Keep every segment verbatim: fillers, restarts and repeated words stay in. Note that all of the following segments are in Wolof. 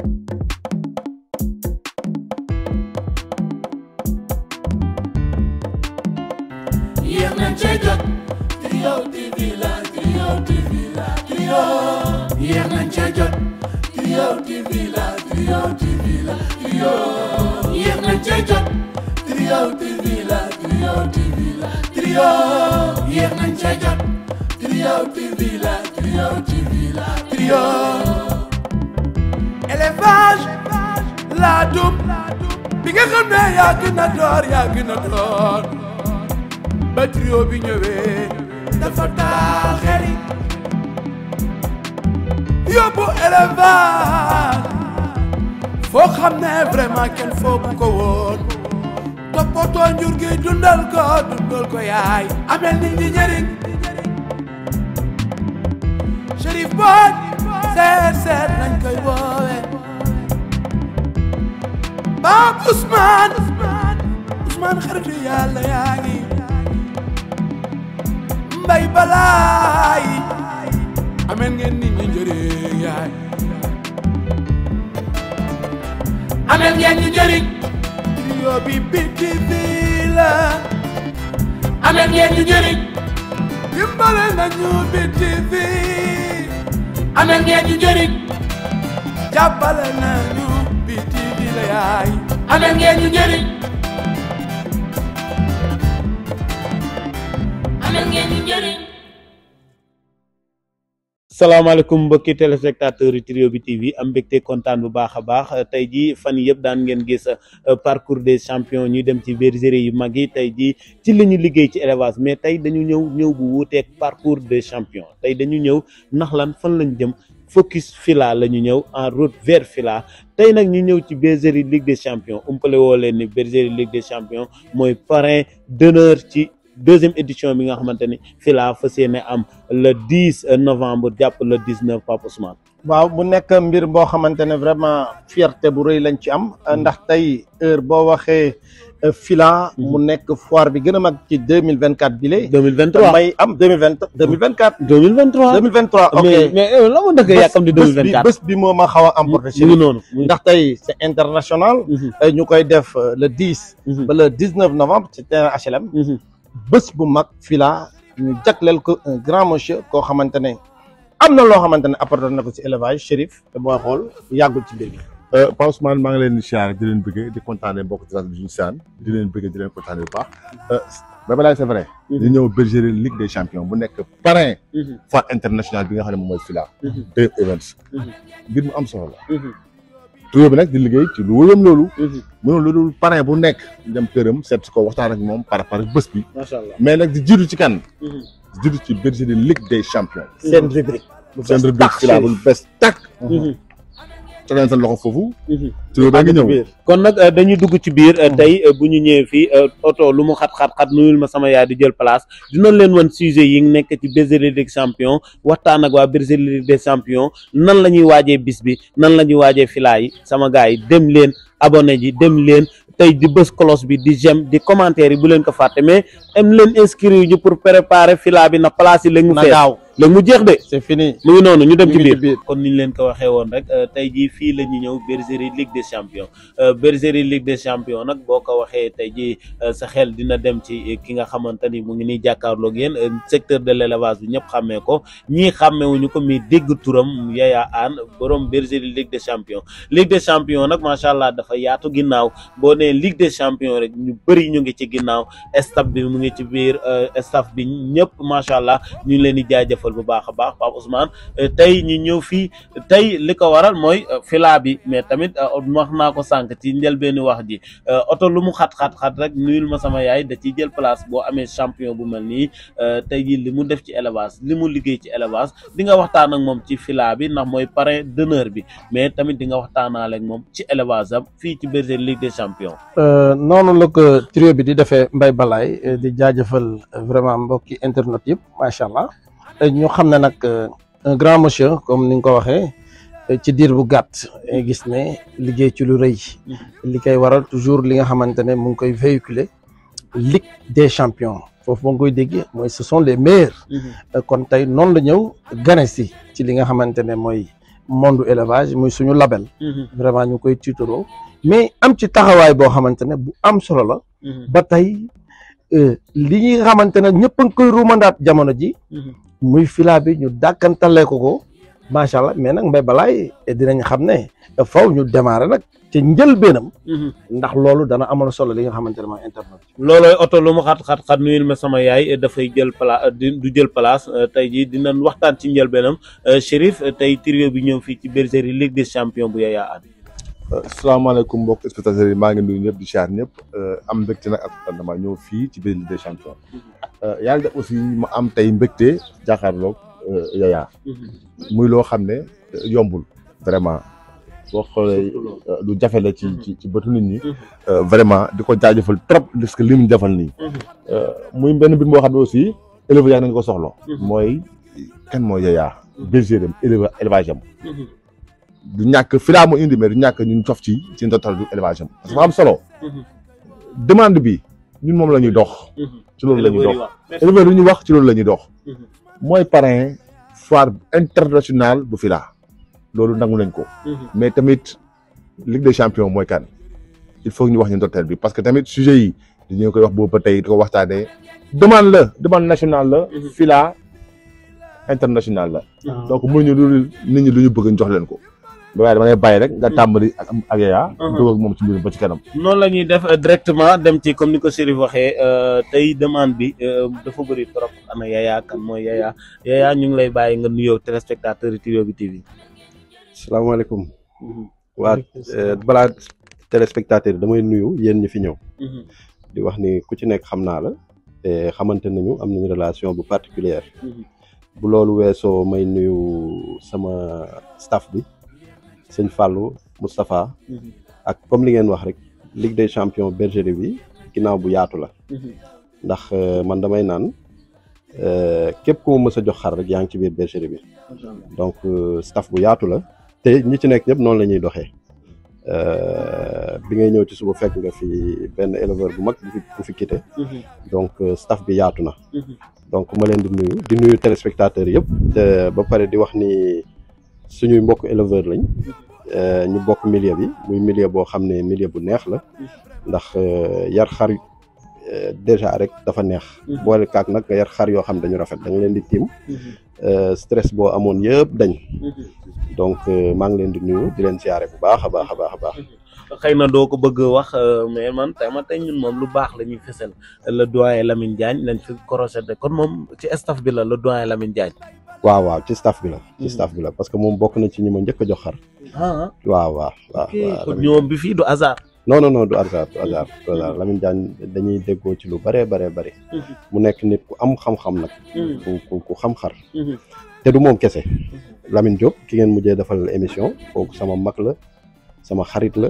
Trio T V la, Trio T V la, Trio. Yéex nañ ca jot. Trio T V la, Trio T V la, Trio. Yéex nañ ca jot. Trio T V la, Trio T V la, Trio. Yéex nañ ca jot. Trio T V la, Trio T V la, Trio. Élevage la dum bi nga xam ne yaa gën a door yaa gën a door ba trio bi ñëwee dafa taal xel yi yóbbu élevage foo xam ne vraiment kenn foogu ko woon toppatoo njur gi dundal ko dundal ko yaay amel nit ñi njëriñ Chérif Boy seet seet nañ koy woowe Pape Ousmane Ousmane xaritu yàlla yaa ngi Mbay Balaay ameen ngeen nit ñi njëriñ yaay ameen ngeen ñu njëriñ trio bi biti bi la ameen ngeen ñu njëriñ dimbale nañu biti bi ameen ngeen ñu njëriñ jàppale nañu biti bi la yaay ameen ngeen ñu njëriñ salaamaaleykum mbokki téléspectateurs yu Trio bi T V am mbégte kontaan bu baax a baax tey jii fan yëpp daan ngeen gis parcours des champions ñuy dem ci bergerie yu mag yi tey jii ci li ñu liggéey ci élevage mais tey dañu ñëw ñëw bu wuuteeg parcours des champions tey dañu ñëw ndax lan fan lañ jëm focus Fila la ñu ñëw en route vers Fila tey nag ñu ñëw ci bergerie Ligue des champions umpale woo leen ni bergerie Ligue des champions mooy parrain d'honneur ci deuxième édition bi nga xamante ni Fila fas yéene am le dix novembre jàpp le dix-neuf Pape Ousmane. waaw mu nekk mbir boo xamante ne vraiment fierté bu rëy lañ ci am ndax tey heure boo waxee Fila mu nekk foire bi gën a mag ci deux mille vingt quatre bi la. deux mille vingt trois may am deux mille vingt deux mille vingt quatre. deux mille vingt trois deux mille vingt trois ok mais mais la mu dëgg yàkkam di deux mille vingt quatre bés bi moo ma xaw a emporté ci noonu ndax tey c'est international. ñu koy def le dix. ba le dix-neuf novembre ci terrain H L M. bés bu mag Fila ñu jagleel ko un grand monsieur koo xamante ne am na loo xamante ne apporté na ko ci élevage Chérif te booy xool yàggul ci mbir mi. Pape Ousmane maa ngi leen di siyaare di leen bëggee di kontaanee mbokk ci rajo bi ñu saan di leen bëggee di leen kontaanee bu baax ba balaa c'est vrai. di ñëw bergerie Ligue des champions bu nekk parrain. foire internationale bi nga xam ne moom mooy Fila. deux events. ngir mu am solo la. trio bi nag di liggéey ci lu wëyam loolu. mënoon lu dul parrain bu nekk dem këram seet ko waxtaan ak moom par rapport ak bés bi. macha allah mais nag di jiitu ci kan. di jiitu ci bergerie Ligue des champions. seen rubrique. seen rubrique Fila bu bees tàkk. te leen seen loxo foofu. trio baa ngi ñëw. kon nag dañuy dugg ci biir tey bu ñu ñëwee fii oto lu mu xat-xat-xat nuyul ma sama yaay di jël place dinañ leen wan sujet yi nekk ci bergerie Ligue des champions waxtaan ak waa bergerie Ligue des champions nan la ñuy waajee bis bi nan la ñuy waajee Fila yi sama gars yi dem leen abonné ji dem leen tey di bës cloche bi di j'aime di commentaire yi bu leen ko fàtte mais am leen inscrire ñu pour préparer Fila bi na place yi léegi mu fees léegi mu jeex de c'est fini mu ngi noonu ñu dem ci biir kon niñ leen ko waxee woon rek tey jii fii la ñu ñëw bergerie Ligue des champions bergerie Ligue des champions nag boo ko waxee tey jii sa xel dina dem ci ki nga xamante ni mu ngi nii jàkkaarloog yéen secteur de l'élevage bi ñëpp xàmmee ko ñii xàmmeewuñu ko mais dégg turam Yaya Anne borom bergerie Ligue des champions Ligue des champions nag macha allah dafa yaatu ginnaaw boo nee Ligue des champions rek ñu bëri ñu ngi ci ginnaaw staff bi mu ngi ci biir staff bi ñëpp macha allah ñu ngi leen di jaajëfal bu baax a baax Pape Ousmane tey ñu ñëw fii tey li ko waral mooy Fila bi mais tamit wax naa ko sànq ci njëlbeenu wax ji oto lu mu xat-xat-xat rek nuyul ma sama yaay da ciy jël place boo amee champion bu mel nii tey jii li mu def ci élevage li mu liggéey ci élevage di nga waxtaan ak moom ci Fila bi ndax mooy parrain d'honneur bi mais tamit di nga waxtaanaale ak moom ci élevage am fii ci bergerie Ligue des champions. noonu la ko trio bi di defee Mbaye Balaye di jaajëfal vraiment mbokki internet yëpp macha allah. ñu xam ne nag un grand monsieur comme ni nga ko waxee ci diir bu gàtt gis ne liggéey ci lu rëy li koy waral toujours li nga xamante ne mu ngi koy véhiculer Ligue des champions foofu ba nga koy dégg mooy ce sont les meilleurs kon tey noonu la ñëw gane si ci li nga xamante ne mooy monde élevage muy suñu label. vraiment ñu koy tiitaroo mais am ci taxawaay boo xamante ne bu am solo la. ba tey li ñuy xamante ne ñëpp a ngi koy ruumandaat jamono ji. muy fila bi ñu dàkkantalee ko ko macha allah mais nag Mbaye Balaye dinañ xam ne faw ñu démarrer nag ci njëlbeenam. ndax loolu dana amal solo li nga xamante ne mooy internet. loolooy oto lu mu xat xat xat nuyul ma sama yaay dafay jël place du jël place tey jii dinañ waxtaan ci njëlbeenam Chérif tey trio bi ñëw fii ci bergerie Ligue des champions bu Yaya Ane. asalaamaaleykum mbokk spectateurs yi maa ngi nuyu ñëpp di siyaar ñëpp am mbégte nag ak contentement ñëw fii ci biir Ligue des champions yàlla def aussi ma am tey mbégte jàkkaarloog Yaya muy loo xam ne yombul vraiment boo xoolee lu jafe la ci ci ci bëtu nit ñi vraiment di ko jaajëfal trop parce que li mu defal nii muy benn mbir moo xam ne aussi éleveur yaa nañ ko soxla mooy kan mooy Yaya bergerie am élevage am du ñàkk fi laa mu indi mais du ñàkk ñun cof ci ci ndotal du élevage am parce que ma am solo demande bi ñun moom la ñuy dox ci loolu la ñuy dox éleveur lu ñuy wax ci loolu la ñuy dox mooy parrain foire internationale bu fi laa loolu nangu nañ ko mais tamit Ligue des champions mooy kan il faut ñu wax ñu ndotal bi parce que tamit sujet yi dañu koy wax boobu ba tey di ko waxtaanee demande la demande nationale la fi laa internationale la donc mënuñu lu nit ñi lu ñu bëgg ñu jox leen ko waaye dama lay bàyyi rek nga tàmbali ak ak Yaya dugg ak moom ci mbir ba ci kanam. noonu la ñuy def directement dem ci comme ni ko Chérif waxee tey demande bi dafa bëri trop ana Yaya kan mooy Yaya Yaya ñu ngi lay bàyyi nga nuyoo téléspectateur yi Trio bi T V. salaamaaleykum. waa balaa téléspectateur yi damay nuyu yéen ñi fi ñëw. di wax ni ku ci nekk xam naa la te xamante nañu am nañu relation bu particulière bu loolu weesoo may nuyu sama staff bi. sëñ Fallou Moustapha ak comme li ngeen wax rek Ligue des champions bergerie bi ginnaaw bu yaatu la ndax man damay naan képp ku ma mës a jox xar rek yaa ngi ci biir bergerie bi donc staff bu yaatu la te ñi ci nekk ñëpp noonu la ñuy doxee bi ngay ñëw ci suba fekk nga fi benn éleveur bu mag bu fi bu fi quitté donc staff bi yaatu na donc ma leen di nuyu di nuyu téléspectateurs yëpp te ba pare di wax ni suñuy mbokk éleveur lañ ñu bokk milieu bi muy milieu boo xam ne milieu bu neex la ndax yar xar déjà rek dafa neex boole kaak nag nga yar xar yoo xam dañu rafet da nga leen di tiim stress boo amoon yëpp dañ donc maa ngi leen di nuyu di leen siyaare bu baax a baax a baax a baax xëy na doo ko bëgg wax mais man tey ma tey ñun moom lu baax la ñuy fësal le doyen Lamine Diagne lañ fi corosé kon moom ci staff bi la le doyen Lamine Diagne waaw waaw ci staff bi la ci staff bi la parce que moom bokk na ci ñi ma njëkk a jox xar ah waaw waaw waaw kon ñoom bi fii du hasard non non non du hasard du hasard du hasard Lamine Diagne dañuy déggoo ci lu bëree bëree bëri mu nekk nit ku am xam-xam nag ku ku xam xar te du moom kese Lamine Diop ki ngeen mujjee defal émission kooku sama mag la sama xarit la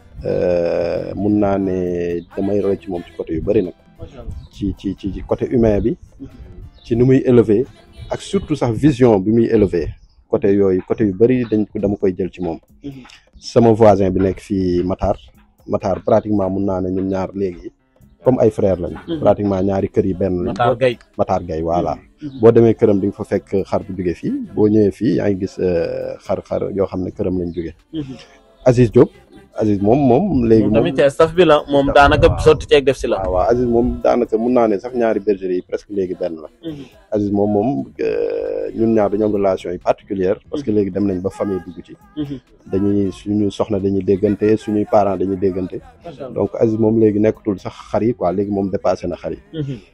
mun naa ne damay roy ci moom ci côté yu bëri nag ci ci ci côté humain bi ci ni muy élevé ak surtout sax vision bi muy élevé côté yooyu côté yu bëri dañ ko dama koy jël ci moom sama voisin bi nekk fii Matar Matar pratiquement mun naa ne ñun ñaar léegi comme ay frère lañ pratiquement ñaari kër yi benn lañ Matar Gueye Matar Gueye voilà boo demee këram di nga fa fekk xar bu jóge fii boo ñëwee fii yaa ngi gis xar xar yoo xam ne këram lañ jóge Aziz Diop Aziz moom moom léegi moom tamit ci staff bi la moom daanaka sotti ceeg def si la waaw waaw Aziz moom daanaka mun naa ne sax ñaari bergerie yi presque léegi benn la Aziz moom moom ñun ñaar dañoo am relation yi particulière parce que léegi dem nañ ba famille dugg ci dañuy suñu soxna dañuy déggante suñuy parents dañuy déggante donc Aziz moom léegi nekkatul sax xar yi quoi léegi moom dépassé na xar yi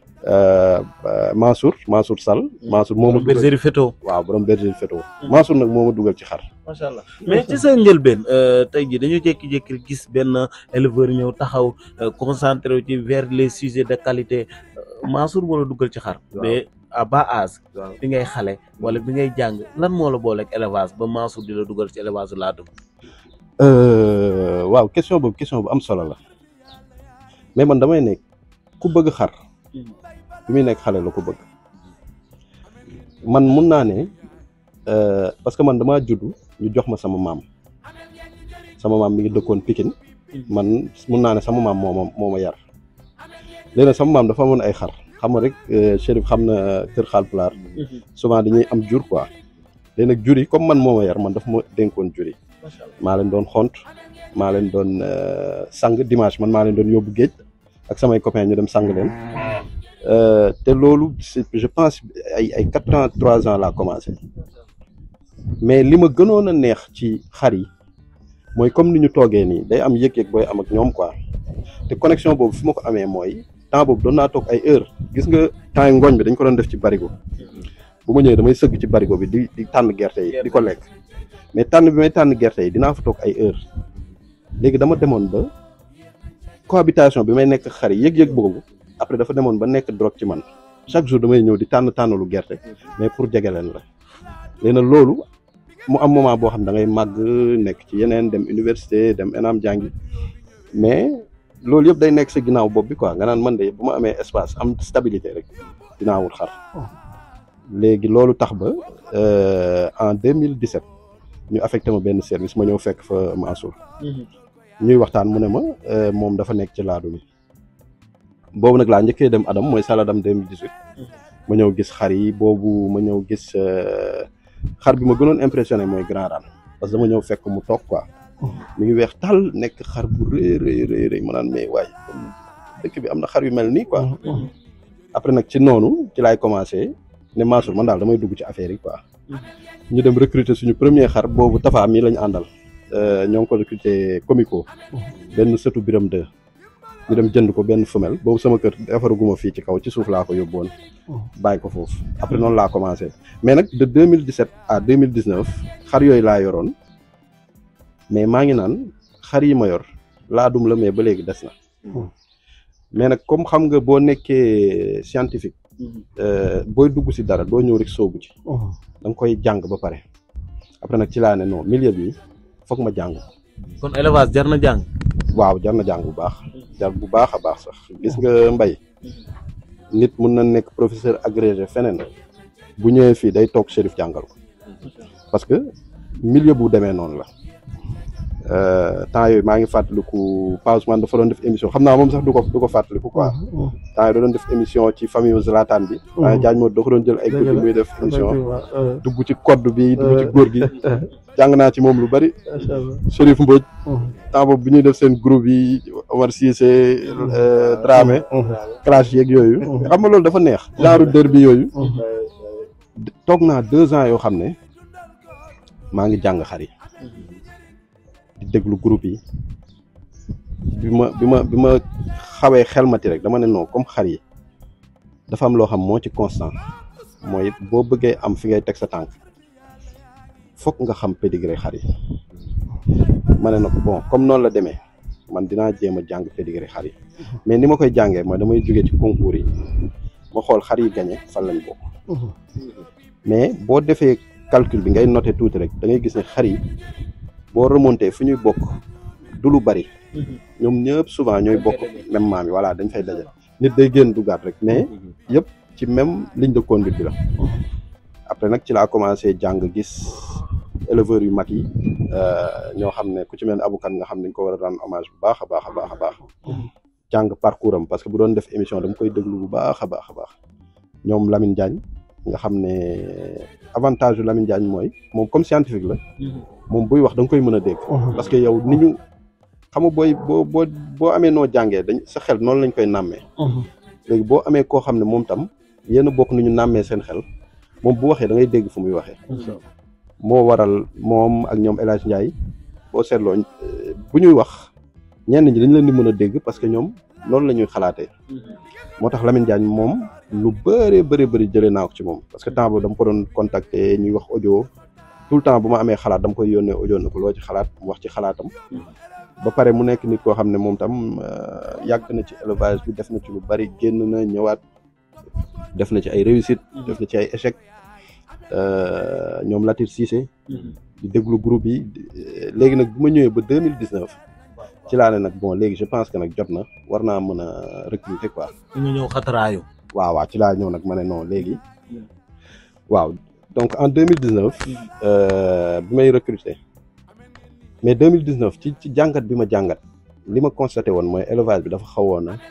Mansour Mansour Sall Mansour moo ma dugal bergerie Feto waaw borom bergerie Feto Mansour nag moo ma dugal ci xar macha allah mais ci sa njëlbeen tey jii dañoo jékki-jékki gis benn éleveur ñëw taxaw concentré wu ci vers les sujets de qualité Mansour moo la dugal ci xar mais à bas âge bi ngay xale wala bi ngay jàng lan moo la booleeg élevage ba Mansour di la dugal ci élevage laa dugg waaw question boobu question bu am solo la mais man damay nekk ku bëgg xar bi muy nekk xale la ko bëgg man mun naa ne parce que man damaa juddu ñu jox ma sama maam sama maam mi ngi dëkkoon Pikine man mun naa ne sama maam moo ma moo ma yar léegi nag sama maam dafa amoon ay xar xam nga rek Chérif xam na kër Xaalpulaar souvent dañuy am jur quoi léegi nag jur yi comme man moo ma yar man daf ma dénkoon jur yi maa leen doon xont maa leen doon sang dimanche man maa leen doon yóbbu géej ak samay copains ñu dem sang leen te loolu je pense ay ay quatre ans trois ans laa commencé mais li ma gënoon a neex ci xar yi mooy comme ni ñu toogee nii day am yëg-yëg booy am ak ñoom quoi te connexion boobu fi ma ko amee mooy temps boobu doon naa toog ay heure gis nga temps yi ngooñ bi dañ ko doon def ci barigo bu ma ñëwee damay sëgg ci barigo bi di di tànn gerte yi di ko lekk mais tànn bi may tànn gerte yi dinaa fa toog ay heure léegi dama demoon ba cohabitation bi may nekk xar yi yëg-yëg boobu après dafa demoon ba nekk drogue ci man chaque jour damay ñëw di tànn tànnalu gerte mais pour jege leen la léegi nag loolu mu am moment boo xam ne da ngay màgg nekk ci yeneen dem université dem ENAM jàngi mais loolu yëpp day nekk sa ginnaaw bopp bi quoi nga naan man de bu ma amee espace am stabilité rek dinaa wut xar léegi loolu tax ba en deux mille dix-sept ñu affecté ma benn service ma ñëw fekk fa Mansour ñuy waxtaan mu ne ma moom dafa nekk ci laadu bi boobu nag laa njëkkee dem Adam mooy Saladam deux mille dix-huit ma ñëw gis xar yi boobu ma ñëw gis xar bi ma gënoon impressionné mooy Grand Rane parce que dama ñëw fekk mu toog quoi mi ngi weex tal nekk xar bu rëy rëy rëy rëy ma naan mais waay dëkk bi am na xar yu mel nii quoi après nag ci noonu ci laay commencé ne Mansour man daal damay dugg ci affaire yi quoi ñu dem recruter suñu premier xar boobu Tafa mii lañu àndal ñoo ngi ko recruter Comico benn sëtu Biram deux ñu dem jënd ko benn femelle boobu sama kër defaraguma fii ci kaw ci suuf laa ko yóbboon bàyyi ko foofu après noonu laa commencé mais nag de deux mille dix-sept à deux mille dix-neuf xar yooyu laa yoroon mais maa ngi naan xar yi ma yor laadum la mais ba léegi des na mais nag comme xam nga boo nekkee scientifique booy dugg si dara doo ñëw rek soobu ci da nga koy jàng ba pare après nag ci laa ne non milieu bi foog ma jàng kon élevage jar na jàng waaw jar na jàng bu baax jar bu baax a baax sax gis nga mbay nit mun na nekk professeur agrégé feneen bu ñëwee fii day toog Chérif jàngal ko parce que milieu bu demee noonu la temps yooyu maa ngi fàttaliku Pa Ousmane dafa doon def émission xam naa moom sax du ko du ko fàttaliku quoi temps yii da doon def émission ci famille Zlatan bi temps Diagne moo da ko doon jël ay guddi muy def émission dugg ci code bi dugg ci góor gi jàng naa ci moom lu bari Chérif Mbodj temps boobu bi ñuy def seen groupe yi Omar Cissé Dramé clash yeeg yooyu xam nga loolu dafa neex genre derby yooyu toog naa deux ans yoo xam ne maa ngi jàng xar yi di déglu groupe yi bi ma bi ma bi ma xawee xelmati rek dama ne non comme xar yi dafa am loo xam moo ci constant mooy boo bëggee am fi ngay teg sa tànk fokk nga xam pédigré xar yi ma ne nag bon comme noonu la demee man dinaa jéem a jàng pédigré xar yi mais ni ma koy jàngee mooy damay jógee ci concours yi ma xool xar yi gagné fan lañ bokk mais boo defee calcul bi ngay noté tuuti rek da ngay gis ne xar yi boo remonté fu ñuy bokk du lu bari ñoom ñëpp souvent ñooy bokk même maam yi voilà dañ fay daje nit day génn dugaat rek mais yëpp ci même ligne de conduite bi la après nag ci laa commencé jàng gis éleveurs yu mag yi ñoo xam ne ku ci mel ne Abou Kane nga xam ne dañ ko war a rendre hommage bu baax a baax a baax a baax jàng parcours am parce que bu doon def émission dama koy déglu bu baax a baax a baax ñoom Lamine Diagne nga xam ne avantage yu Lamine Diagne mooy moom comme scientifique la moom buy wax da nga koy mën a dégg parce que yow ni ñu xam nga booy boo boo boo amee noo jàngee dañ sa xel noonu lañ koy nàmmee léegi boo amee koo xam ne moom tam yéen a bokk ni ñu nàmmee seen xel moom bu waxee da ngay dégg fu muy waxee moo waral moom ak ñoom El Hadj Ndiaye boo seetloo bu ñuy wax ñenn ñi dañ leen di mën a dégg parce que ñoom loolu la ñuy xalaatee moo tax Lamine Diagne moom lu bëree bëri bëri jëlee naa ko ci moom parce que temps boobu dama ko doon contacter ñuy wax audio tout le temps bu ma amee xalaat dama koy yónnee audio na ko loo ci xalaat mu wax ci xalaatam ba pare mu nekk nit koo xam ne moom tam yàgg na ci élevage bi def na ci lu bari génn na ñëwaat def na ci ay réussite def na ci ay échec ñoom Latir Cissé di déglu groupe yi léegi nag bu ma ñëwee ba deux mille dix-neuf ci laa ne nag bon léegi je pense que nag jot na war naa mën a recruter quoi. nga ñëw xataraayu. waaw waaw ci laa ñëw nag ma ne non léegi waaw donc en deux mille dix-neuf bi may recruter mais deux mille dix-neuf ci ci jàngat bi ma jàngat li ma constaté woon mooy élevage bi dafa xawoon a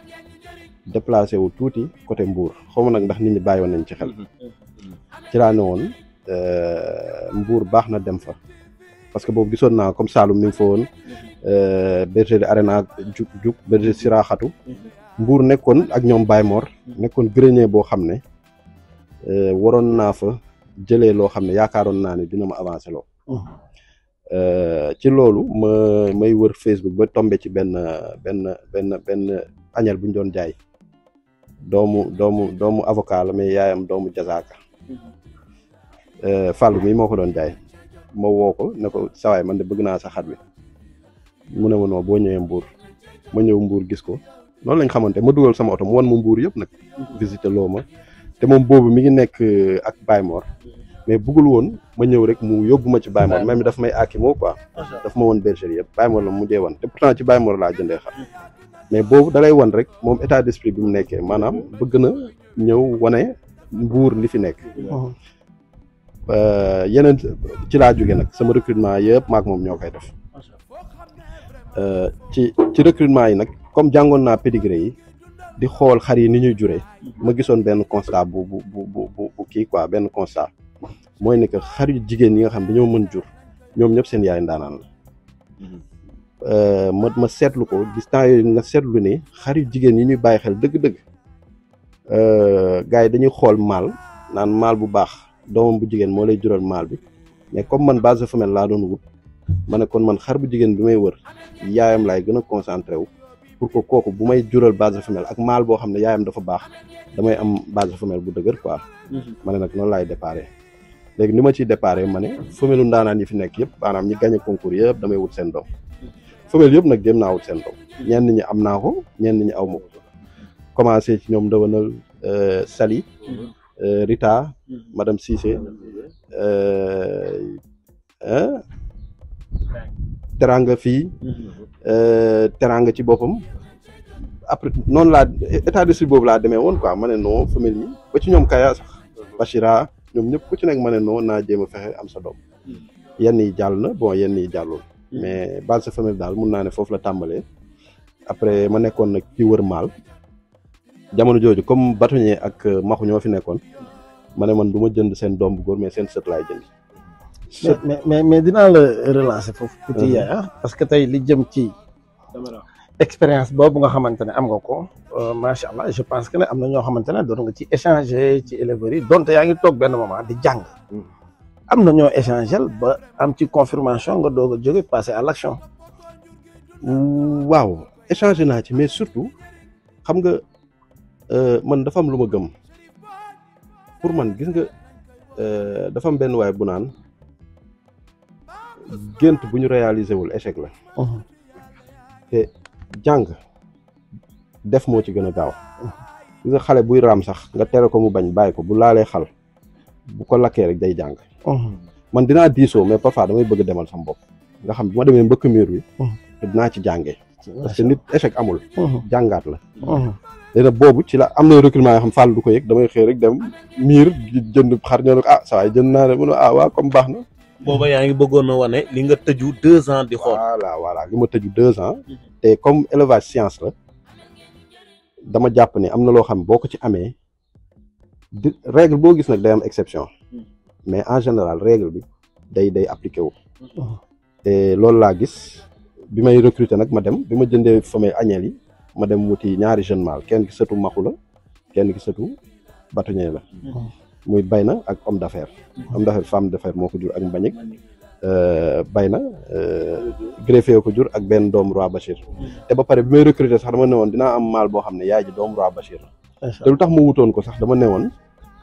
déplacé wu tuuti côté Mbour xaw ma nag ndax nit ñi bàyyi woon nañ ci xel ci laa ne woon Mbour baax na dem fa parce que boobu gisoon naa comme Saloum mi ngi fa woon bergerie Arena jug jug bergerie Siraxatu Mbour nekkoon ak ñoom Baye Mor nekkoon grenier boo xam ne waroon naa fa jëlee loo xam ne yaakaaroon naa ne dina ma avancer loo ci loolu ma may wër Facebook ba tombé ci benn benn benn benn añal bu ñu doon jaay doomu doomu doomu avocat la mais yaayam doomu jazaaka Fallou mi moo ko doon jaay ma woo ko ne ko sawaay man de bëgg naa sa xar bi mu ne ma noo boo ñëwee Mbour ma ñëw Mbour gis ko noonu lañ xamante ma dugal sama oto mu wan ma Mbour yëpp nag visité loo ma te moom boobu mi ngi nekk ak Baye Mor mais bëggul woon ma ñëw rek mu yóbbu ma ci Baye Mor même daf may àkki moo quoi daf ma woon bergerie yëpp Baye Mor la mu mujjee wan te pourtant ci Baye Mor laa jëndee xar mais boobu dalay wan rek moom état d'esprit bi mu nekkee maanaam bëgg na ñëw wane Mbour li fi nekk yeneen ci laa jóge nag sama recrutement yëpp maak moom ñoo koy def ci ci recrutement yi nag comme jàngoon naa pédigré yi di xool xar yi ni ñuy juree ma gisoon benn constat bu bu bu bu kii quoi benn constat mooy ne que xar yu jigéen yi nga xam dañoo mën jur ñoom ñëpp seen yaay ndaanaan la ma ma seetlu ko gis temps yooyu nga seetlu ne xar yu jigéen yi ñuy bàyyi xel dëgg-dëgg gars yi dañuy xool maal naan maal bu baax doomam bu jigéen moo lay jural maal bi mais comme man base de femelle laa doon wut ma ne kon man xar bu jigéen bi may wër yaayam laay gën a concentré wu pour que kooku bu may jural base de femelle ak maal boo xam ne yaayam dafa baax damay am base de femelle bu dëgër quoi. ma ne nag noonu laay déparé léegi ni ma ciy déparé ma ne femelle ndaanaan yi fi nekk yëpp maanaam ñi gagné concours yëpp damay wut seen doom femelle yëpp nag jéem naa wut seen doom ñenn ñi am naa ko ñenn ñi aw ma ko commencé ci ñoom ndawanal Sali Rita madame Cissé teranga fii teranga ci boppam après noonu laa état d'esprit boobu laa demee woon quoi ma ne non famille yi ba ci ñoom Kaya sax Bachira ñoom ñëpp ku ci nekk ma ne non naa jéem a fexe am sa doom yenn yi jàll na bon yenn yi jàllul mais base sa famille daal mun naa ne foofu la tàmbalee après ma nekkoon nag ci wër maal jamono jooju comme bâtonnier ak maxu ñoo fi nekkoon ma ne man du ma jënd seen doom bu góor mais seen sët laay jënd. mais mais mais dinaa la relancer foofu. tuuti yaay parce que tey li jëm ci expérience boobu nga xamante ne am nga ko macha allah je pense que ne am na ñoo xamante ne doon nga ci échanger ci éleveurs yi donte yaa ngi toog benn moment di jàng. am na ñoo échanger ba am ci confirmation nga doog a jóge passer à l'action. waaw échanger naa ci mais surtout xam nga man dafa am lu ma gëm pour man gis nga dafa am benn waay bu naan. gént bu ñu réaliser wul échec la te jàng def moo ci gën a gaaw gis nga xale buy raam sax nga tere ko mu bañ bàyyi ko bu laalee xal bu ko lakkee rek day jàng man dinaa diisoo mais parfois damay bëgg demal sama bopp nga xam bu ma demee mbëkk miir wi te dinaa ci jàngee parce que nit échec amul jàngaat la léegi boobu ci la am na recrutement yoo xam Fall du ko yëg damay xëy rek dem miir jënd xar ñoo ne ko ah saa waay jënd naa ne mu ne ah waa comme baax na booba yaa ngi bëggoon a wane li nga tëju deux ans di xool. voilà voilà li ma tëju deux ans. te comme élevage science la dama jàpp ne am na loo xam boo ko ci amee di règle boo gis nag day am exception mais en général règle bi day day appliqué wu. te loolu laa gis bi may recruter nag ma dem bi ma jëndee femelle agnelle yi ma dem wuti ñaari jeune mâle kenn ki sëtu maxu la kenn ki sëtu bâtonnier la. muy Bayna ak homme d'affaires homme d'affaires femme d'affaires moo ko jur ak Mbagnick Bayna greffé ko jur ak benn doomu Roi Bachir te ba pare bi may recruter sax dama ne woon dinaa am maal boo xam ne yaay ji doomu Roi Bachir la te lu tax ma wutoon ko sax dama ne woon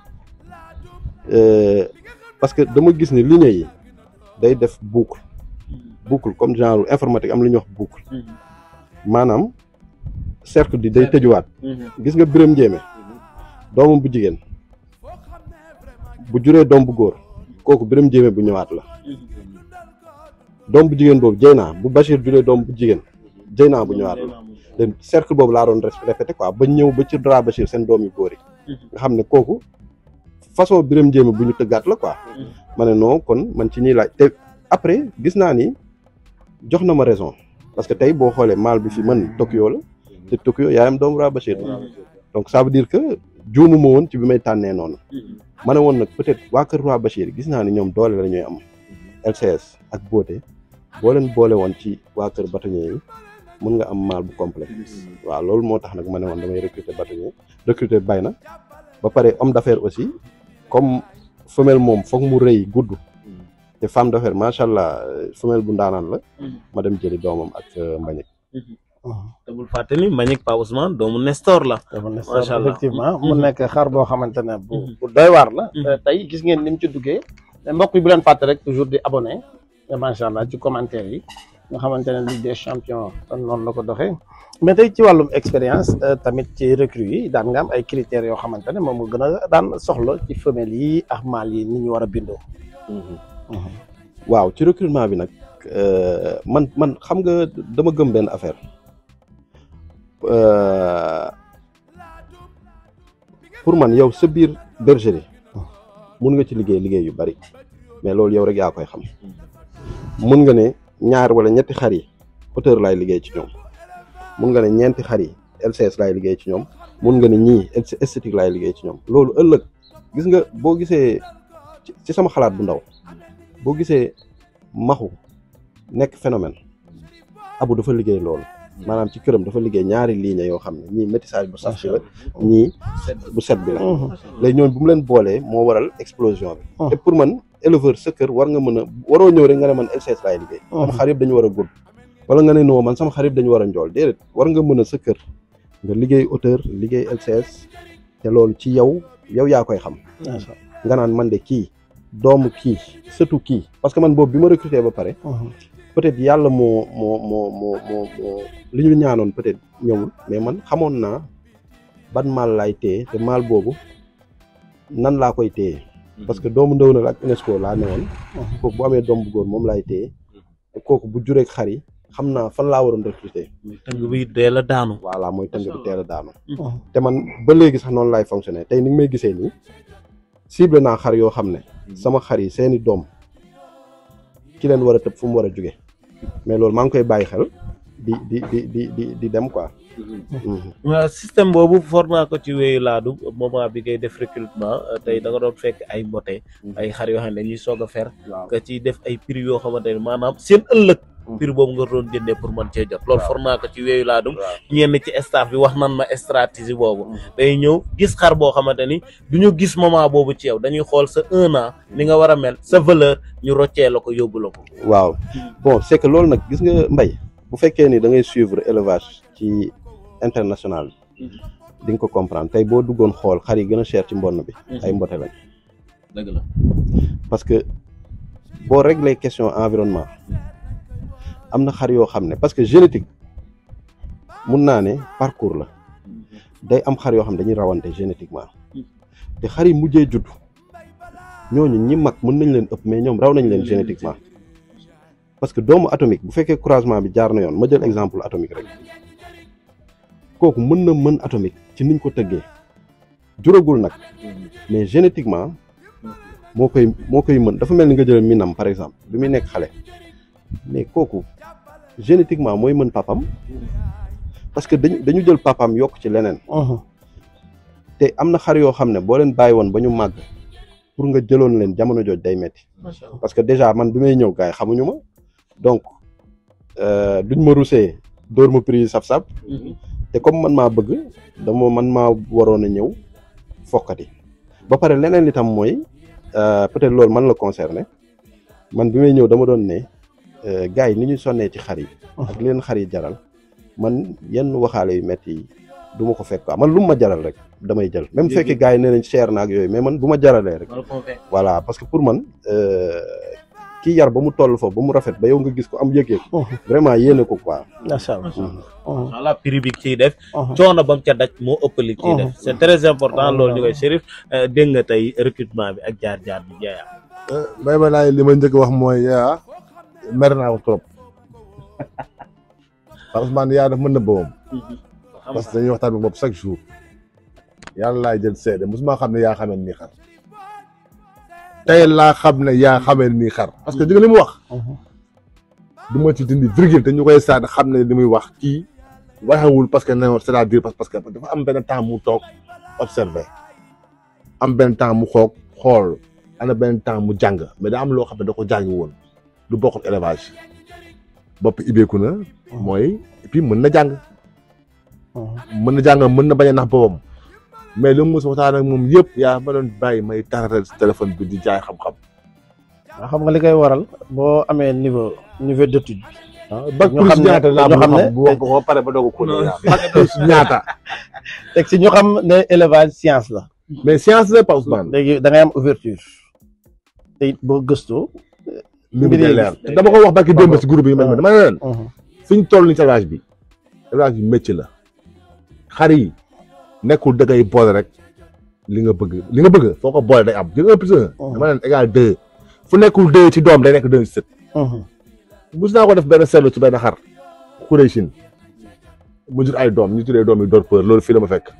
parce que dama gis ni ligne yi day def boucle boucle comme genre informatique am lu ñuy wax boucle maanaam cercle bi day tëjuwaat gis nga Birame Ndiémé doomam bu jigéen bu juree doom bu góor kooku Birame Ndiémé bu ñëwaat la doom bu jigéen boobu Jeyna bu Bachir juree doom bu jigéen Jeyna bu ñëwaat la te cercle boobu laa doon répété quoi ba ñëw ba ci Dra Bachir seen doom yu góor yi nga xam ne kooku façon Birame Ndiémé bu ñu tëggaat la quoi ma ne non kon man ci ñuy laaj te après gis naa ni jox na ma raison parce que tey boo xoolee maal bi fi man Tokyo la te Tokyo yaayam doom Roi Bachir la donc ça veut dire que juumu ma woon ci bi may tànnee noonu ma ne woon nag peut-être waa kër Roi Bachir gis naa ni ñoom doole la ñuy am L C S ak Beauté boo leen boole woon ci waa kër bâtonnier yi mën nga am maal bu complet waaw loolu moo tax nag ma ne woon damay recruter bâtonnier recruter bay na ba pare homme d'affaires aussi comme femelle moom foog mu rëy gudd te femme d'affaires macha allah femelle bu ndaanaan la ma dem jëli doomam ak Mbagnick te bul fàtte ni Mbagnick Pa Ousmane doomu Nestor la macha allah effectivement mu nekk xar boo xamante ne bu bu doy waar la tey gis ngeen ni mu ci duggee mbokk yi bu leen fàtte rek toujours di abonné macha allah ci commentaire yi nga xamante ne Ligue des champions kon noonu la ko doxee mais tey ci wàllum expérience tamit ci recrue yi daan nga am ay critères yoo xamante ne moom nga gën a daan soxla ci femelle yi ak mâle yi ni ñu war a bindoo. waaw ci recrutement bi nag man man xam nga dama gëm benn affaire pour man yow sa biir bergerie mun nga ci liggéey liggéey yu bari mais loolu yow rek yaa koy xam mun nga ne ñaar wala ñetti xar yi hauteur laay liggéey ci ñoom mun nga ne ñeenti xar yi L C S laay liggéey ci ñoom mun nga ne ñii esthétique laay liggéey ci ñoom loolu ëllëg gis nga boo gisee ci sama xalaat bu ndaw boo gisee maxu nekk phénomène abu dafa liggéey loolu maanaam ci këram dafa liggéey ñaari ligne yoo xam ne ñii métissage bu saf bi la ñii bu set bi la léegi ñoom bu mu leen boolee moo waral explosion bi te pour man éleveur sa kër war nga mën a waroo ñëw rek nga ne man L C S laay liggéey sama xar yëpp dañu war a gudd wala nga ne non man sama xar yëpp dañu war a njool déedéet war nga mën a sa kër nga liggéey hauteur liggéey L C S te loolu ci yow yow yaa koy xam nga naan man de kii doomu kii surtout kii parce que man boobu bi ma recruté ba pare peut-être yàlla moo moo moo moo moo moo li ñu ñaanoon peut-être ñëwul mais man xamoon naa ban maal laay téye te maal boobu nan laa koy téye parce que doomu ndaw na ak UNESCO laa newoon kooku bu amee doom bu góor moom laay téye te kooku bu jureeg xar yi xam naa fan laa waroon recruter tëng bi teel a daanu voilà mooy tëng bi teel a daanu te man ba léegi sax noonu laay fonctionner tey ni nga may gisee nii cible naa xar yoo xam ne sama xar yi seeni doom ki leen war a tëb fu mu war a jóge mais loolu maa ngi koy bàyyi xel di di di di di di dem quoi. système boobu for naa ko ci wéyu laadu moment bi ngay def recrutement tey da nga doon fekk ay mbote ay xar yoo xam ne dañuy soog a fer nga ciy def ay prix yoo xamante ne maanaam seen ëllëg prix boobu nga doon jëndee pour mën cee jot loolu for naa ko ci wéyu laadum ñenn ci staff bi wax nan ma stratégie boobu day ñëw gis xar boo xamante ni du ñu gis moment boobu ci yow dañuy xool sa un an ni nga war a mel sa valeur ñu roccee la ko yóbbu la ko waaw bon c'est que loolu nag gis nga mbay bu fekkee ni da ngay suivre élevage ci international di nga ko comprendre tey boo duggoon xool xar yi gën a cher ci mbonn bi ay mbote lañ dëgg la parce que boo régler question environnement am na xar yoo xam ne parce que génétique mun naa ne parcours la day am xar yoo xam ne dañuy rawante génétiquement te xar yi mujjee judd ñooñu ñi mag mën nañ leen ëpp mais ñoom raw nañ leen génétiquement parce que doomu atomique bu fekkee croisement bi jaar na yoon ma jël exemple atomique rek kooku mën na mën atomique ci niñ ko tëggee juragul nag mais génétiquement moo koy moo koy mën dafa mel ni nga jël minam par exemple bi muy nekk xale mais kooku génétiquement mooy mën papam parce que dañu dañu jël papam yokk ci leneen te am na xar yoo xam ne boo leen bàyyi woon ba ñu màgg pour nga jëloon leen jamono jooj day metti parce que déjà man bi may ñëw gars yi xamuñu ma donc duñ ma rusee dóor ma prix saf-saf te comme man maa bëgg dama man maa waroon a ñëw fokkati ba pare leneen li tam mooy peut-être loolu man la concerné man bi may ñëw dama doon ne gars yi ni ñuy sonnee ci xar yi ak leen xar yi jaral man yenn waxaale yu metti yi du ma ko fekk quoi man lu ma jaral rek damay jël même fekkee gars yi nee nañ cher na ak yooyu mais man bu ma jaralee rek voilà parce que pour man kii yar ba mu toll foofu ba mu rafet ba yow nga gis ko am yëg-yëg vraiment yéene ko quoi macha allah voilà prix bi ciy def coono ba mu ca daj moo ëpp li ciy def c'est très important loolu ñu koy Chérif dégg nga tey recrutement bi ak jaar-jaar bi jeeya bay ba laay li ma njëkk wax mooy yaa mer naa ko trop parce que man yaa daf mën na boobam parce que dañuy waxtaan bi bopp chaque jour yàlla laay jël seede mosuma xam ne yaa xamee nii xar tey laa xam ne yaa xamee nii xar parce que di nga li mu wax du ma ci dindi virgule te ñu koy saad xam ne li muy wax kii waxewul parce que non c'est-à-dire parce que dafa am benn temps mu toog observé am benn temps mu xoog xool ana benn temps mu jàng mais daa am loo xam ne da ko jàngi woon lu bokkul élevage bopp ibbeeku na mooy et puis mën na jàng mën na jàng mën na bañ a nax boppam mais lu mu mos waxtaan ak moom yëpp yaa ma doon bàyyi may taratal si téléphone bi di jaay xam-xam. waaw xam nga li koy waral boo amee niveau niveau d'étude bi. bac plus ñaata laa ñoo xam ne bu wax ba pare ba doog a ko bac plus ñaata. teg si ñu xam ne élevage science la. mais science la pas Ousmane. léegi da ngay am ouverture te it boo gëstoo. mbir yi leer dama ko wax ba ki démb si groupe yi ma dama ne leen. fi ñu toll ni ci élevage bi élevage bi métier la xar yi nekkul da ngay boole rek li nga bëgg li nga bëgg foo ko boole day am jël un plus un dama leen égal deux fu nekkul deux ci doom day nekk deux ci sët. mus naa ko def benn seetlu ci benn xar Kuréchin mu jur ay doom ñu tuddee doom yi door peur loolu fii la ma fekk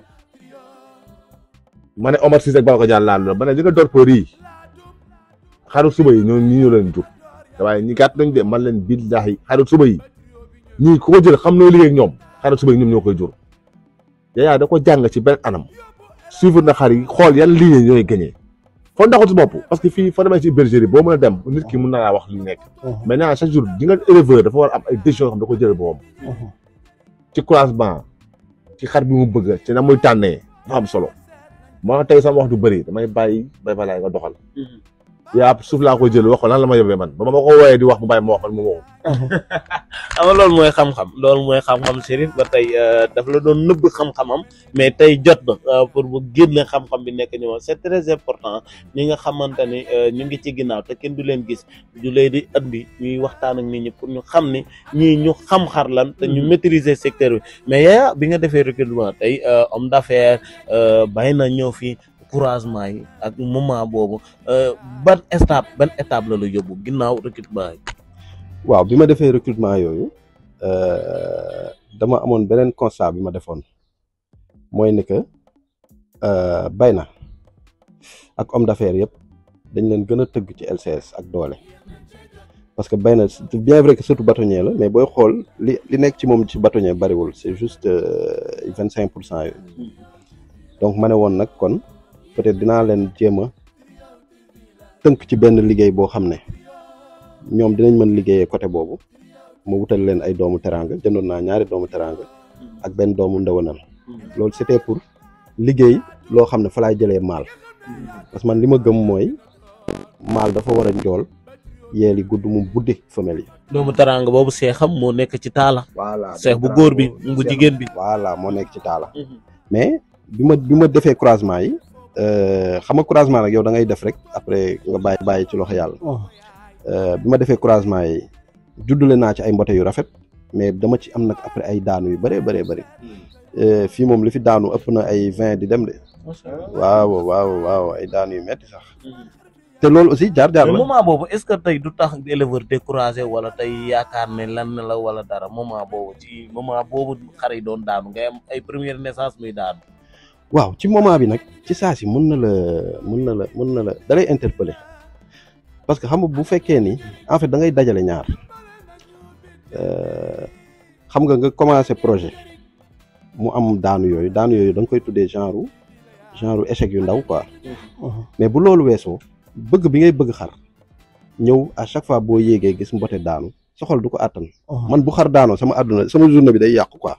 ma ne Omar Cissé ak Bala ko jàll laal loolu ma ne li nga door peur yi xaru suba yi ñoo ñi ñoo leen jur waaye ñi gàtt nañ de man leen billaahi xaru suba yi ñii ku ko jël xam noo liggéey ak ñoom xaru suba yi ñoom ñoo koy jur yaa da ko jàng ci benn anam suivre na xar yi xool yan liggéey ñooy gagné foo ndaxul si bopp parce que fii foo demee ci bergerie boo mën a dem nit ki mën na laa wax li nekk mais nee chaque jour di nga éleveur dafa war a am ay décisions yoo xam da ko jël boppam ci croisement ci xar bi mu bëgg ci na muy tànnee dafa am solo moo tax tey sama wax du bëri damay bàyyi bay balaay nga doxal yaa suuf laa ko jël wax ko lan la ma yóbbee man ba ma ko wooyee di wax mu bàyyi ma wax man mu waxul. ama loolu mooy xam-xam loolu mooy xam-xam Chérif ba tey dafa la doon nëbb xam-xamam mais tey jot na pour bu génne xam-xam bi nekk ñu c'est très important ñi nga xamante ni ñu ngi ci ginnaaw te kenn du leen gis du leen di andi ñuy waxtaan ak nit ñi pour ñu xam ni ñii ñu xam xar lan te ñu maîtriser secteur bi mais yaa bi nga defee recrutement tey homme d'affaires bàyyi na ñëw fii. Couragement yi ak moment boobu ban étape ban étape la la yóbbu ginnaaw recrutement yi. waaw bi ma defee recrutement yooyu dama amoon beneen constat bi ma defoon mooy ne que bay na ak homme d'affaires yëpp dañ leen gën a tëgg ci L C S ak doole parce que bay na bien vrai que surtout bâtonnier la mais booy xool li li nekk ci moom ci bâtonnier bariwul c'est juste vingt cinq pour cent yooyu donc ma ne woon nag kon. peut-être dinaa leen jéem a tënk ci benn liggéey boo xam ne ñoom dinañ mën liggéeyee côté boobu ma wutal leen ay doomu teranga jëndoon naa ñaari doomu teranga ak benn doomu ndewanal loolu c'était pour liggéey loo xam ne fa laay jëlee maal parce que man li ma gëm mooy maal dafa war a njool yeel yi gudd mu buddi femelle yi. doomu teranga boobu seexam moo nekk ci taala. voilà seex bu góor bi bu jigéen bi. voilà moo nekk ci taala mais bi ma bi ma defee croisement yi. xam nga croisement nag yow da ngay def rek après nga bàyyi bàyyi ci loxo yàlla bi ma defee croisement yi juddule naa ci ay mbote yu rafet mais dama ci am nag après ay daanu yu bëree bëree bëri fii moom li fi daanu ëpp na ay vingt di dem de waaw waaw waaw ay daanu yu metti sax te loolu aussi jaar jaar la moment boobu est-ce que tey du tax éleveur découragé wala tey yaakaar ne lan la wala dara moment boobu ci moment boobu xar yi doon daanu ngay am ay première naissance muy daanu. waaw ci moment bi nag ci saa si mën na la mën na la mën na la da lay interpeller parce que xam nga bu fekkee ni en fait da ngay dajale ñaar xam nga nga commencer projet mu am daanu yooyu daanu yooyu da nga koy tuddee genre genre échec yu ndaw quoi mais bu loolu weesoo bëgg bi ngay bëgg xar ñëw à chaque fois boo yéegee gis mbote daanu sa xol du ko àttan man bu xar daanoo sama àdduna sama journée bi day yàqu quoi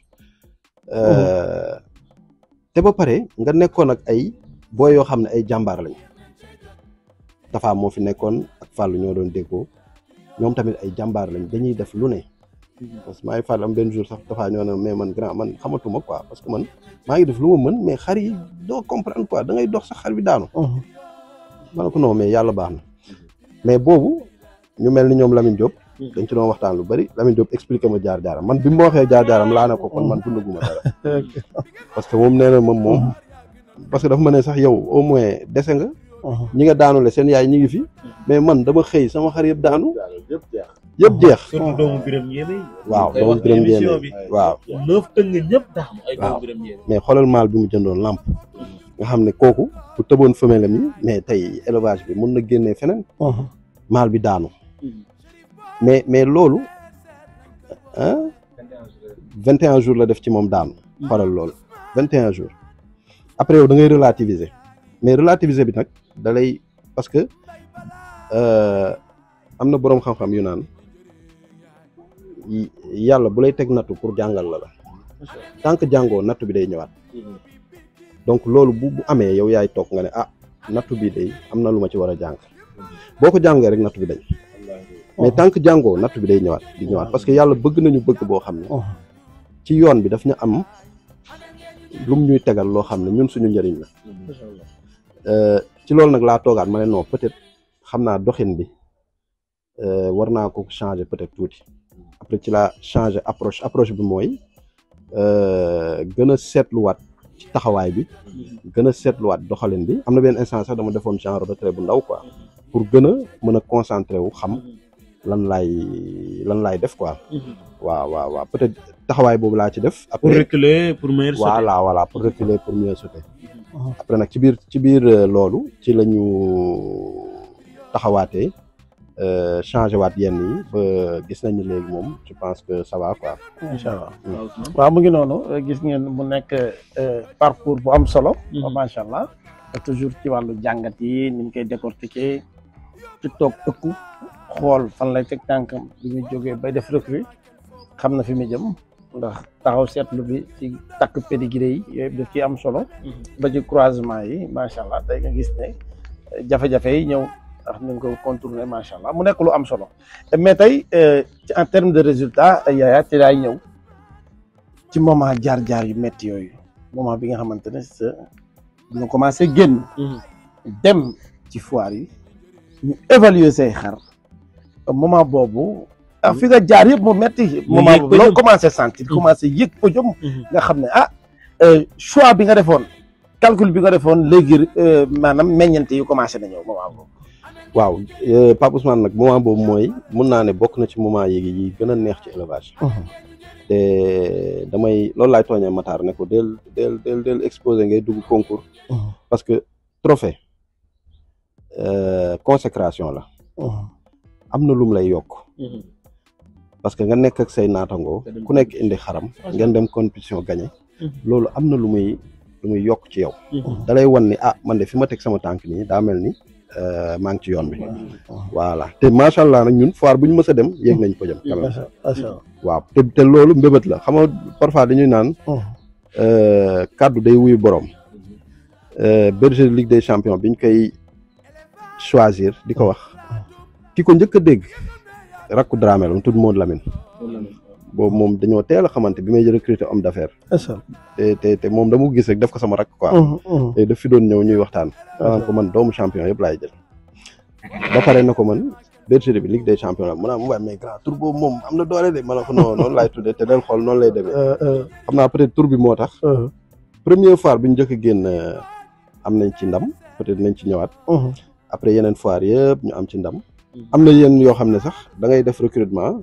te ba pare nga nekkoon ak ay booy yoo xam ne ay jàmbaar lañ Tafa moo fi nekkoon ak Fallou ñoo doon déggoo ñoom tamit ay jàmbaar lañ dañuy def lu ne parce que maa ngi Fallou am benn jour sax Tafa ñoo ne mais man grand man xamatuma quoi parce que man maa ngi def lu ma mën mais xar yi doo comprendre quoi da ngay dox sax xar bi daanu. ma ne ko non mais yàlla baax na mais boobu ñu mel ni ñoom Lamine Diop. dañ ci doon waxtaan lu bari Lamine Diop expliqué ma jaar jaaram man bi ma waxee jaar jaaram laa ne ko kon man dundaguma dara parce que moom nee na moom moom parce que dafa ma ne sax yow au moins dese nga ñi nga daanule seen yaay ñi ngi fi mais man dama xëy sama xar yëpp daanu yëpp jeex yëpp jeex surtout doomu biram yéene waaw doomu biram yéene waaw neuf tëng ñëpp daanu ay doomu biram yéene mais xoolal maal bi mu jëndoon lamp nga xam ne kooku bu tëboon femelle mi mais tey élevage bi mën na génnee feneen maal bi daanu mais mais loolu ah vingt et un jours la def ci moom daanu xoolal loolu vingt et un jours après yow da ngay relativiser mais relativiser bi nag da lay parce que am na boroom xam-xam yu naan yàlla bu lay teg nattu pour jàngal la la tant que jàngoo nattu bi day ñëwaat donc loolu bu bu amee yow yaay toog nga ne ah nattu bi day am na lu ma ci war a jàng boo ko jàngee rek nattu bi dañ mais tant que jàngoo nattu bi day ñëwaat di ñëwaat parce que yàlla bëgg nañu bëgg boo xam ne ci yoon bi daf ñu am lum ñuy tegal loo xam ne ñun suñu njëriñ la ci loolu nag laa toogaat ma ne non peut-être xam naa doxin bi war naa ko changer peut-être tuuti après ci laa changer approche approche bi mooy gën a seetluwaat ci taxawaay bi gën a seetluwaat doxalin bi am na benn instant sax dama defoon genre retrait bu ndaw quoi pour gën a mën a concentrer wu xam lan laay lan laay def quoi waaw waaw waaw peut-être taxawaay boobu laa ci def pour reculer pour mieux sauter voilà voilà pour reculer pour mieux sauter après nag ci biir ci biir loolu ci la ñu taxawaatee changé waat yenn yi ba gis nañu léegi moom je pense que ça va quoi. incha allah waaw mu ngi noonu gis ngeen mu nekk parcours bu am solo. macha allah toujours ci wàllu jàngat yi ni ñu koy décortiquer ci toog ëkku xool fan lay teg tànkam bi muy jógee bay def recrue xam na fi mu jëm ndax taxaw seetlu bi ci takk pédigré yi yooyu daf ci am solo. ba ci croisement yi macha allah tey nga gis ne jafe-jafe yi ñëw. ndax ñu ngi ko contourner macha allah mu nekk lu am solo mais tey ci en terme de résultat Yaya ci daay ñëw ci moment jaar-jaar yu métti yooyu moment bi nga xamante ne sa ñu commencé génn dem ci foire yi ñu évaluer say xar moment boobu ak fi nga jaar yëpp mu métti moment boobu loo commencé sentir commencé yëg podium nga xam ne ah choix bi nga defoon calcul bi nga defoon léegi maanaam meññante yu commencé na ñëw moment boobu waaw Pape Ousmane nag moment boobu mooy mun naa ne bokk na ci moment yi yi gën a neex ci élevage te damay loolu laay tooñee Matar ne ko del del del del exposé ngay dugg concours parce que trophée consécration la am na lum lay yokk parce que nga nekk ak say naatangoo ku nekk indi xaram ngeen dem compétition gagné loolu am na lu muy lu muy yokk ci yow da lay wan ni ah man de fi ma teg sama tànk nii daa mel ni maa ngi ci yoon bi voilà te macha allah nag ñun foire bu ñu mës a dem yéeg nañ ko jëm waaw te te loolu mbébét la xam nga parfois dañuy naan kaddu day wuyu borom bergerie Ligue des champions biñ koy choisir di ko wax ki ko njëkk a dégg rakku Dramé la mu tudd Maud Lamine boobu moom dañoo teel a xamante bi may recruter homme d'affaires te te te moom dama ko gis rek def ko sama rakk quoi te daf fi doon ñëw ñuy waxtaan danaan ko man doomu champion yëpp laay jël ba pare na ko man bergerie bi Ligue des champions la mu naa mu waaye mais grand tour boobu moom am na doole de ma ne ko non noonu laay tuddee te del xool noonu lay demee xam naa peut-être tour bi moo tax première fois bi ñu njëkk a génn am nañ ci ndam peut-être nañ ci ñëwaat après yeneen foire yëpp ñu am ci ndam am na yenn yoo xam ne sax da ngay def recrutement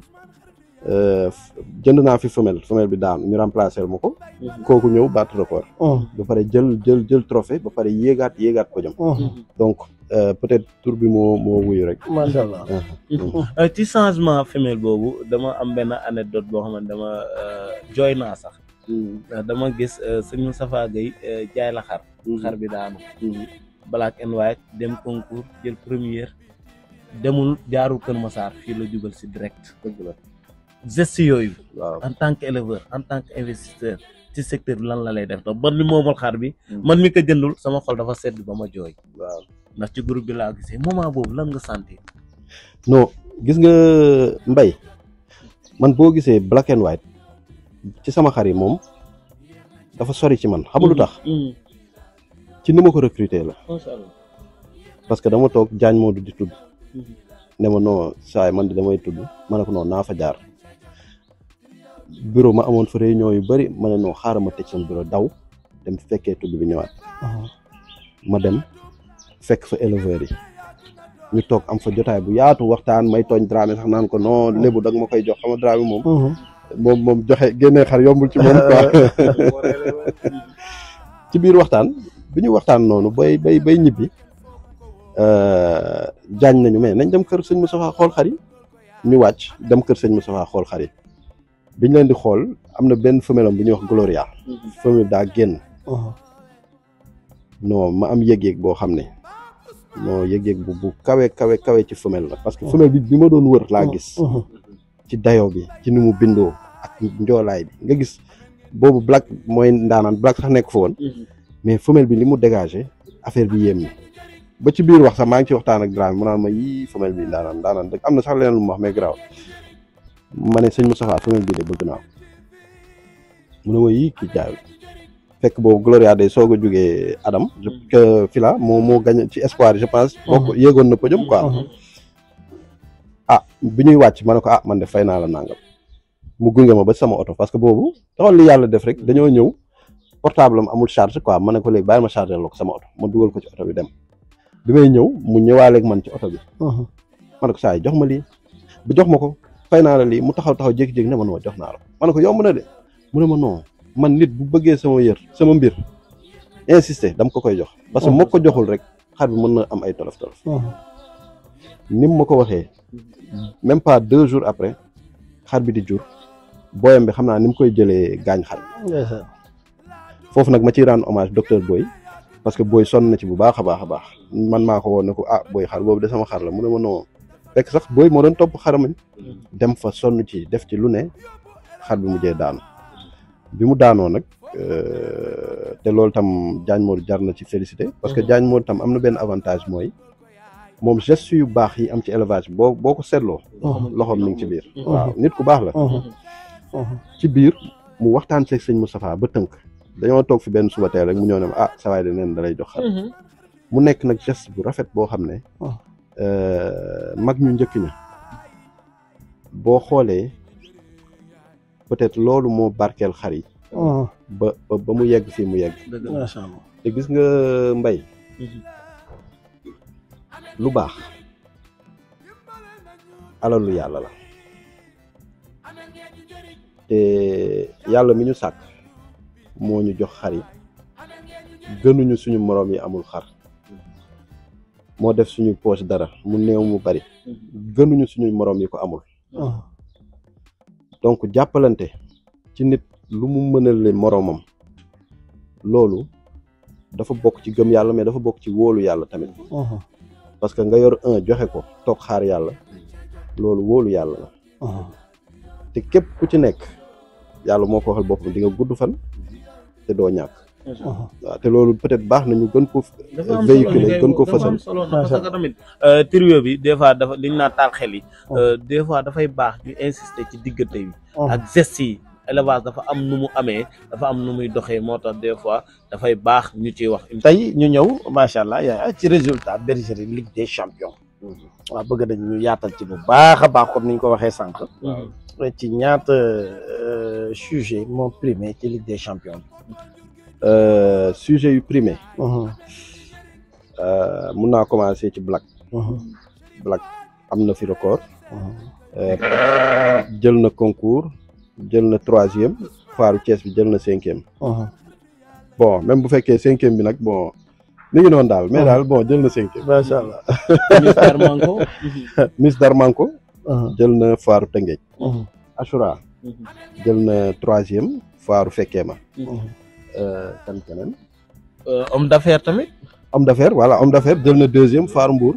jënd naa fi femelle femelle bi daanu ñu remplacer ma ko kooku ñëw baat record ba pare jël jël jël trophée ba pare yéegaat yéegaat ko jëm donc peut-être tour bi moo moo wuyu rek macha allah ci changement femelle boobu dama am benn anecdote boo xam ne dama jooy naa sax dama gis sëñ Moustapha Gueye jaay la xar xar bi daanu black and white dem concours jël première demul jaarul Kër Massar fii la jugal si direct dëgg la geste yooyu waaw en tant que éleveur en tant que investisseur ci secteur bi lan la lay def man mi moomal xar bi man mi ko jëndul sama xol dafa sedd ba ma jooy waaw ndax ci groupe bi laa gisee moment boobu lan nga sentir non gis nga mbay man boo gisee black and white ci sama xar yi moom dafa sori ci man xamul lu tax ci ni ma ko recruter la macha allah parce que dama toog jaañ moo du di tudd ne ma non saay man di damay tudd ma ne ko noonu naa fa jaar bureau ma amoon fa réunion yu bëri ma ne non xaaral ma tëj sama bureau daw dem fekkee tudd bi ñëwaat ma dem fekk fa éleveurs yi ñu toog am fa jotaay bu yaatu waxtaan may tooñ Dramé sax naan ko non lébu dag ma koy jox xam nga Dramé moom moom moom joxe génnee xar yombul ci moom quoi ci biir waxtaan bi ñu waxtaan noonu bay bay bay ñibbi jaañ nañu mais nañ dem kër sëñ Moustapha xool xar yi ñu wàcc dem kër sëñ Moustapha xool xar yi biñ leen di xool am na benn femelle am bu ñuy wax Gloria femelle daa génn non ma am yëg-yëg boo xam ne non yëg-yëg bu bu kawe kawe kawe ci femelle la parce que femelle bi bi ma doon wër laa gis ci dayo bi ci ni mu bindoo ak njoolaay bi nga gis boobu Black mooy ndaanaan Black sax nekk fa woon mais femelle bi li mu dégagé affaire bi yéem na ba ci biir wax sax maa ngi ci waxtaan ak Dramé mu naan ma yii femelle bi ndaanaan ndaanaan dëgg am na sax leneen lu mu wax mais garaaw ma ne sëñ Moustapha femelle bi de bëgg naa mu ne ma yii kii jaayul fekk boobu Gloria day soog a jógee Adam je fila moo moo gañ ci espoir je pense boo ko yéegoon na podium quoi ah bi ñuy wàcc ma ne ko ah man de fay naa la nangam mu gunge ma ba sama oto parce que boobu taxoon li yàlla def rek dañoo ñëw portable am amul charge quoi ma ne ko léegi bàyyi ma chargé la ko sama oto ma dugal ko ci oto bi dem bi may ñëw mu ñëwaaleeg man ci oto bi ma ne ko saa yi jox ma lii bu jox ma ko fay naa la lii mu taxaw taxaw jékki-jékki ne ma noo jox naa la ma ne ko yomb na de mu ne ma non man nit bu bëggee sama yër sama mbir insister dama ko koy jox parce que moo ko joxul rek xar bi mën na am ay tolof tolof ni mu ma ko waxee même pas deux jours après xar bi di jur booyam bi xam naa ni mu koy jëlee gaañ xar bi foofu nag ma ciy rendre hommage docteur Boy parce que Boy sonn na ci bu baax a baax a baax man maa ko woon ne ko ah Boy xar boobu de sama xar la mu ne ma non fekk sax Boy moo doon topp xaramañ dem fa sonn ci def ci lu ne xar bi mujjee daanu bi mu daanoo nag te loolu tam Diagne Modou jar na ci félicité parce que Diagne Modou tam am na benn avantage mooy moom geste yu baax yi am ci élevage boo boo ko seetloo loxoom mi ngi ci biir waaw nit ku baax la ci biir mu waxtaan seeg sëñ Moustapha ba tënk dañoo toog fi benn suba teel rek mu ñëw ne ma ah sa waay de neen da lay jox xar mu nekk nag geste bu rafet boo xam ne mag ñu njëkk ña boo xoolee peut-être loolu moo barkeel xar yi ba ba mu yegg fii mu yegg te gis nga mbay lu baax alalu yàlla la te yàlla mi ñu sàkk moo ñu jox xar yi gënuñu suñu moroom yi amul xar moo def suñu poche dara mu néew mu bari gënuñu suñu moroom yi ko amul donc jàppalante ci nit lu mu mënale moroomam loolu dafa bokk ci gëm yàlla mais dafa bokk ci wóolu yàlla tamit parce que nga yor un joxe ko toog xaar yàlla loolu wóolu yàlla la te képp ku ci nekk yàlla moo ko waxal boppam di nga gudd fan te doo ñàkk waaw te loolu peut-être baax na ñu gën ko véhiculer gën ko fësal parce que tamit trio bi des fois dafa liñ naa taal xel yi des fois dafay baax ñu insister ci diggante bi ak gestes yi élevage dafa am nu mu amee dafa am nu muy doxee moo tax des fois dafay baax ñu ciy wax tey ñu ñëw macha allah yaa ci résultat bergerie Ligue des champions waaw bëgg nañ ñu yaatal ci bu baax a baax comme ni ñu ko waxee sànq ci ñaata sujet moo primé ci Ligue des champions Euh, sujet yu primé euh, mun naa commencer ci Black Black am na fi record jël na concours jël na troisième faaru Thiès bi jël na cinquième bon même bu fekkee cinquième bi nag bon mi ngi noonu daal mais daal bon jël na cinquième macha allah Miss Darmanko Miss Darmanko jël na faaru Tëngéej Ashura jël na troisième faaru Fekkeema kan keneen homme d'affaires tamit homme d'affaires voilà homme d'affaires jël na deuxième Faaru Mbour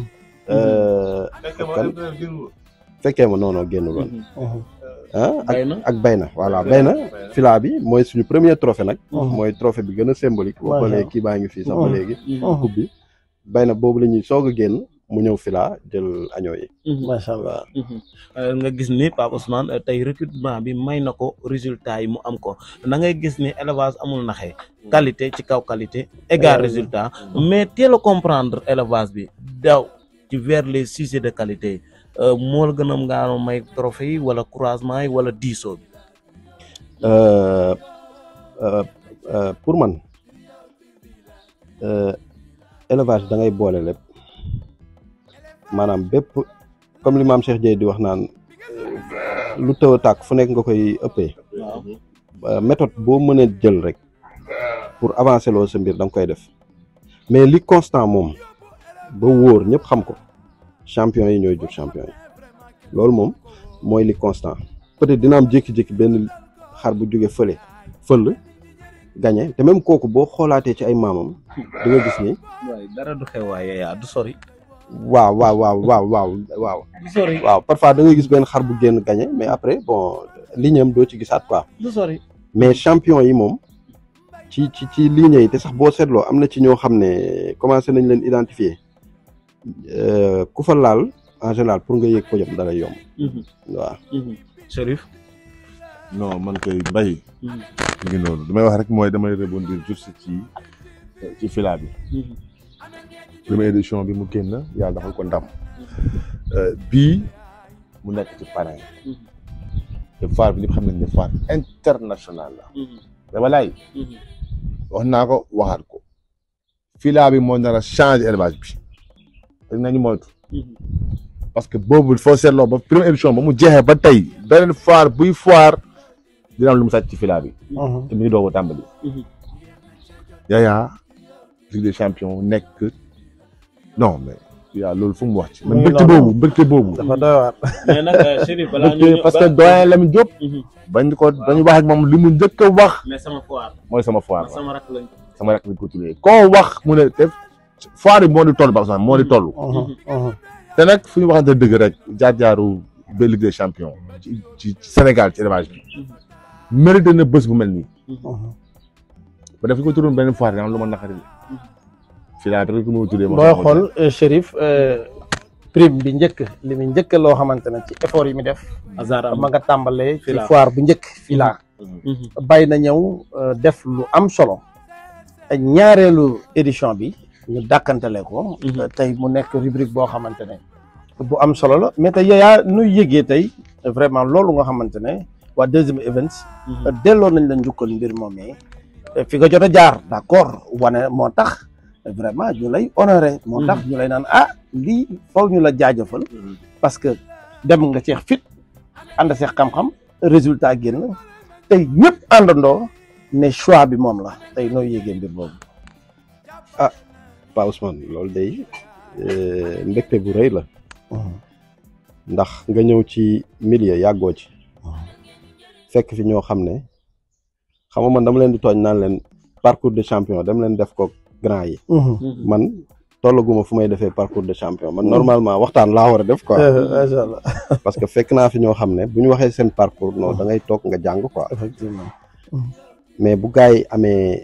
kan fekkee ma noonu génn loon ah ak ak Bayna voilà Bayna fila bi mooy suñu premier trophée nag mooy trophée bi gën a symbolique boo xoolee kii baa ngi fii sax ba léegi coupe bi Bayna boobu la ñuy soog a génn mu ñëw fila jël añoo yi macha allah nga gis ni Pape Ousmane tey recrutement bi may na ko résultat yi mu am ko da ngay gis ni élevage amul naxee qualité ci kaw qualité égal résultat mais teel a comprendre élevage bi daw ci vers les sujets de qualité moo la gën a ngaa may trophée yi wala croisement yi wala diisoo bi pour man élevage da ngay boole lépp maanaam bépp comme li maam Cheikh Dieye di wax naan lu tëw a tàkk fu nekk nga koy ëppee méthode boo mën a jël rek pour avancer loo sa mbir da nga koy def mais li constant moom ba wóor ñëpp xam ko champion yi ñooy jur champion yi loolu moom mooy li constant peut-être dina am jékki-jékki benn xar bu jóge fële fël gagné te même kooku boo xoolaatee ci ay maamam di nga gis ni. waaye dara du xew waaye yaa du sori. waaw waaw waaw waaw waaw waaw. du sori waaw parfois da ngay gis benn xar bu génn gagné mais après bon ligne am doo ci gisaat quoi. du sori. mais champion yi moom ci ci ci ligne yi te sax boo seetloo am na ci ñoo xam ne commencé nañ leen identifier ku fa laal en général pour nga yéeg podium da lay yomb. waaw. Chérif. non man koy mbay. mu ngi noonu damay wax rek mooy damay rebondir juste ci ci fila bi. première édition bi mu génn yàlla dafa ko ndam. bii mu nekk ci parrain. te foire bi ñëpp xam nañ ne foire internationale la. dama lay. wax naa ko waxaat ko. fila bi moo nar a changer élevage bi. dañ nañu moytu. parce que boobu foo seetloo ba première édition ba mu jeexee ba tey beneen foire buy foire dina am lu mu sàcc ci fila bi. te mi ngi doog a tàmbali. Yaya Ligue des champions nekk non mais yaa loolu fu mu wax ci. man mbégte boobu mbégte boobu. dafa doy waar. mais nag Chérif balaa ñu parce que doyen Lamine Diop. bañ ko bañ wax ak moom li mu njëkk a wax. mais sama foire. mooy sama foire sama rakk lañ. sama rakk lañ ko tuddee koo wax mu ne te foire bi moo di toll ba exemple moo di toll. te nag fu ñu waxante dëgg rek jaar-jaaru ba Ligue des champions ci ci Sénégal ci élevage bi mérité na bés bu mel nii. ba def ko tuddoon benn foire dina am lu ma naqari. fii laa rek mu tuddee. booy xool Chérif prime bi njëkk li mu njëkk loo xamante ne ci effort yi mu def. ma nga tàmbalee ci foire bu njëkk fii laa. bàyyi na ñëw def lu am solo. ñaareelu édition bi. ñu dàkkantale ko. tey mu nekk rubrique boo xamante ne bu am solo la mais tey Yaya nuy yëgee tey vraiment loolu nga xamante ne waa deuxième events delloo nañ la njukkal mbir moomee fi nga jot a jaar d'accord wane moo tax vraiment ñu lay honoré moo tax ñu lay naan ah lii foog ñu la jaajëfal parce que dem nga seex fit ànd seex xam-xam résultat génn tey ñëpp àndandoo ne choix bi moom la tey nooy yëgee mbir boobu. ah Pa Ousmane loolu day mbégte bu rëy la ndax nga ñëw ci milieu yàggoo ci fekk fi ñoo xam ne xam nga man dama leen di tooñ naan leen parcours de champion dem leen def ko grand yi man tollaguma fu may defee parcours de champion man normalement waxtaan laa war a def quoi macha allah parce que fekk naa fi ñoo xam ne bu ñu waxee seen parcours non da ngay toog nga jàng quoi effectivement mais bu gars yi amee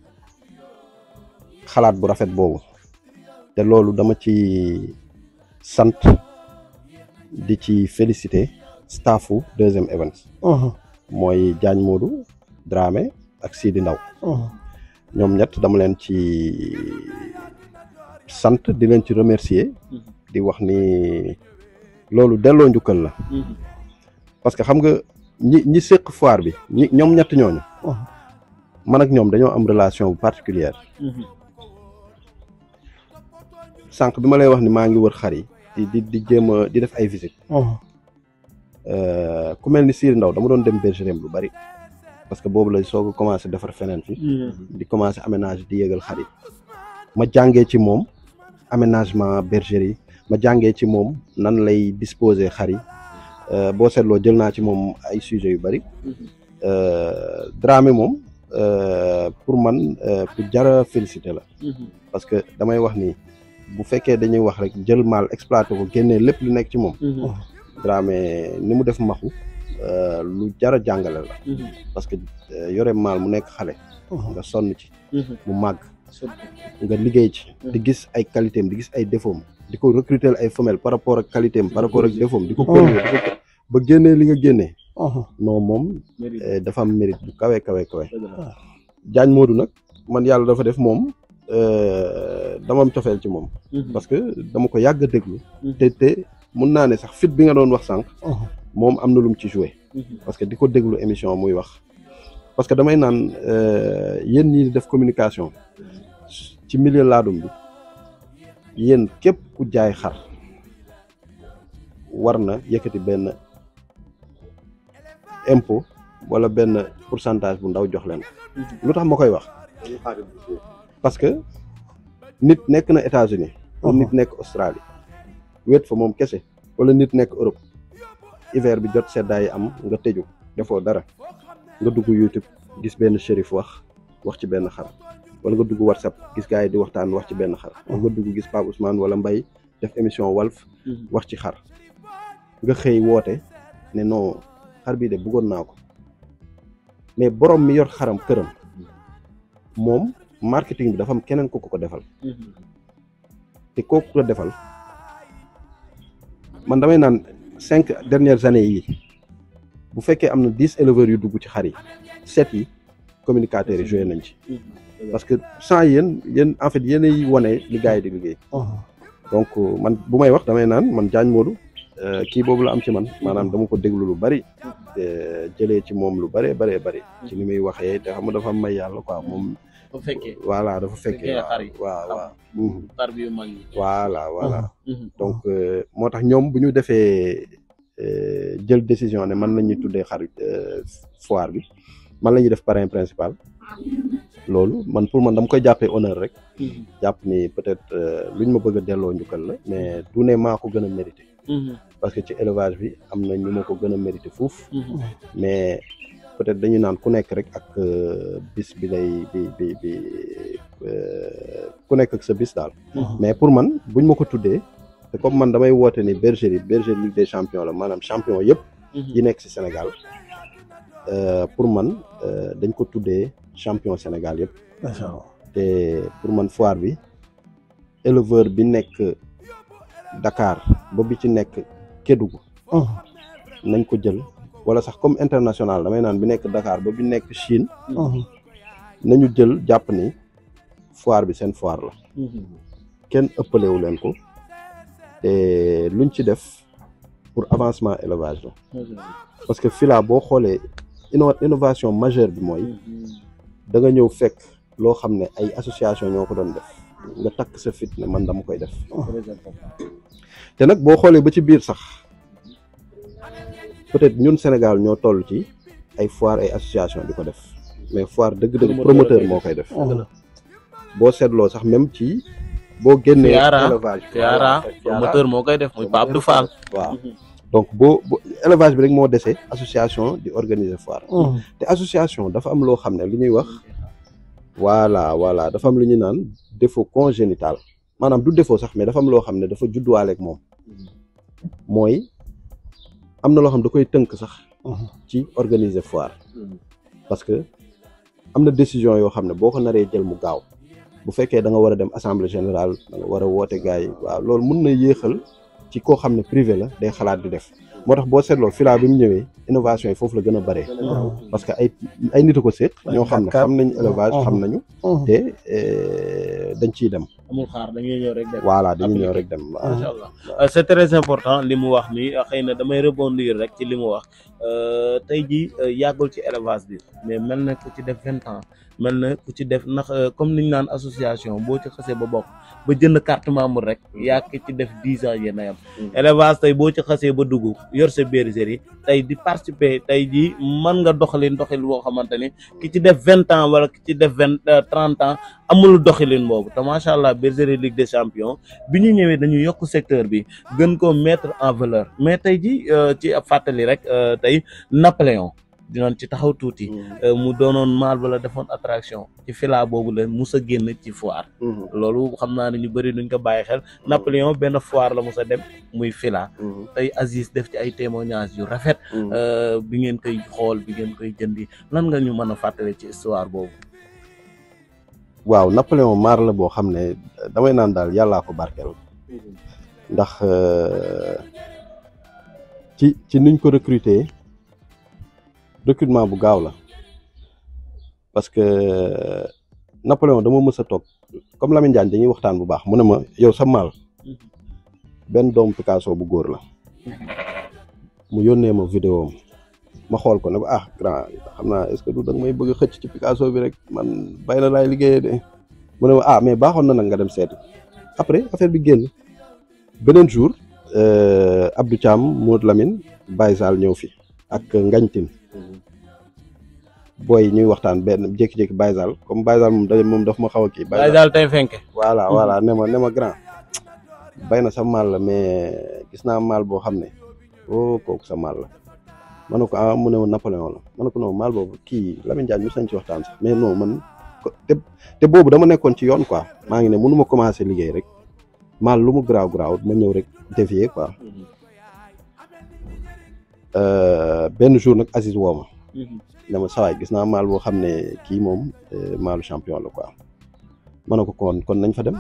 xalaat bu rafet boobu te loolu dama ci sant di ci féliciter staffu deuxième events mooy Diagne Modou Dramé ak Sidi Ndaw ñoom ñett dama leen ci sant di leen ci remercier di wax ni loolu delloo njukkal la parce que xam nga ñi ñi séq foire bi ñi ñoom ñett ñooñu man ak ñoom dañoo am relation bu particulière sànq bi ma lay wax ni maa ngi wër xar yi di di di jéem a di def ay visite ku mel ni Sidi Ndaw dama doon dem bergerie lu bari parce que boobu lay soog a commencé defar feneen fi di commencé aménage di yéegal xar yi ma jàngee ci moom aménagement bergerie ma jàngee ci moom nan lay disposer xar yi boo seetloo jël naa ci moom ay sujets yu bari Dramé moom pour man ku jara félicité la parce que damay wax ni bu fekkee dañuy wax rek jël maal exploité ko génnee lépp lu nekk ci moom Dramé ni mu def maxu lu jara jàngale la parce que yore maal mu nekk xale nga sonn ci mu màgg nga liggéey ci di gis ay qualité am di gis ay défaut am di ko recruter ay femelles par rapport ak qualité am par rapport ak défaut am di ko corriger di ko ba génnee li nga génnee non moom dafa am mérite bu kawe kawe kawe Diagne Modou nag man yàlla dafa def moom dama am cofeel ci moom parce que dama ko yàgg a déglu te te mun naa ne sax fit bi nga doon wax sànq moom am na lu mu ci joué parce que di ko déglu émission muy wax parce que damay naan yéen ñi di def communication ci milieu laadum bi yéen képp ku jaay xar war na yëkkati benn impôt wala benn pourcentage bu ndaw jox leen lu tax ma koy wax parce que nit nekk na États-Unis wala nit nekk Australie wéet fa moom kese wala nit nekk Europe hiver bi jot seddaay am nga tëju defoo dara nga dugg YouTube gis benn shérif wax wax ci benn xar wala nga dugg WhatsApp gis gars yi di waxtaan wax ci benn xar wala nga dugg gis Pape Ousmane wala Mbaye def émission Walf wax ci xar nga xëy woote ne non xar bii de bëggoon naa ko mais borom mi yor xaram këram moom marketing bi dafa am keneen ku ko ko defal te kooku ko defal man damay naan cinq dernières années yi bu fekkee am na dix éleveurs yu dugg ci xar yi sept yi communicateurs yi joué nañ ci parce que sans yéen yéen en fait yéenay wane li gars yi di liggéey donc man bu may wax damay naan man Diagne Modou kii boobu la am ci man maanaam dama ko déglu lu bari jëlee ci moom lu bëree bëree bëri ci ni muy waxee te xam nga dafa may yàlla quoi moom dafa fekkee voilà dafa fekkee waaw waaw xar bi yu mag yi voilà voilà donc moo tax ñoom bu ñu defee jël décision ne man la ñuy tuddee xar foire bi man la ñuy def parrain principal loolu man pour man dama koy jàppee honneur rek jàpp ni peut-être luñ ma bëgg a delloo njukkal la mais du ne maa ko gën a mérité parce que ci élevage bi am na ñu ma ko gën a mérité fuuf mais peut-être dañu naan ku nekk rek ak bis bi lay bi bi bi ku nekk ak sa bis daal mais pour man buñ ma ko tuddee te comme man damay woote ni bergerie bergerie Ligue des champions la maanaam champion yëpp yi nekk ci Sénégal pour man dañ ko tuddee champion Sénégal yëpp te pour man foire bi éleveur bi nekk Dakar ba bi ci nekk Kédougou nañ ko jël wala sax comme international damay naan bi nekk Dakar ba bi nekk Chine nañu jël jàpp ni foire bi seen foire la kenn ëppalewu leen ko te luñ ci def pour avancement élevage la parce que fii laa boo xoolee innovation majeure bi mooy da nga ñëw fekk loo xam ne ay association ñoo ko doon def nga takk sa fit ne man dama koy def te nag boo xoolee ba ci biir sax peut-être ñun Sénégal ñoo toll ci ay foire ay association di ko def mais foire dëgg-dëgg promoteur moo koy def boo seetloo sax même ci boo génnee élevage Fiara promoteur moo koy def muy Pape Abdou Fall waaw donc boo élevage bi rek moo desee association di organiser foire te association dafa am loo xam ne lu ñuy wax voilà voilà dafa am lu ñuy naan défaut congénital maanaam du défaut sax mais dafa am loo xam ne dafa judduwaaleeg moom mooy am na loo xam da koy tënk sax ci organiser foire parce que am na décision yoo xam ne boo ko naree jël mu gaaw bu fekkee da nga war a dem assemblée générale da nga war a woote gars yi waaw loolu mun na yéexal ci koo xam ne privé la day xalaat di def moo tax boo seetloo filaa bi mu ñëwee innovation yi foofu la gën a bëree parce que ay ay nit a ko séq ñoo xam ne xam nañ élevage xam nañu te dañ ciy dem amul xaar dañuy ñëw rek dem voilà dañuy ñëw rek dem macha allah c'est très important li mu wax ni xëy na damay rebondir rek ci li mu wax tey jii yàggul ci élevage bi mais mel na ku ci def vingt ans mel na ku ci def ndax comme niñ naan association boo ci xasee ba bokk ba jënd carte membre rek yaa ki ci def dix ans yéen a yam élevage tey boo ci xasee ba dugg yor sa bergerie tey di participer tey jii mën nga doxalin doxalin boo xamante ni ki ci def vingt ans wala ki ci def vingt trente ans amul doxalin boobu te macha allah bergerie Ligue des champions bi ñu ñëwee dañu yokk secteur bi gën koo mettre en valeur mais tey jii ci ab fàttali rek tey Napoléon dinañ ci taxaw tuuti mu doonoon maal bala defoon attraction ci fila boobu la mus a génn ci foire loolu xam naa ne ñu bëri duñ ko bàyyi xel Napoléon benn foire la mus a dem muy fila tey Aziz def ci ay témoignages yu rafet bi ngeen koy xool bi ngeen koy jëndi lan nga ñu mën a fàttale ci histoire boobu waaw Napoléon maar la boo xam ne damay naan daal yàllaa ko barkeel ndax ci ci niñ ko recruter recrutement bu gaaw la parce que Napoléon dama mës a toog comme Lamine Diagne dañuy waxtaan bu baax mu ne ma yow sa maal benn doomu Picasso bu góor la mu yónnee ma vidéo ma xool ko ne ko ah grand xam naa est-ce que du danga may bëgg a xëcc ci Picasso bi rek man bay la laay liggéeyee de mu ne ma ah mais baaxoon na nag nga dem seeti après affaire bi génn beneen jour Abdou Thiam Modou Lamine Baye Sall ñëw fi ak Ngañtin booy ñuy waxtaan benn jékki-jékki Baye Sall comme Baye Sall moom da moom daf ma xaw a kii. Baye Sall tey fenke. voilà voilà ne ma ne ma grand bay na sa maal la mais gis naa maal boo xam ne oh kooku sa maal la ma ne ko ah mu ne ma Napoléon la ma ne ko non maal boobu kii Lamine Diagne ñu sañ ci waxtaan sax mais non man te te boobu dama nekkoon ci yoon quoi maa ngi ne mënu ma commencé liggéey rek maal lu mu garaaw garaaw ma ñëw rek dévier quoi benn jour nag Aziz woo ma dama sawaay gis naa maal boo xam ne kii moom maalu champion la quoi ma ne ko kon kon nañ fa dem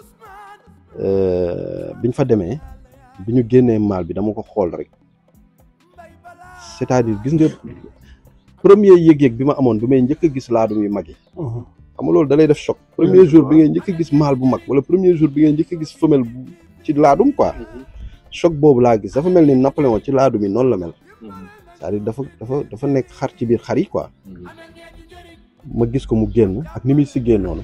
biñ fa demee bi ñu génnee maal bi dama ko xool rek c'est-à-dire gis nga premier yëg-yëg bi ma amoon bi may njëkk a gis laadum yu mag yi xam nga loolu da lay def choc premier jour bi ngay njëkk a gis maal bu mag wala premier jour bi ngay njëkk a gis femelle bu ci laadum quoi choc boobu laa gis dafa mel ni Napoléon ci laadum yi noonu la mel c'est-à-dire dafa dafa dafa nekk xar ci biir xar yi quoi ma gis ko mu génn ak ni muy siggee noonu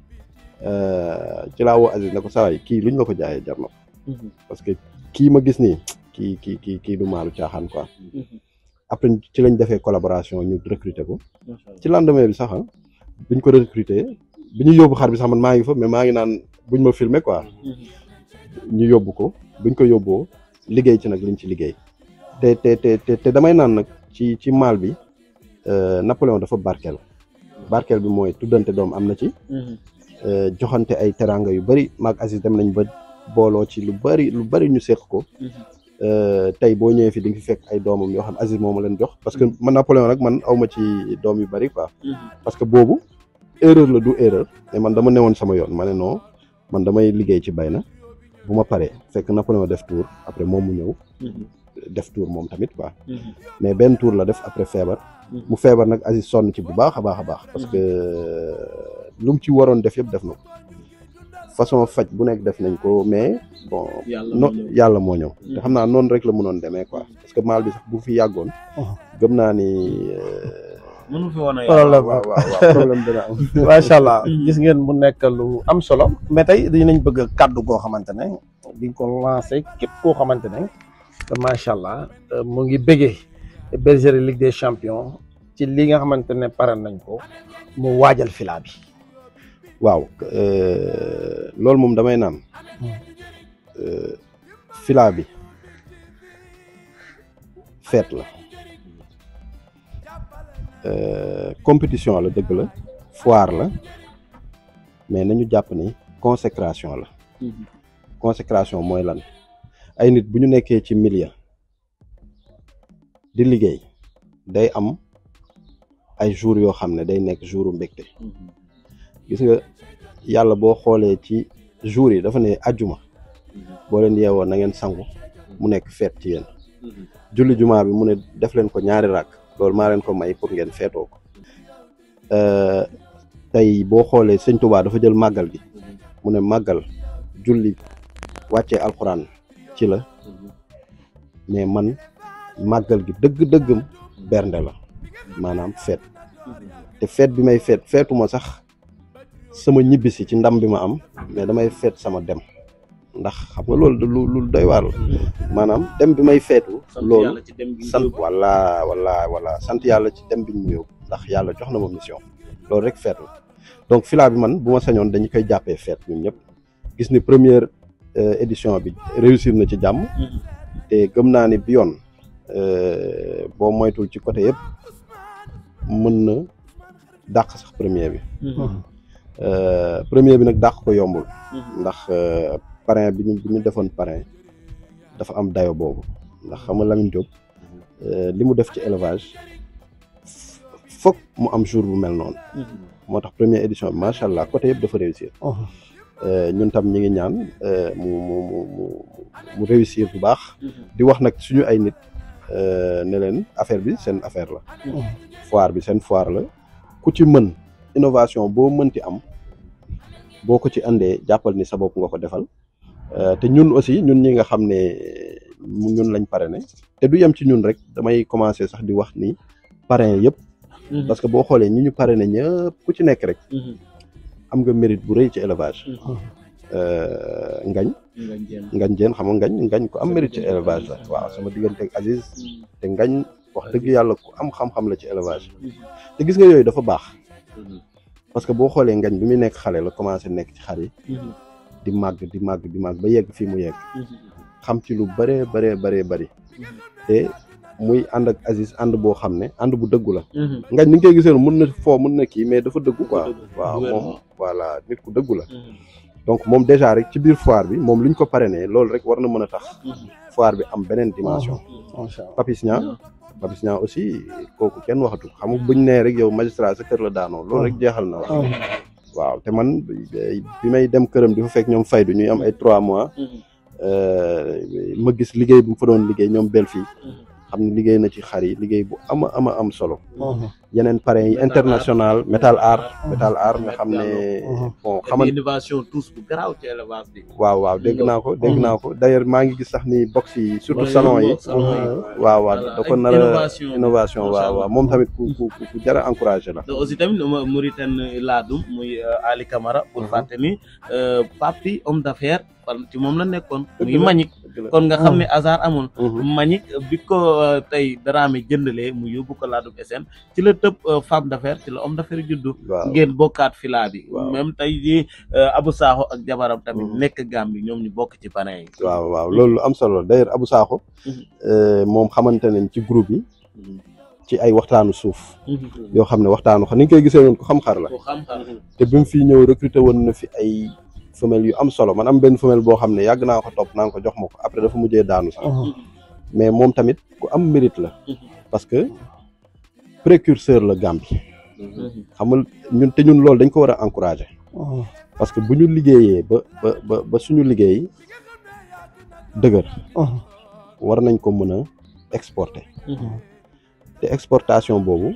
ci laa woo Aziz ne ko saa yi kii luñ la ko jaayee jar na ko parce que kii ma gis nii kii kii kii kii du maalu caaxaan quoi après ci lañ defee collaboration ñu recruter ko ci lendemain bi sax biñ ko recruter bi ñu yóbbu xar bi sax man maa ngi fa mais maa ngi naan buñ ma filmer quoi ñu yóbbu ko buñ ko yóbboo liggéey ci nag liñ ci liggéey te te te te damay naan nag ci ci maal bi Napoléon dafa barkeel barkeel bi mooy tuddante doom am na ci joxante ay teranga yu bari maag Aziz dem nañ ba booloo ci lu bari lu bari ñu seq ko tey boo ñëwee fi di nga fi fekk ay doomam yoo xam Aziz moo ma leen jox parce que man Napoléon nag man awma ci doom yu bari quoi parce que boobu erreur la du erreur mais man dama newoon sama yoon ma ne non man damay liggéey ci bay na bu ma paree fekk Napoléon def tour après moom mu ñëw def tour moom tamit quoi mais benn tour la def après feebar mu feebar nag Aziz sonn ci bu baax a baax a baax parce que lu mu ci waroon def yëpp def na ko façon faj bu nekk def nañ ko mais bon no yàlla moo ñëw te xam naa noonu rek la mënoon demee quoi parce que maal bi sax bu fi yàggoon gëm naa ni mënu fi woon a problème waaw waaw problème dina am macha allah gis ngeen mu nekk lu am solo mais tey dinañ bëgg kàddu goo xamante ne di ko lancé képp koo xamante ne macha allah mu ngi bëggee bergerie Ligue des champions ci li nga xamante ne pare nañ ko mu waajal filaa bi waaw loolu moom damay naan filaa bi fête la compétition la dëgg la foire la mais nañu jàpp ni consécration la consécration mooy lan ay nit bu ñu nekkee ci milieu di liggéey day am ay jours yoo xam ne day nekk jouru mbégte gis nga yàlla boo xoolee ci jours yi dafa ne ajjuma boo leen yeewoo na ngeen sangu mu nekk feet ci yéen julli jumaa bi mu ne def leen ko ñaari rakk loolu maa leen ko may pour ngeen feetoo ko tey boo xoolee sëñ Touba dafa jël màggal gi mu ne màggal julli wàccee alxuraan ci la mais man màggal gi dëgg-dëggam bernde la maanaam feet te feet bi may feet feetuma sax sama ñibbisi ci ndam bi ma am mais damay feet sama dem ndax xam nga loolu lu lu doy waar la maanaam dem bi may feetu loolu sant wala wala wala sant yàlla ci dem bi ñu ñëw ndax yàlla jox na ma mission loolu rek feet la donc filaa bi man bu ma sañoon dañu koy jàppee feet ñun ñëpp gis ni première édition bi réussir na ci jàmm te gëm naa ni bi yoon boo moytul ci côté yëpp mën na dàq sax premier bi premier bi nag dàq ko yombul ndax parrain bi ñu bi ñu defoon parrain dafa am dayo boobu ndax xam nga Lamine Diop li mu def ci élevage foog mu am jour bu mel noonu moo tax première édition bi macha allah côté yëpp dafa réussir ñun tam ñi ngi ñaan mu mu mu mu réussir bu baax di wax nag suñu ay nit ne leen affaire bi seen affaire la foire bi seen foire la ku ci mën innovation boo mënti am boo ko ci andee jàppal ni sa bopp nga ko defal te ñun aussi ñun ñi nga xam ne ñun lañ parrainé te du yem ci ñun rek damay commencer sax di wax ni parrain yëpp parce que boo xoolee ñi ñu parrainé ñëpp ku ci nekk rek am nga mérite bu rëy ci élevage ngañ ngañ jéen xam nga ngañ ngañ ku am mérite ci élevage la waaw sama diggante ak Aziz te ngañ wax dëgg yàlla ku am xam-xam la ci élevage te gis nga yooyu dafa baax parce que boo xoolee ngañ bi muy nekk xale la commencé nekk ci xar yi di màgg di màgg di màgg ba yegg fii mu yegg xam ci lu bëree bëree bëree bëri te muy ànd ak Aziz ànd boo xam ne ànd bu dëggu la. Ngañ ni nga koy gisee mën na foo mën na kii mais dafa dëggu quoi. waaw moom voilà nit ku dëggu la. donc moom déjà rek ci biir foire bi moom lu ñu ko parrainé loolu rek war na mën a tax. foire bi am beneen dimension. Papis Niang Papis Niang aussi kooku kenn waxatu xam nga buñ nee rek yow magistrat sa kër la daanoo loolu rek jeexal na wax. waaw te man bi may dem këram di fa fekk ñoom faydu ñuy am ay trois mois. ma gis liggéey bu mu fa doon liggéey ñoom bel fii xam ne liggéey na ci xar yi liggéey bu ama ama am solo. yeneen parrain yi international métal art métal art nga xam ne bon xaman innovation tous bu garaaw ci élevage bi. waaw waaw dégg naa ko dégg naa ko d'ailleurs maa ngi gis sax ni box yi surtout salon yi waaw waaw da ko nar a innovation waaw waaw moom tamit ku ku ku jar a encouragé la. aussi tamit Mauritanie laadum muy Ali Camara pour fàtte ni papi homme d'affaires ci moom la nekkoon muy Manick kon nga xam ne hasard amul. Manick bi ko tey Dramé jëndalee mu yóbbu ko laadum S N ci la tëb femme d'affaires ci la homme d'affaires juddu. ngeen bokkaat filaa bi. même tey jii Abou Sakho ak jabaram tamit nekk Gambie ñoom ñu bokk ci parrain yi. waaw waaw loolu am solo d'ailleurs Abou Sakho moom xamante nañ ci groupe yi. ci ay waxtaanu suuf. yoo xam ne waxtaanu xam ni nga koy gisee noonu ko xam xar la. te bi mu fii ñëw recruter woon na fi ay femelles yu am solo man am benn femelle boo xam ne yàgg naa ko topp naa ko jox ma ko après dafa mujjee daanu sax. mais moom tamit ku am mérite la. parce que précurseur la Gambie. xam nga ñun te ñun loolu dañ ko war a encourager. parce que bu ñu liggéeyee ba ba ba suñu liggéey dëgër. war nañ ko mën a exporter. te exportation boobu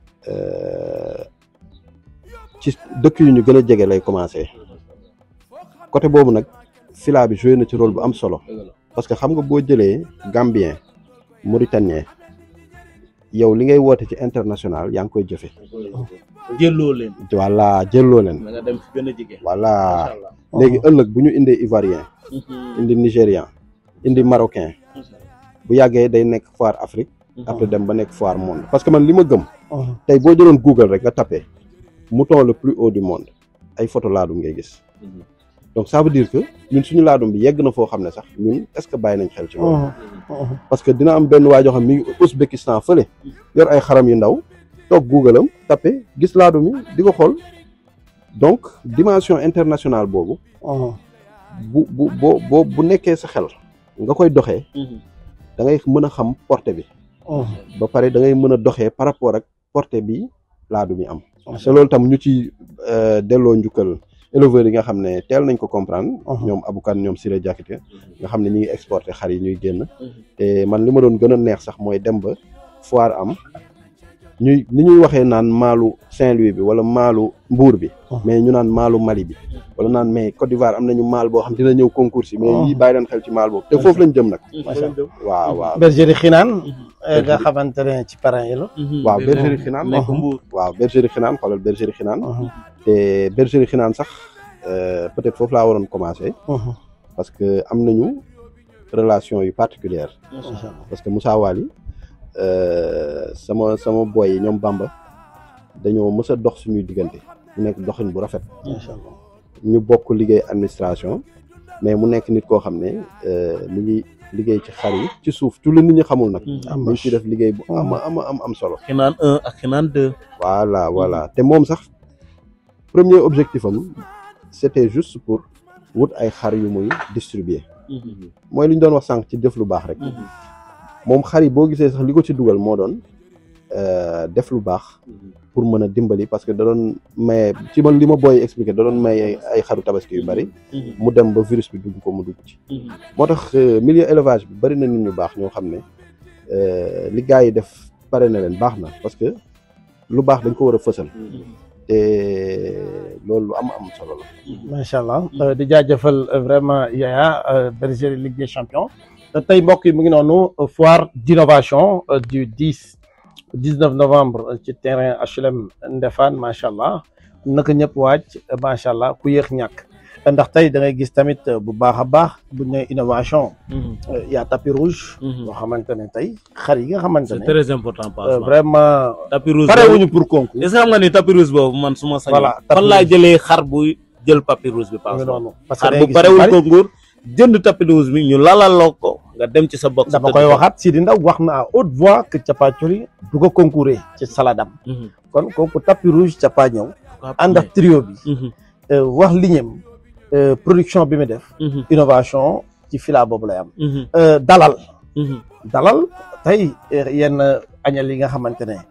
ci dëkk yu ñu gën a jege lay commencer. côté boobu nag fila bi joué na ci rôle bu am solo. parce que xam nga boo jëlee Gambien Mauritanien yow li ngay woote ci international yaa ngi koy jëfe jëlloo leen. voilà jëlloo leen. nga dem fi gën a jege. voilà léegi ëllëg bu ñu indee Ivoirien. indi Nigérian indi Marocain. bu yàggee day nekk foire Afrique. après dem ba nekk foire monde. parce que man li ma gëm. tey boo jëloon Google rek nga tapé mouton le plus haut du monde ay photo laadum ngay gis. donc ça veut dire que ñun suñu laadum bi yegg na foo xam ne sax ñun est-ce que bàyyi nañ xel ci loolu. parce que dina am benn waa joo xam mi ngi Ouzbékistan fële yor ay xaram yu ndaw toog Google am tapé gis laadum yi di ko xool donc dimension internationale boobu. bu bu boo boo bu nekkee sa xel nga koy doxee. da ngay mën a xam portée bi. ba pare da ngay mën a doxee par rapport ak portée bi laadum yi am. te loolu tam ñu ci delloo njukkal. éleveurs yi nga xam ne teel nañ ko comprendre. ñoom Aboukan ñoom Siré Diakité nga xam ne ñi ngi exporté xar yi ñuy génn. te man li ma doon gën a neex sax mooy dem ba foire am ñuy ni ñuy waxee naan maalu Saint-Louis bi wala maalu Mbour bi. mais ñu naan maalu Mali bi. wala naan mais Côte d'Ivoire am nañu maal boo xam dina ñëw concours yi. mais yi bàyyi leen xel ci maal boobu te foofu lañ jëm nag. macha allah waaw waaw. bergerie Xinaan nga xamante ne ci parrain yi la. waaw bergerie Xinaan waaw bergerie Xinaan xoolal bergerie Xinaan. te bergerie Xinaan sax peut-être foofu laa waroon commencer. parce que am nañu relation yu particulière parce que Moussa Wali sama sama boy yi ñoom Bamba dañoo mës a dox suñuy diggante mu nekk doxin bu rafet. ñu bokk liggéey administration mais mu nekk nit koo xam ne mi ngi liggéey ci xar yi ci suuf ci lu nit ñi xamul nag. mu ngi ci def liggéey bu am am am am solo. Xinaan un ak Xinaan deux. voilà voilà te moom sax. premier objectif am c'était juste pour wut ay xar yu muy distribuer. mooy li ñu doon wax sànq ci def lu baax rek. moom xar yi boo gisee sax li ko ci dugal moo doon def lu baax pour mën a dimbali parce que da doon maye ci man li ma booy expliquer da doon maye ay xaru tabaski yu bari. mu dem ba virus bi dugg ko mu dugg ci. moo tax milieu élevage bi bari na nit ñu baax ñoo xam ne li gars yi def pare na leen baax na parce que lu baax dañ ko war a fësal. te loolu am am solo la. macha allah di jaajëfal vraiment Yaya bergerie Ligue des champions tey mbokk yi mu ngi noonu foire d'innovation du dix dix-neuf novembre ci terrain H L M Ndefane macha allah naka ñëpp waaj macha allah ku yéex ñàkk ndax tey da ngay gis tamit bu baax a baax bu ñu nee innovation. y a tapis rouge. boo xamante ne tey xar yi nga xamante ne. c'est très important. vraiment. tapis rouge pare wuñu pour concours. est-ce que xam nga ni tapis rouge boobu man su ma sañoon. voilà fan laa jëlee xar bu jël tapis rouge bi. parce que xar bu parewul concours jënd tapis rouge bi ñu lalaloo ko nga dem ci sa box. dama koy waxaat Sidi Ndaw wax na à haute voix que Thiapathioly du ko concourir ci saladam. kon kooku tapis rouge Thiapa ñëw. ànd ak trio bi. wax liñeem production bi mu def. innovation ci fila boobu lay am. dalal. dalal tey yenn añal yi nga xamante ne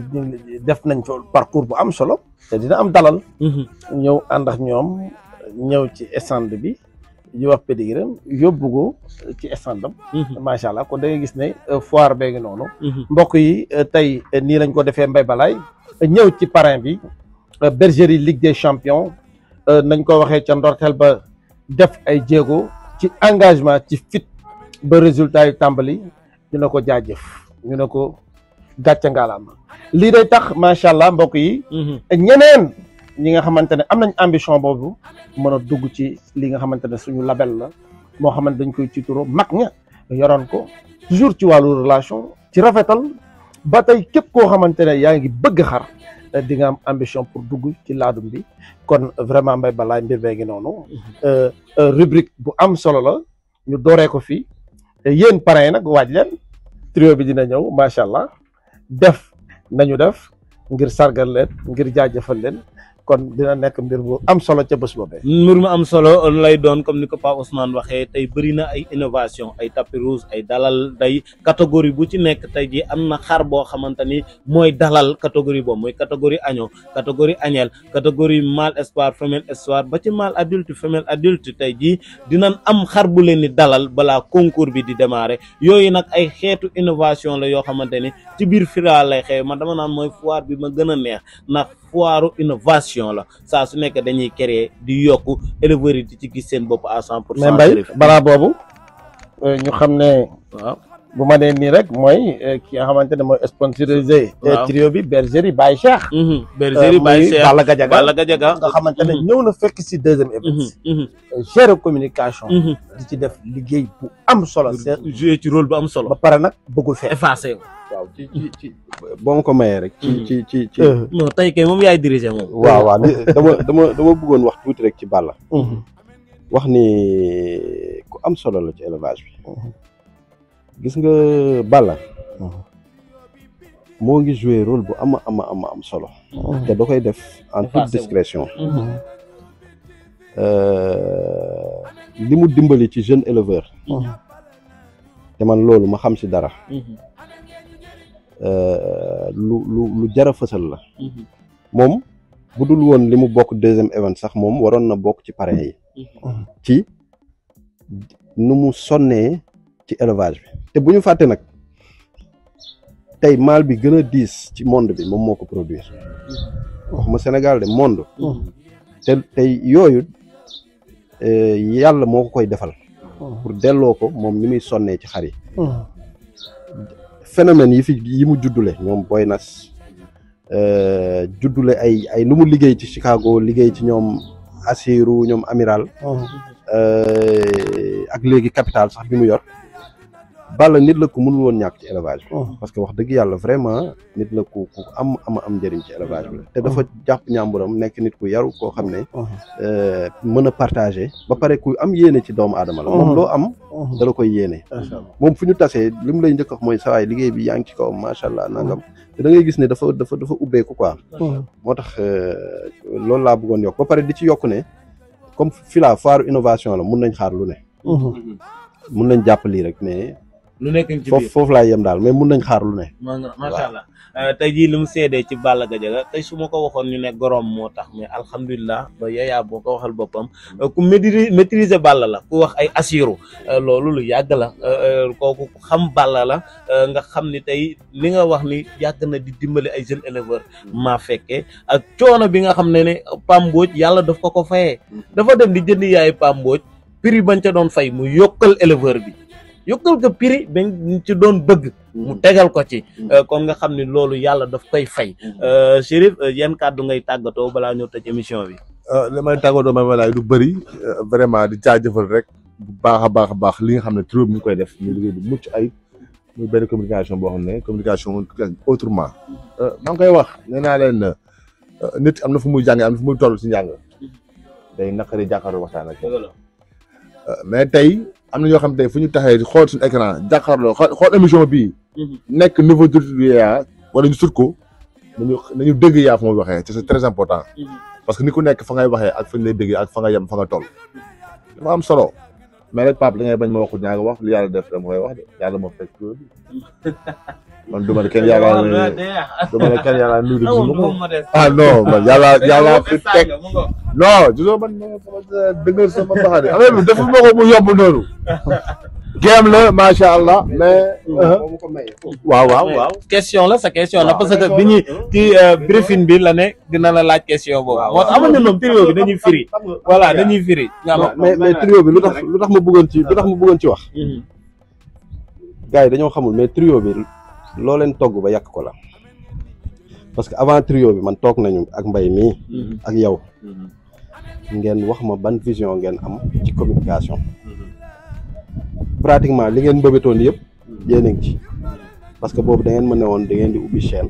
def nañ fa parcours bu am solo te dina am dalal. ñëw ànd ak ñoom ñëw ci stand bi. ñu wax pédigrém yóbbu ko ci standam macha allah kon da ngay gis ne foire bee ngi noonu mbokk yi tey nii lañ ko defee Mbaye Balaye ñëw ci parrain bi bergerie Ligue des champions nañ ko waxee ca ndorteel ba def ay jéego ci engagement ci fit ba résultat yu tàmbali ñu ne ko jaajëf ñu ne ko gàcce ngaalaama lii day tax macha allah mbokk yi ñeneen ñi nga xamante ne am nañ ambition boobu mën a dugg ci li nga xamante ne suñu label la moo xamante dañ koy tiituroo mag ña yoroon ko toujours ci wàllu relation ci rafetal ba tey képp koo xamante ne yaa ngi bëgg xar di nga am ambition pour dugg ci laadum bi kon vraiment Mbaye Balaye mbir bee ngi noonu rubrique bu am solo la ñu dooree ko fii yéen parrain nag waaj leen trio bi dina ñëw macha allah def nañu def ngir sargal leen ngir jaajëfal leen kon dina nekk mbir bu am solo ca bés boobee. mbir mu am solo lay doon comme ni ko Pape Ousmane waxee tey bëri na ay innovation ay tapis rouge ay dalal day catégorie bu ci nekk tey jii am na xar boo xamante ni mooy dalal catégorie boobu mooy catégorie agneau catégorie agnelle catégorie mâle espoir femelle espoir ba ci mâle adulte femelle adulte tey jii dinañ am xar bu leen di dalal balaa concours bi di démarrer yooyu nag ay xeetu innovation la yoo xamante ni ci biir fira lay xew man dama naan mooy foire bi ma gën a neex ndax foire innovation la saa su nekk dañuy créer di yokku éleveurs yi di ci gis seen bopp à cent pour cent. mais Mbaye balaa boobu ñu xam ne waaw bu ma nee nii rek mooy ki nga xamante ne mooy sponsorisé trio bi bergerie Baye Cheikh bergerie Baye Cheikh Balla Gadiaga Balla Gadiaga nga xamante ne ñëw na fekk si deuxième événement géré communication di ci def liggéey bu am solo joué ci rôle bu am solo ba pare nag bëggul fee effacé waaw ci ci ci boo ma ko mayee rek. ci ci ci ci. non tey kay moom yaay diriger moom. waaw waaw dama dama dama bëggoon wax tuuti rek ci Balla. wax ni ku am solo la ci élevage bi. gis nga Balla. moo ngi joué rôle bu ama ama ama am solo. te da koy def en toute discrétion. li mu dimbali ci jeune éleveur. te man loolu ma xam si dara. lu lu lu jar a fësal la. moom bu dul woon li mu bokk deuxième event sax moom waroon na bokk ci parrain yi. ci nu mu sonnee ci élevage bi te bu ñu fàtte nag tey mâle bi gën a diis ci monde bi moom moo ko produire. waxuma Sénégal de monde. te tey yooyu yàlla moo ko koy defal. pour delloo ko moom ni muy sonnee ci xar yi. phénomène yi fi yi mu juddule ñoom Boy Nas juddule ay ay lu mu liggéey ci Chicago liggéey ci ñoom Assirou ñoom Amiral ak léegi capital sax bi mu yor Balla nit la ku mënul woon ñàkk ci élevage bi parce que wax dëgg yàlla vraiment nit la ku ku am ama am njëriñ ci élevage bi la te dafa jàpp ñàmburam nekk nit ku yaru koo xam ne mën a partager ba pare ku am yéene ci doomu aadama la moom loo am dala koy yéene moom fu ñu tasee li mu lay njëkk wax mooy sawaay liggéey bi yaa ngi ci kaw macha allah nangam te da ngay gis ne dafa dafa dafa ubbeeku quoi moo tax loolu laa bëggoon yokk ba pare di ci yokk ne comme fii la foire innovation la mun nañ xaar lu ne mun nañ jàpp lii rek mais lu nekk ci biir foofu foofu laay yem daal mais mun nañ xaar lu ne. macha allah tey jii li mu seedee ci Balla Gadiaga tey su ma ko waxoon ñu ne gorom moo tax mais alhamdulilah ba yayaa boo ko waxal boppam ku maîtriser maîtriser Balla la ku wax ay Assirou loolu lu yàgg la kooku ku xam Balla la nga xam ni tey li nga wax ni yàgg na di dimbali ay jeunes éleveurs maa fekkee ak coono bi nga xam ne ne Pam Mbodj yàlla daf ko ko fayee dafa dem di jënd yaay Pam Mbodj prix bañ ca doon fay mu yokkal éleveur bi. yokkal ko prix bañ ci doon bëgg mu tegal ko ci kon nga xam ne loolu yàlla daf koy fay Chérif yan kàddu ngay tàggatoo balaa ñëw tëj émission bi. li may tàggatoo ma walaay du bëri vraiment di jaajëfal rek bu baax a baax a baax li nga xam ne trio bi ñu koy def ñu liggéey bu mucc ay muy benn communication boo xam ne communication autrement maa ngi koy wax nee naa leen nit am na fu muy jàngee am na fu muy toll si njàng day naqari jàkkaarloo waxtaan ak mais tey am na ñoo xam tey fu ñu taxee xool suñu écran jàkkaarloo xool émission bii. nekk niveau de yaa wala ñu sut ko nañu nañu dégg yaa fa muy waxee te c'est très important. parce que ni ku nekk fa ngay waxee ak fa ñu lay déggee ak fa nga yem fa nga toll. dafa am solo mais rek Pape da ngay bañ ma waxut ñaa nga wax li yàlla def dama koy wax de yàlla moo fekk loolu. man du ma ne kenn yàlla du ma ne kenn yàlla nuyu ah non man yàlla yàlla fi teg non gisoo man ma dëggal sama baxade affaire bi dafa ma ko mu yomb noonu game la macha allah mais waaw waaw waaw question la sa question la parce que bi ñuy ci briefing bi la ne dina la laaj question boobu moo tax amuñu ñoom trio bi dañuy firi voilà dañuy firi mais mais trio bi lu tax lu tax ma bëggoon ci lu tax ma bëggoon ci wax gars yi dañoo xamul mais trio bi loo leen togg ba yàq ko la parce que avant trio bi man toog nañu ak mbay mii ak yow ngeen wax ma ban vision ngeen am ci communication pratiquement li ngeen mbëbëtoon yëpp yéen a ngi ci parce que boobu da ngeen ma ne woon da ngeen di ubbi chaîne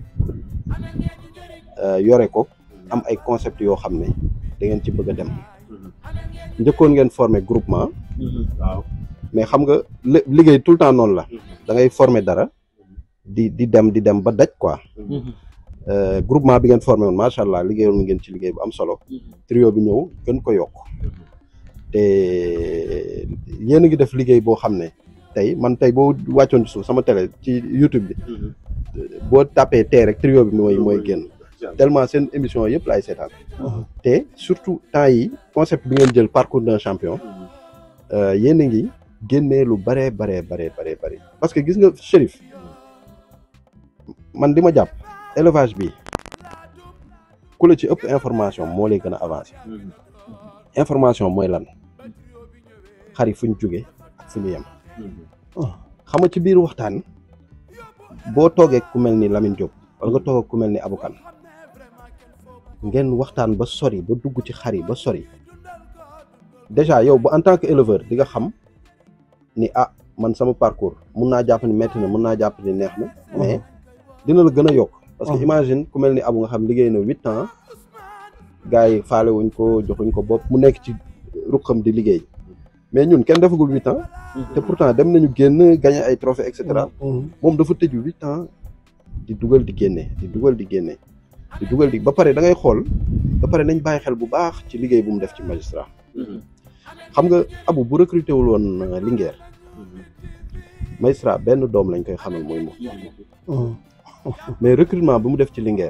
yore ko am ay concept yoo xam ne da ngeen ci bëgg a dem njëkkoon ngeen former groupement waaw mais xam nga liggéey tout le temps noonu la da ngay former dara di di dem di dem ba daj quoi groupement bi ngeen formé woon macha allah liggéeyoon ngeen ci liggéey bu am solo trio bi ñëw gën ko yokk te yéen a ngi def liggéey boo xam ne tey man tey boo wàccoon ci suuf sama télé ci YouTube bi boo tapé tey rek trio bi mooy mooy génn tellement seen émission yëpp laay seetaan te surtout temps yi concept bi ngeen jël parcours d'un champion yéen a ngi génnee lu bare bare bare bare bare parce que gis nga Chérif man di ma jàpp élevage bi ku la ci ëpp information moo lay gën a avancé information mooy lan xar yi fu ñu jóge ak fu ñu yem xam nga ci biir waxtaan boo toogee ku mel ni Lamine Diop wala nga toog ku mel ni Abou Kane ngeen waxtaan ba sori ba dugg ci xar yi ba sori déjà yow bu en tant que éleveur di nga xam ni ah man sama parcours mun naa jàpp ni métti na mun naa jàpp ni neex na mais dina la gën a yokk parce que imagine ku mel ni Abou nga xam liggéey na huit ans gars yi faale wuñ ko joxuñ ko bopp mu nekk ci ruqam di liggéey mais ñun kenn defagul huit ans te pourtant dem nañu génn gagné ay trophées et cetera moom dafa tëju huit ans di dugal di génne di dugal di génne di dugal di ba pare da ngay xool ba pare nañ bàyyi xel bu baax ci liggéey bu mu def ci magistrat xam nga Abou bu recruté wul woon Linguère magistrat benn doom lañ koy xamal mooy moom mais recrutement bi mu def ci Linguère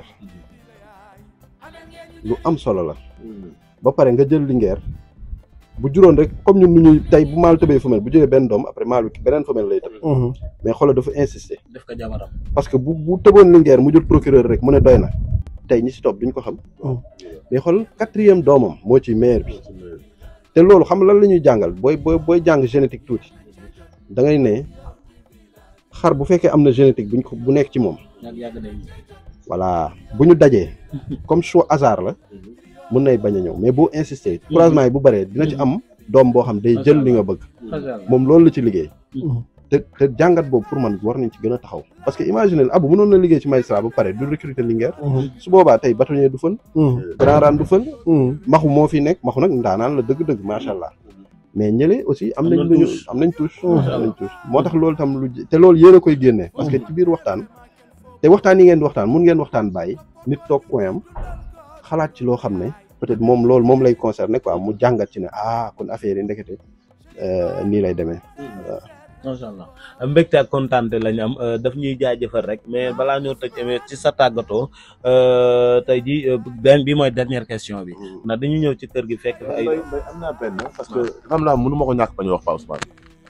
lu am solo la ba pare nga jël Linguère bu juróon rek comme ñun nu ñuy tey bu maal tëbee femelle bu jëlee benn doom après maal bi beneen femelle lay tëb mais xoolal dafa insister def ko jabaram parce que bu bu tëboon Linguère mu jël procureur rek mu ne doy na tey ñi si topp duñ ko xam mais xool quatrième doomam moo ci meilleur bi te loolu xam lan la ñuy jàngal booy booy booy jàng génétique tuuti da ngay ne xar bu fekkee am na génétique buñ ko bu nekk ci moom voilà bu ñu dajee comme choix hasard la mën nay bañ a ñëw mais boo insister croisement yi bu bëree dina ci am doom boo xam day jël li nga bëgg moom loolu la ci liggéey te te jàngat boobu pour man war nañ ci gën a taxaw parce que imagine Abou mënoon na liggéey ci magistrat ba pare du recruter Linguère su boobaa tey bâtonnier du fël grand rane du fël maxu moo fi nekk maxu nag ndaanaan la dëgg-dëgg macha allah mais ñële aussi am nañ luñu am nañ touche am nañ touche moo tax loolu tam lu te loolu yéen a koy génnee parce que ci biir waxtaan te waxtaan yi ngeen di waxtaan mun ngeen waxtaan bàyyi nit toog koyam xalaat ci loo xam ne peut-être moom loolu moom lay concerné quoi mu jàngat ci ne ah kon affaire yi ndekete nii lay demee waaw macha allah mbégte ak kontaante lañu am daf ñuy jaajëfal rek mais balaa ñoo tëj amee ci sa tàggatoo tey jii benn bi mooy dernière question bi ndax dañu ñëw ci kër gi fekk fa ay am naa benn parce que xam naa mënu ma ko ñàkk bañ wax Pa Ousmane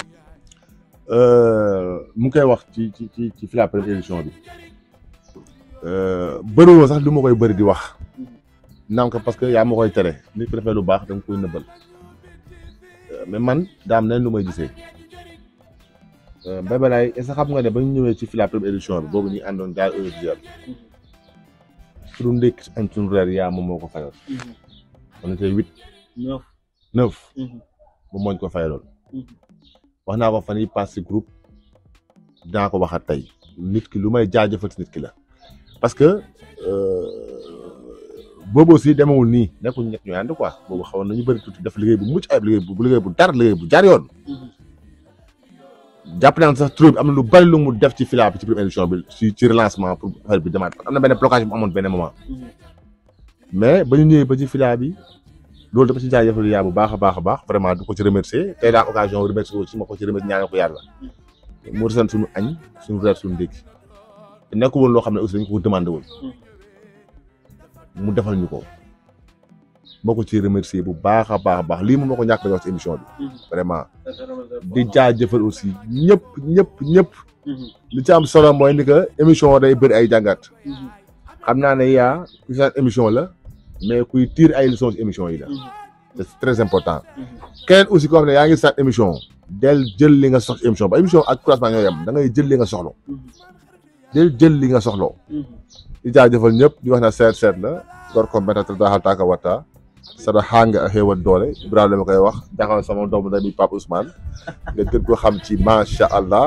mu ngi koy wax ci ci ci ci fi la première édition bi bëriwoo sax lu ma koy bëri di wax naam ko parce que yaa ma koy tere nit ko defee lu baax da nga koy nëbbal mais man daa am nañ lu may gisee Mbaye Balaye est-ce que xam nga ne ba ñu ñëwee ci fi la première édition bi boobu ñu àndoon daal heure suñu ndékk ak suñu reer yaa moom moo ko fayal. on était huit. neuf. neuf. moom moo ñu ko fayaloon. wax naa ko fan yii pass ci groupe dinaa ko waxaat tey nit ki lu may jaajëfal ci nit ki la parce que boobu aussi demewul nii nekkul ñett ñu ànd quoi boobu xawoon nañu bëri tuuti def liggéey bu mucc ayib liggéey bu liggéey bu dar liggéey bu jaar yoon jàpp naa sax trop bi am na lu bari lu mu def ci fila bi ci première édition bi ci ci relancement pour affaire bi demaat am na benn blocage bu amoon benn moment mais ba ñu ñëwee ba ci fila bi loolu dafa ci jaajëfal yaa bu baax a baax a baax vraiment du ko ci remercier tey daa occasion remercier aussi ma ko ci remercier ñaanal ko yàlla mu resan suñu añ suñu reer suñu ndékki te nekku woon loo xam ne aussi dañ ko demandé woon mu defal ñu ko moo ko ci remercier bu baax a baax a baax lii moom moo ko ñàkk a wax ci émission bi vraiment di jaajëfal aussi ñëpp ñëpp ñëpp li ci am solo mooy ni que émission day bëri ay jàngat xam naa ne yaa ku saan émission la mais kuy tiir ay leçons ci émission yi la c'est très important keneen aussi koo xam ne yaa ngi saan émission del jël li nga sox ci émission ba émission ak croisement ñoo yem da ngay jël li nga soxlo del jël li nga soxloo di jaajëfal ñëpp di wax na seet seet la gor ko mbéta daxal taaka watta sada xanga a xéewal doole Ibrahima la ma koy wax jaxal sama doomu nday bi Pape Ousmane nga gën ko xam ci macha allah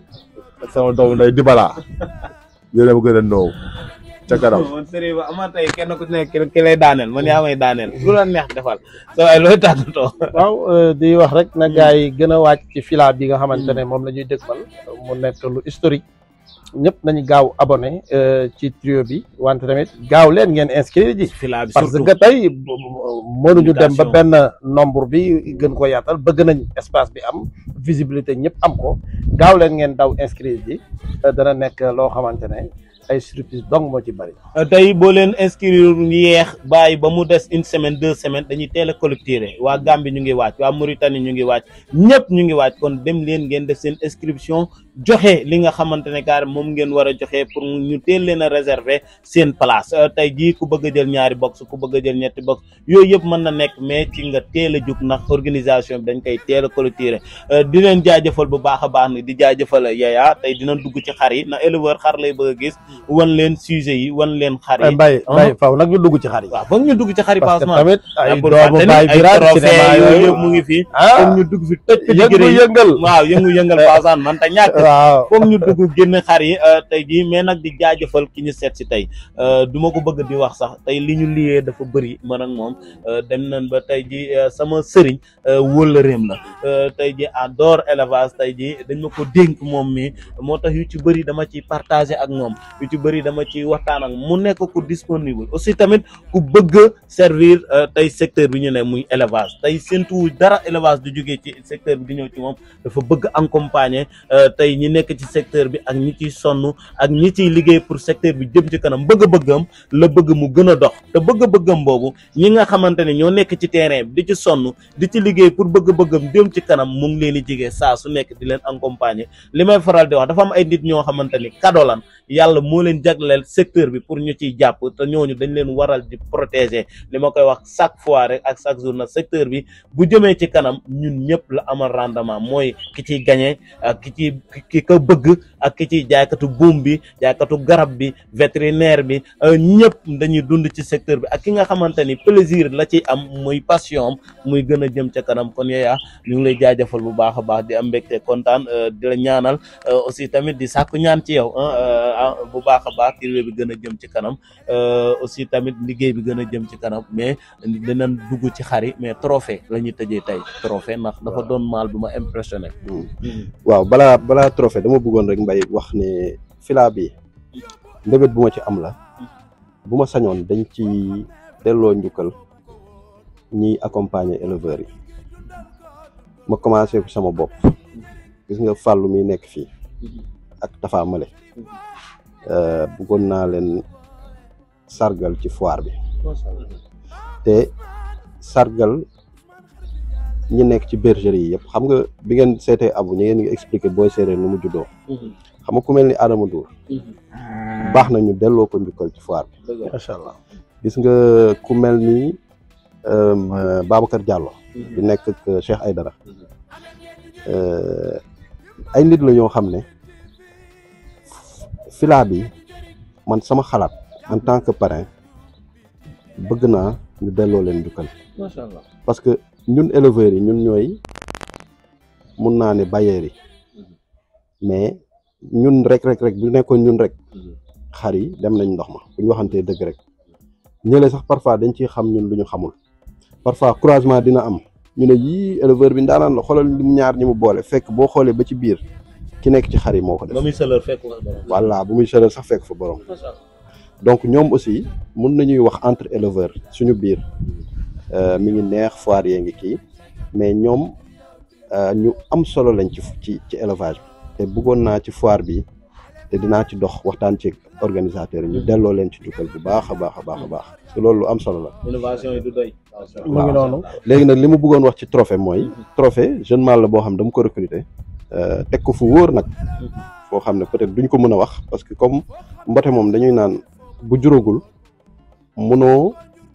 sama doomu nday Dibala yéen a ma gën a noow ca kanam man sëriñ ba ama tey kenn ku nekk ki lay daaneel man yaa may daaneel lu la neex defal sa waay looy tàggatoo waaw di wax rek na gars yi gën a wàcc ci fila bi nga xamante ne moom la ñuy dëgmal mu nekk lu historique ñëpp nañu gaaw abonné ci trio bi wante tamit gaaw leen ngeen inscrire ji fila bi parce que tey mënuñu dem ba benn nombre bi gën ko yaatal bëgg nañ espace bi am visibilité ñëpp am ko gaaw leen ngeen daw inscrire ji dana nekk loo xamante ne ay surprise donc moo ci bari. tey boo leen inscrire yeex bàyyi ba mu des une semaine deux semaines dañuy teel a collecter waa Gambie ñu ngi wàcc waa Mauritanie ñu ngi wàcc ñëpp ñu ngi wàcc kon dem leen ngeen def seen inscription joxe li nga xamante ne kaar moom ngeen war a joxe pour ñu teel leen a réserver seen place tey jii ku bëgg a jël ñaari box ku bëgg a jël ñetti box yooyu yëpp mën na nekk mais ci nga teel a jug ndax organisation bi dañ koy teel a collecter di leen jaajëfal bu baax a baax ni di jaajëfal Yaya tey dina dugg ci xar yi na éleveur xar lay bëgg a gis wan leen sujet yi wan leen xar yi bay bay faaw nag ñu dugg ci xar yi waaw foog ñu dugg ci xar yi parce que passement tamit ay doomu baay biraat cinéma yooyu yëpp mu ngi fi foog ñu dugg fi tëj ko yëngu yëngal waaw yëngu yëngal passant man ta ñàkk waaw foog ñu dugg génn xar yi tey jii mais nag di jaajëfal ki ñu seet si tey du ma ko bëgg di wax sax tey li ñu liyee dafa bëri man ak moom dem nañ ba tey ji sama sëriñ wóllëreem la tey ji adore élevage tey ji dañ ma ko dénk moom mi moo tax yu ci bëri dama ci partager ak moom yu ci bëri dama ci waxtaan ak mu nekk ku disponible aussi tamit ku bëgg servir tey secteur bi ñu ne muy élevage tey séntu dara élevage du jógee ci secteur bi di ñëw ci moom dafa bëgg accompagner tey ñi nekk ci secteur bi ak ñi ciy sonn ak ñi ciy liggéey pour secteur bi jëm ci kanam bëgg-bëggam la bëgg mu gën a dox te bëgg-bëggam boobu ñi nga xamante ne ñoo nekk ci terrain bi di ci sonn di ci liggéey pour bëgg-bëggam jëm ci kanam mu ngi leen di jigee saa su nekk di leen accompagner li may faral di wax dafa am ay nit ñoo xamante ni kadolan yàlla moo leen jagleel secteur bi pour ñu ciy jàpp te ñooñu dañ leen waral di protéger li ma koy wax chaque fois rek ak chaque jour na secteur bi bu jëmee ci kanam ñun ñëpp la amal rendement mooy ki ciy gagné ak ki ciy ki ko bëgg ak ki ciy jaaykatu buum bi jaaykatu garab bi vétérinaire bi ñëpp dañuy dund ci secteur bi ak ki nga xamante ni plaisir la ciy am muy passion am muy gën a jëm ca kanam kon Yaya ñu ngi lay jaajëfal bu baax a baax di am mbégte kontaan di la ñaanal aussi tamit di sàkku ñaan ci yow bu baax a baax kii bi gën a jëm ci kanam aussi tamit liggéey bi gën a jëm ci kanam mais dinañ dugg ci xar yi mais trophée la ñuy tëjee tey trophée ndax dafa doon maal bu ma impressionné. waaw balaa balaa trophée dama bëggoon rek Mbaye wax ne fila bi mbébét bu ma ci am la bu ma sañoon dañ ci delloo njukkal ñiy accompagner éleveurs yi ma commencé ko sama bopp gis nga fàllu mi nekk fii ak Tafa Male bëggoon naa leen sargal ci foire bi te sargal ñi nekk ci bergerie yi yëpp xam nga bi ngeen seetee abu ñu ngeen ngi expliqué booy séeréer nu mu juddoo xam nga ku mel ni Adama Ndour baax na ñu delloo ko njukkal ci foire bi macha allah gis nga ku mel ni Babacar Diallo di nekk ak Cheikh Aydara ay nit la ñoo xam ne fila bi man sama xalaat en tant que parrain bëgg naa ñu delloo leen njukkal macha allah parce que ñun éleveurs yi ñun ñooy mun naa ne bailleurs yi mais ñun rek rek rek bu nekkoon ñun rek xar yi dem nañ ndox ma bu ñu waxantee dëgg rek ñële sax parfois dañ ciy xam ñun lu ñu xamul parfois croisement dina am ñu ne yii éleveur bi ndaanaan la xoolal li mu ñaar ñi mu boole fekk boo xoolee ba ci biir ki nekk ci xar yi moo ko def. ba muy sëlër fekk fa borom. voilà bu muy sëlër sax fekk fa borom. donc ñoom aussi mun nañuy wax entre éleveur suñu biir mi ngi neex foire yee ngi kii mais ñoom ñu am solo lañ ci ci ci élevage bi te bëggoon naa ci foire bi te dinaa ci dox waxtaan ci organisateur yi ñu delloo leen ci jukkal bu baax a baax a baax a baax parce que loolu lu am solo la. innovation yi du doy. mu ngi noonu. léegi nag li mu bëggoon wax ci trophée mooy trophée jeune mâle la boo xam dama ko recruter teg ko fu wóor nag foo xam ne peut-être duñ ko mën a wax parce que comme mbote moom dañuy naan bu juróogul mënoo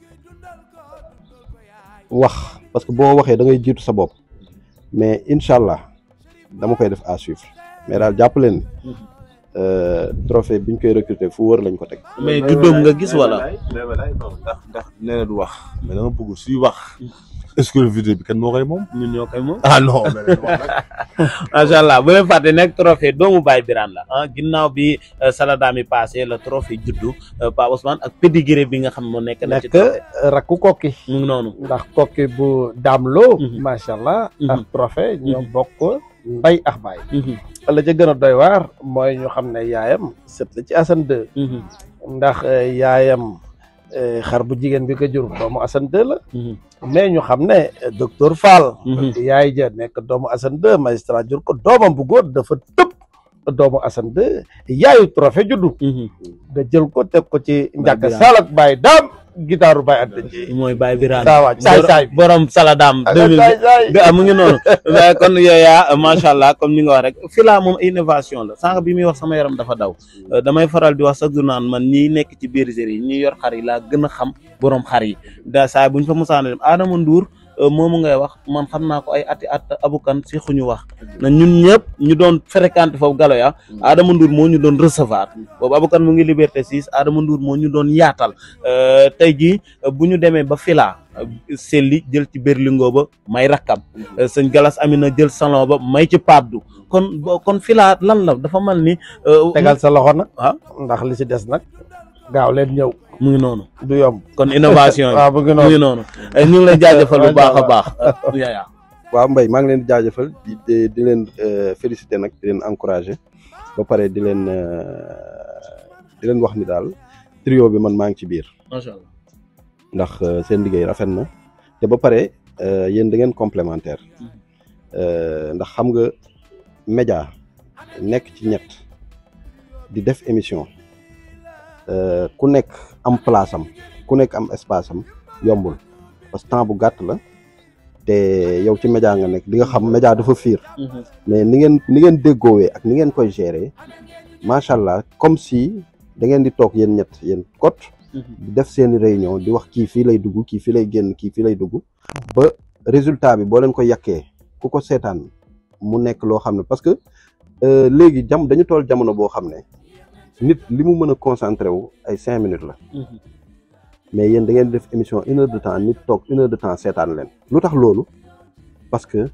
wax parce que boo waxee da ngay jiitu sa bopp mais incha allah dama koy def à suivre mais daal jàpp leen trophée biñ koy recruter fu wóor lañ ko teg. mais juddoom nga gis wala. ndax ndax nee na du wax mais dama bëgg suy wax exclusivité bi kan moo koy moom. ñun ñoo koy moom. ah non. macha allah bu leen fàtte nekk trophée doomu Baye Birane la ah ginnaaw bi Saladam yi passé la trophée juddu Pa Ousmane ak pédigré bi nga xam moo nekk. na ci nekk rakku kokki mu ngi noonu. ndax kokki bu daamloo. macha allah. ak trophée ñoo bokk ndey ak baay. la ca gën a doy waar mooy ñu xam ne yaayam sët la ci Assane deux. ndax yaayam xar bu jigéen bi ko jur doomu Assane deux la. mais ñu xam ne docteur Fall. yaay ja nekk doomu Assane deux magistrat jur ko doomam bu góor dafa tëb doomu Assane deux yaayu trophée juddu. nga jël ko teg ko ci njàkk salak Baye Dame gitaaru Baye Adda Dieye mooy Baye Birane waaw saay saay bi borom Saladam deux mille mu ngi noonu kon yooya macha allah comme ni nga wax rek fila moom innovation la sànq bi muy wax sama yaram dafa daw damay faral di wax sax du naan man ñi nekk ci bergerie yi ñi yor xar yi laa gën a xam borom xar yi da saa buñ fa musaana dem Adama Ndour moomu ngay wax man xam naa ko ay ati at abukan si xuñu wax na ñun ñëpp ñu doon fréquenté foofu galo ya Adama Ndour moo ñu doon recevoir boobu abukan mu ngi liberté six Adama Ndour moo ñu doon yaatal tey jii bu ñu demee ba fila selli jël ci berlingo ba may rakkam sëñ Galas Amina jël salon ba may ci paddu kon kon fila lan la dafa mel ni tegal sa loxo nag ah ndax li ci des nag gaaw leen ñëw mu ngi noonu du yomb kon innovation yi waaw mu ngi mu ngi noonu ñu ngi lay jaajëfal bu baax a baax yaya waaw Mbaye maa ngi leen di jaajëfal di di leen féliciter nag di leen encourager ba pare di leen di leen wax ni daal trio bi man maa ngi ci biir macha allah ndax seen liggéey rafet na te ba pare yéen da ngeen complémentaire ndax xam nga média nekk ci ñett di def émission ku nekk am place am ku nekk am espace am yombul parce que temps bu gàtt la te yow ci média nga nekk di nga xam média dafa fiir mais ni ngeen ni ngeen déggoowee ak ni ngeen koy gérer macha allah comme si da ngeen di toog yéen ñett yéen kot di def seeni réunion di wax kii fii lay dugg kii fii lay génn kii fii lay dugg ba résultat bi boo leen ko yàkkee ku ko seetaan mu nekk loo xam ne parce que léegi jam dañu toll jamono boo xam ne nit li mu mën a concentré wu ay cinq minutes la mais yéen da ngeen def émission une heure de temps nit toog une heure de temps seetaan leen lu tax loolu parce que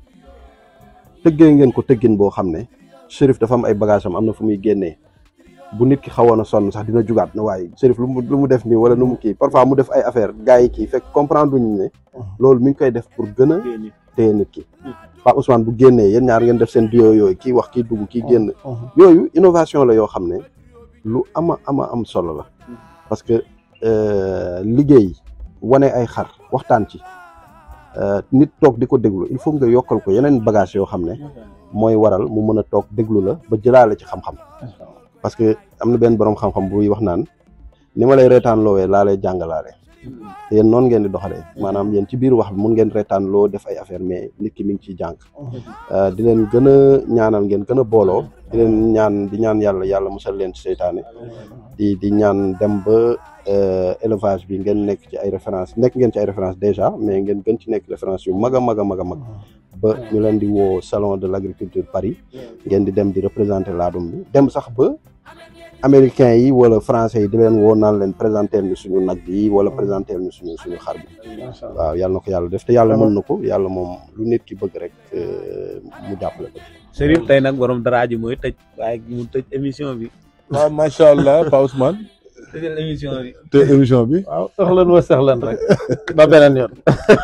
tëggee ngeen ko tëggin boo xam ne Chérif dafa am ay bagage am am na fu muy génnee bu nit ki xawoon a sonn sax dina jugaat ne waaye Chérif lu mu lu mu def nii wala nu mu kii parfois mu def ay affaire gars yi kii fekk comprendre duñu ne loolu mi ngi koy def pour gën a téye nit ki Pa Ousmane bu génnee yéen ñaar ngeen def seen duo yooyu kii wax kii dugg kii génn yooyu innovation la yoo xam ne lu ama ama am solo la parce que liggéey wane ay xar waxtaan ci nit toog di ko déglu il faut nga yokkal ko yeneen bagage yoo xam ne mooy waral mu mën a toog déglu la ba jëlaale ci xam-xam parce que am na benn borom xam-xam buy wax naan ni ma lay reetaan loowee laa lay jàngalaale te yéen noonu ngeen di doxalee maanaam yéen ci biir wax bi mun ngeen reetaan loo def ay affaire mais nit ki mi ngi ciy jàng di leen gën a ñaanal ngeen gën a booloo di leen ñaan di ñaan yàlla yàlla musal leen ci seytaane di di ñaan dem ba élevage bi ngeen nekk ci ay référence nekk ngeen ci ay référence déjà mais ngeen gën ci nekk référence yu mag a mag a mag a mag ba ñu leen di woo salon de l'agriculture Paris ngeen di dem di représenter laadum bi dem sax ba américains yi wala français yi di leen woo naan leen présenter ñu suñu nag bi wala présenter ñu suñu suñu xar bi waaw yàlla na ko yàlla def te yàlla mën na ko yàlla moom lu nit ki bëgg rek mu jàppale ko Chérif tey nag borom dara ji mooy tëj waaye mu tëj émission bi waaw macha allah Pa Ousmane tëjal émission bi. te émission bi. waaw soxlan wa soxlan rek ba beneen yoon.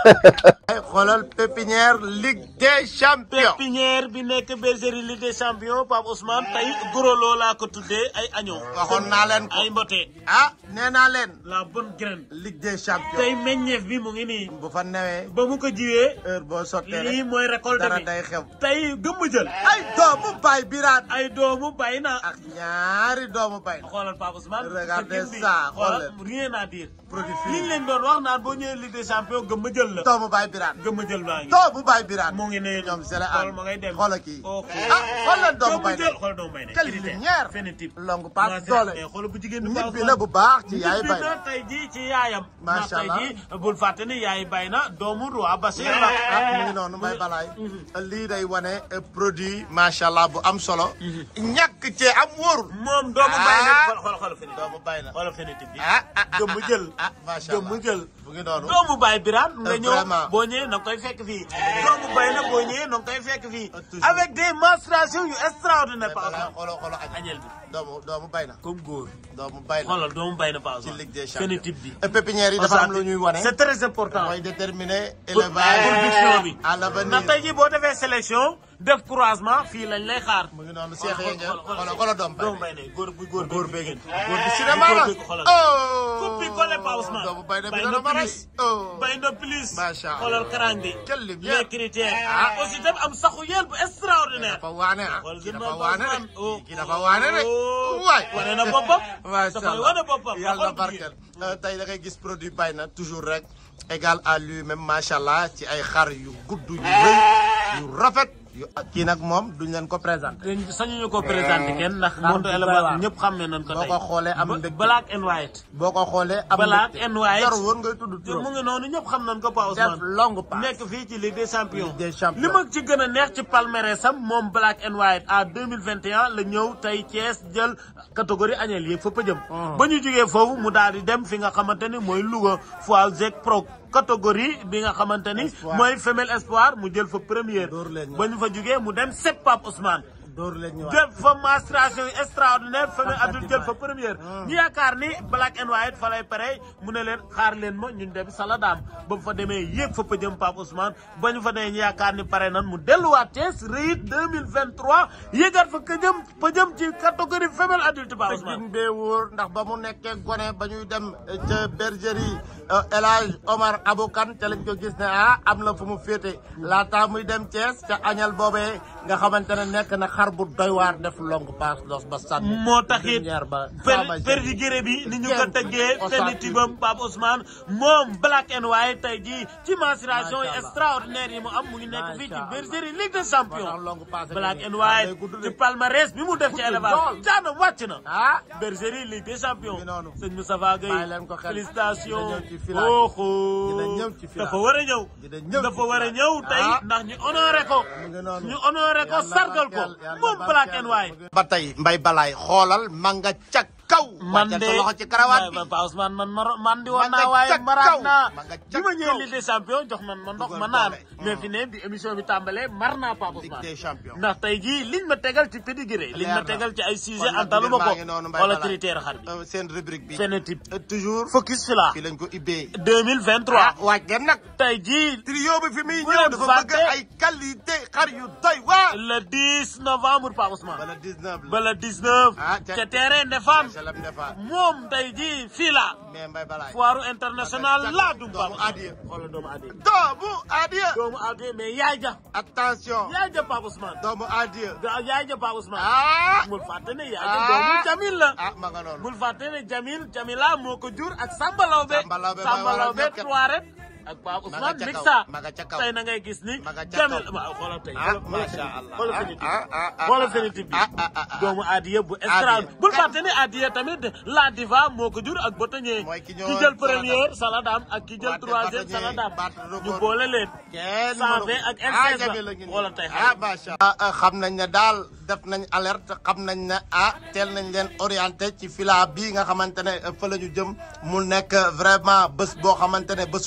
xoolal pépinière Ligue des champions. pépinière bi nekk bergerie Ligue des champions Pape Ousmane tey goroloo laa ko tuddee ay agneau. waxoon naa leen ko ay mbote. ah nee naa leen. la bonne graine. Ligue des champions. tey meññeef bi mu ngi nii. bu fa newee. ba mu ko jiwee. heure boo sottee lii mooy récolte dara bi day xew. tey gëmm jël. ay doomu bay biraat. ay doomu bay na. ak ñaari doomu bay. xoolal Pape Ousmane. regardez bi ça xoolal xoolal rien à dire. produit li fini. ñu leen doon wax naan boo ñëwee Ligue des champions gëmm jël la. doomu bay biraat. gëmm jël baa ngi. doomu bay biraat. mu ngi ne ñoom c'est la xool ma ngay dem. xoolal kii. ok ah xoolal doomu bay gëmm jël xool doomu bay ne. quelle lumière. phénotype. longue passe doole. mais xoolal bu jigéen bi ñibbi na bu baax ci yaay bay. na tey jii ci yaayam. Macha Allah ndax tey jii bul fàtte ni yaay bay na doomu roi Bachir la. ah mu ngi noonu Mbaye Balaye. lii day wane produit macha allah bu am solo. ñàkk cee am wóorul. moom doomu bay na Ah. xool xool xool phénotype. doomu bay na. xoolal phénotype bi. ah ah ah gëmm jël. ah macha allah gëmm jël. bu ngi noonu. doomu bay biraan nga ñëw Vraiment. boo ñëwee na nga koy fekk fii. doomu bay na boo ñëwee na nga koy fekk fii. Toujours. avec des menstruations yu extraordinaires Mbaye par Balaye exemple. xooloo xooloo añ. añel bi doomu doomu bay na. comme góor. doomu bay na. xoolal doomu bay na par ci exemple. Ligue des champions. phénotype bi. et pépinière yi dafa am lu ñuy wane. c'est très important. mooy déterminer pour élevage. production bi. à l'avenir. ndax tey jii boo defee sélection def croisement fii lañ lay xaar. mu ngi noonu Cheikh xool Yéngé xool xoolal xoolal doomu bay doomu na. bay na góor bu góor góor beeg beeg jigéen. góor bi cinéma la. góor beeg xoolal. oh. coupe bi collé Pa Ousmane. doomu bay na bi bay dana na ma rey. plus. oh. bay na plus. Macha Allah. xoolal karang bi. Quelle lumière. les critères. ah aussi tam am saxu yel bu extraordinaire. dafa waane ah. xool kii gën dafa naa waane Pape rek. Ousmane. kii dafa waane rek. oh. waay. wane na boppam. macha dafay allah wane boppam. yàlla na xool bi. barkeel. tey da ngay gis produit bay na toujours rek égal à lui-même macha allah ci ay xar yu gudd yu rëy yu rafet. yu kii nag moom duñ leen ko présenté. dañ sañuñu ko présenté kenn ndax monde élevage ñëpp xam ne nañ ko boo tey. ko xoolee am Ba- mbégte. black and white. boo ko xoolee am Black mbégte. and white. jarul woon ngay tudd mu turam. ngi noonu ñëpp xam nañ ko Pa def Ousmane. longue passe. nekk fii ci Ligue des champions. Ligue des champions. li ma ci gën a neex ci palmarès am moom black and white à deux mille vingt et un la ñëw tey Thiès jël catégorie agnelle yëpp fa pëjëm. ba ñu jugee foofu mu daal di dem fi nga xamante ni mooy Louga foire Zec Pro catégorie bi nga xamante ni Espoir. mooy femelle espoir mu jël fa première. Door leen ñëw. ba ñu fa jugee mu dem sepp Pape Ousmane. door leen ñëwaat. def fa mastration yu extraordinaire femelle adulte jël fa première. Hmm. ñu yaakaar ni black and white fa lay pare mu ne leen xaar leen ma ñun dem Saladam ba mu fa demee yéeg fa pëjëm Pape Ousmane ba ñu fa demee ñu yaakaar ni pare nan mu delluwaat Thiès Réit deux mille vingt trois yéegaat fa këjëm pëjëm ci catégorie femelle adulte Pape Ousmane. Ousmane bee wóor ndax ba mu nekkee gone ba ñuy dem ca bergerie El Hadj Omar Aboukan ca lañ ko gis ne ah am na fu mu féete laata muy dem Thiès ca añal boobee nga xamante ne nekk na xar bu doy waar def longue passe dos ba sànni. moo taxit dernière ba per perdigéré bi ni ñu ko tëggee phénotypam Pape Ousmane moom black and white tey jii ci mensuration yi extraordinaire yi mu am mu ngi nekk fii ci bergerie Ligue des champions black and white ci palmarès bi mu def ci élevage jaanam wàcc na ah bergerie Ligue des champions ngi noonu. sëñ Moustapha Bàyyi Gueye leen ko xel. félicitations Dina ñëw ci filage. oho Dina ñëw ci filage. dafa war a ñëw Dina ñëw dafa ci war a filage. ñëw tey Ah. ndax ñu honoré ko mu ngi noonu. ñu honoré ko Yàlla sargal ko barkeel, yàlla moom black and white barkeel. ba tey Mbaye Balaye xoolal ma nga ca kaw. man wàccal de sa loxo ci karawaat bi. Pa Ousmane man ma man di woon Ma nga naa waaye ca maraat kaw. naa Ma nga ca bi ma ñëwee kaw. Ligue des champions jox man ma ndox ma Dugal naan doole. mais fi ne bi émission bi tàmbalee mar naa Pa Ligue Ousmane des champions. ndax tey jii liñ ma tegal ci pédigré liñ ma Leer na. tegal ci ay sujet Kon nag antalu ma mbir ko maa ngi noonu Mbaye wala Balaye. critère xar bi Euh, seen rubrique bi. phénotype Euh, toujours focus fi la fii lañ ko ibbee. deux mille vingt trois ah waaj ngeen nag. tey jii trio bi fi muy Bu ñëw leen dafa fàtte. bëgg ay qualité xar yu doy waar. le dix novembre Pa Ousmane bala dix-neuf la. ba le dix-neuf Ah, ca- ca terrain de femme Salam Defa. moom tey jii fii la mais Mbaye Balaye. foire internationale laa dum Pa doomu Ousmane Adiya. xoolal doomu Adiya doomu Adiya. doomu Adiya mais yaay ja attention. yaay ja Pape Ousmane doomu Adiya. ga yaay ja Pape Ousmane ah. bul fàtte ne yaay ja Ah. doomu Jamil la ah ma nga noonu. bul fàtte ne Jamil Jamila moo ko jur ak Samba Lawbe Samba Lawbe Samba mooy waral Lawbe ñokket. trois ret ak Pape ma nga Ousmane ca mixa kaw ma nga ca kaw. tey na ngay gis ni Ma nga ca Jamil kaw. waaw xoolal tey ah macha allah. xoolal ah finitif ah ah ah xoolal finitif bi ah ah ah doomu Adiya bu extra bul fàtte ne Adiya tamit la diva moo ko jur ak Botanier Mooy ki ki ñëwoon jël Saladam. première Saladam ak ki jël Baate troisième Botanier, Saladam baate ñu record. boole leen kenn cent mënu ko. vingt ak ah L seize Jamil la la ñu xoolal tey ah macha allah. xam nañ ne daal def nañ alerte xam nañ ne ah teel nañ leen orienté ci fila bii nga xamante ne fa la ñu jëm mu nekk vraiment bés boo xamante ne bésu élevage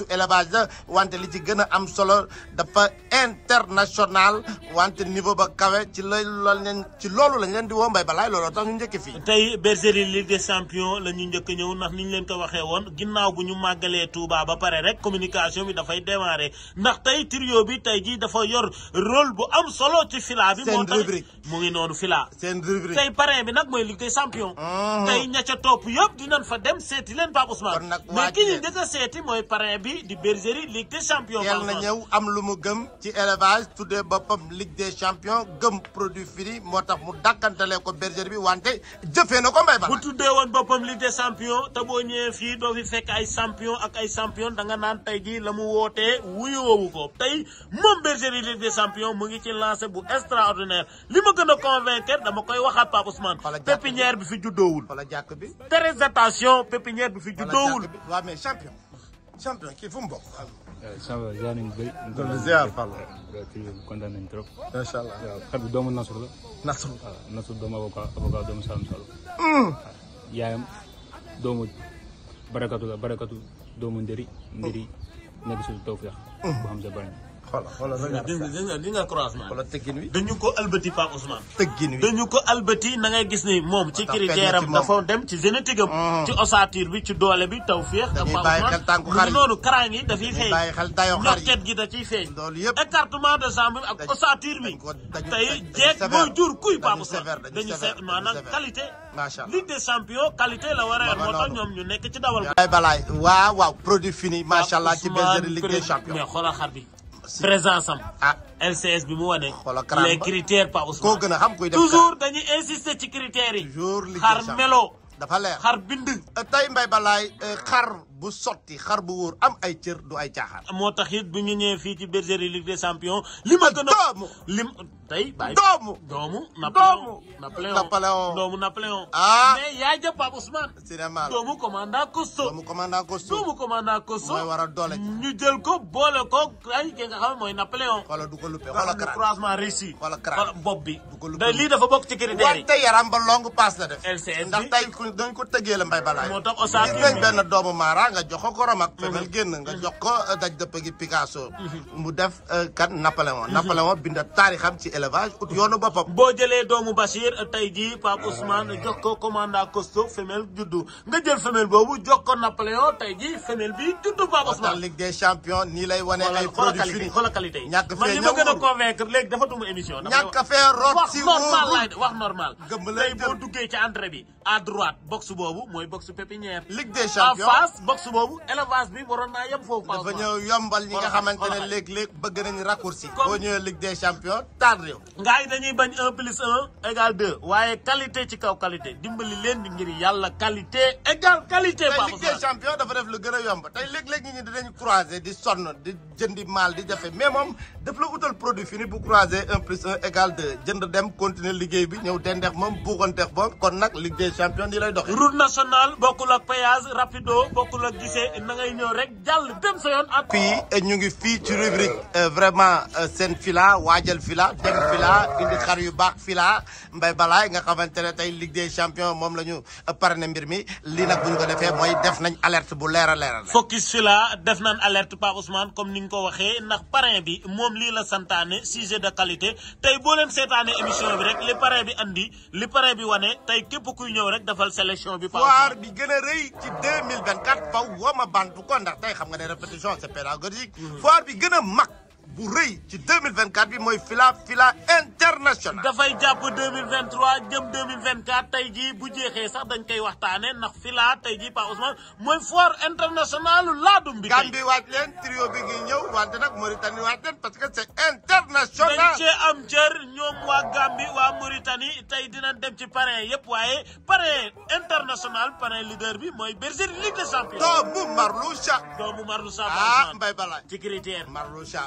élevage la wante li ci gën a am solo dafa international wante niveau ba kawe ci loolu lañ leen ci loolu lañ leen di woo Mbaye Balaye looloo tax ñu njëkk fii. tey bergerie Ligue des champions la ñu njëkk ñëw ndax ni ñu leen ko waxee woon ginnaaw bu ñu màggalee Touba ba pare rek communication bi dafay démarrer ndax tey trio bi tey jii dafa yor rôle bu am solo ci fila bi. moo tax mu ngi noonu fila. seen rubrique tey parrain bi nag mooy Ligue des champions. tey ña ca topp yëpp dinañ fa dem seeti leen Pape Ousmane. mais ki ñu njëkk a seeti mooy parrain bi di bergerie Ligue des champions. yal na ñëw am lu mu gëm ci élevage tuddee boppam Ligue des champions gëm produit fini moo tax mu dàkkantalee ko bergerie bi wante jëfee na ko Mbaye Balaye. bu tuddee woon boppam Ligue des champions te boo ñëwee fii doo fi fekk ay champion ak ay champion da nga naan tey jii la mu wootee wuyoowu ko tey moom bergerie Ligue des champions mu ngi ci lancé bu extraordinaire li ma gën a convaincre dama koy waxaat Pape Ousmane. pépinière bi fi juddoowul. wala jàkk bi. très attention pépinière bi fi juddoowul. waaw mais champion champion kii fu mu bokk. champion ziar nañu bëri. kon ziar Fall. kii kontaan nañu trop. macha allah waaw xar bi doomu Nasur la. Nasur. waaw Nasur doomu avocat avocat doomu Saloum Saloum. yaayam doomu barakatu la barakatu doomu ndëri ndëri nekk si tawfeex. bu xam sa bari. xoolal xoolal gis nga gis nga gis nga croisement. xoolal tëggin wi. dañu ko albati Pape Ousmane. tëggin wi dañu ko albati na ngay gis ni moom ci critère am dafa dem ci génétique am. ci ossature bi ci doole bi tawfeex. ak dañuy bàyyi xel tànku xar yi noonu karaan yi dafay feeñ. bàyyi xel dayoo xar yi ñokket gi da ciy feeñ. loolu yëpp écartement de jambe ak ossature bi. tey jeeg booy jur kuy Pape Ousmane dañu se maanaam qualité. macha allah Ligue des champions qualité la war a moo tax ñoom ñu nekk ci dawal. Mbaye Balaye waaw waaw produit fini macha allah ci bergerie Ligue des champions. mais xoolal xar bi. présence am. ah L C S bi mu wane. xoolal karamba les critères Pape Ousmane. koo gën a xam kuy def toujours dañuy insister ci critères yi. toujours Ligue des xar champions melo. dafa leer xar bind. tey Mbaye Balaye xar bu sotti xar bu wóor am ay cër du ay caaxaan. moo tax it bu ñu ñëwee fii ci bergerie Ligue des champions. li ma gën a doomu lim tey bàyyi. doomu doomu doomu Napoléon Napoléon doomu Napoléon. ah mais yaay ja Pape Ousmane. cinéma la doomu commandant Costo. doomu commandant Costo doomu commandant Costo. mooy war a doole ci. ñu jël ko boole ko ay ki nga xam ne mooy Napoléon. xoolal du ko luppe xoolal le karaan croisement réussi. xoolal karaan bopp bi. du ko luppe da lii dafa bokk ci critères yi. wante yaram ba longue passe la def. L C S bi ndax tey ku dañ ko tëggee la Mbaye Balaye. moo tax ossature gis nañ benn doomu Mara nga jox ko korom ak femelle génn nga jox ko daj dëpp gi Picasso. mu def kan Napoléon. Napoléon bind taarixam ci élevage ut yoonu boppam. boo jëlee doomu Bachir tey jii Pape Ousmane jox ko commandant costaud femelle juddu nga jël femelle boobu jox ko Napoléon tey jii femelle bi juddu Pape Ousmane. Ligue des champions nii lay wane ay produits finis xoolal qualité yi. ñàkk man fee li ma gën a ñëwul convaincre léegi dafatuma émission. ñàkk fee root si wax normal wóorul laay wax normal. gëmm lay tey boo duggee ci entrée bi à droite box boobu mooy box pépinière. Ligue des en champions face box boobu élevage bi waroon naa yem foofu. dafa ñëw yombal ñi nga xamante ne léeg-léeg bëgg nañu raccourci. boo ñëwee Ligue des champions tardé. gars yi dañuy bañ un plus un égal deux waaye qualité ci kaw qualité dimbali leen di ngir yàlla qualité égal qualité. tey Ligue des champions dafa def lu gën a yomb tey léeg-léeg ñi ñi dinañ croiser di sonn di jëndi maal di jafe mais moom daf la utal produit fini bu croiser un plus un égal deux jënd dem continuer liggéey bi ñëw dendex moom buuxanteex moom kon nag Ligue des champions di lay doxee. route nationale bokkul ak péage rapido bokkul ak gisee na ngay ñëw rek jàll dem sa yoon ak. fii ñu ngi fii ci rubrique vraiment seen fila waajal fila dem fila indi xar yu baax fila Mbaye Balaye nga xamante ne tey Ligue des champions moom la ñu parrainé mbir mi lii nag bu ñu ko defee mooy def nañ alerte bu leer a leer a focus fila def nañ alerte Pape Ousmane comme ni nga ko waxee ndax parrain bi moom lii la santaane sujet de qualité tey boo leen seetaane émission bi rek li parrain bi andi li parrain bi wane tey képp kuy ñëw rek defal sélection bi. foire bi gën a rëy ci deux mille vingt quatre faw woo ma bantu ko ndax tey xam nga ne répétition c'est pédagogique. foire bi gën a mag bu rëy ci deux mille vingt quatre bi mooy fila fila international. dafay jàpp deux mille vingt trois jëm deux mille vingt quatre tey jii bu jeexee sax dañ koy waxtaane ndax fila tey jii Pape Ousmane mooy foire internationale laadum bi. Gambie waaj leen trio bi ngi ñëw wante nag Mauritanie waaj leen parce que c'est international. dañ cee am cër ñoom waa Gambie waa Mauritanie tey dinañ dem ci parrain yëpp waaye parrain international parrain leader bi mooy bergerie Ligue des champions. doomu Marloucha. doomu Marloucha. ah Mbaye Balaye. ci critère. Marloucha. ossature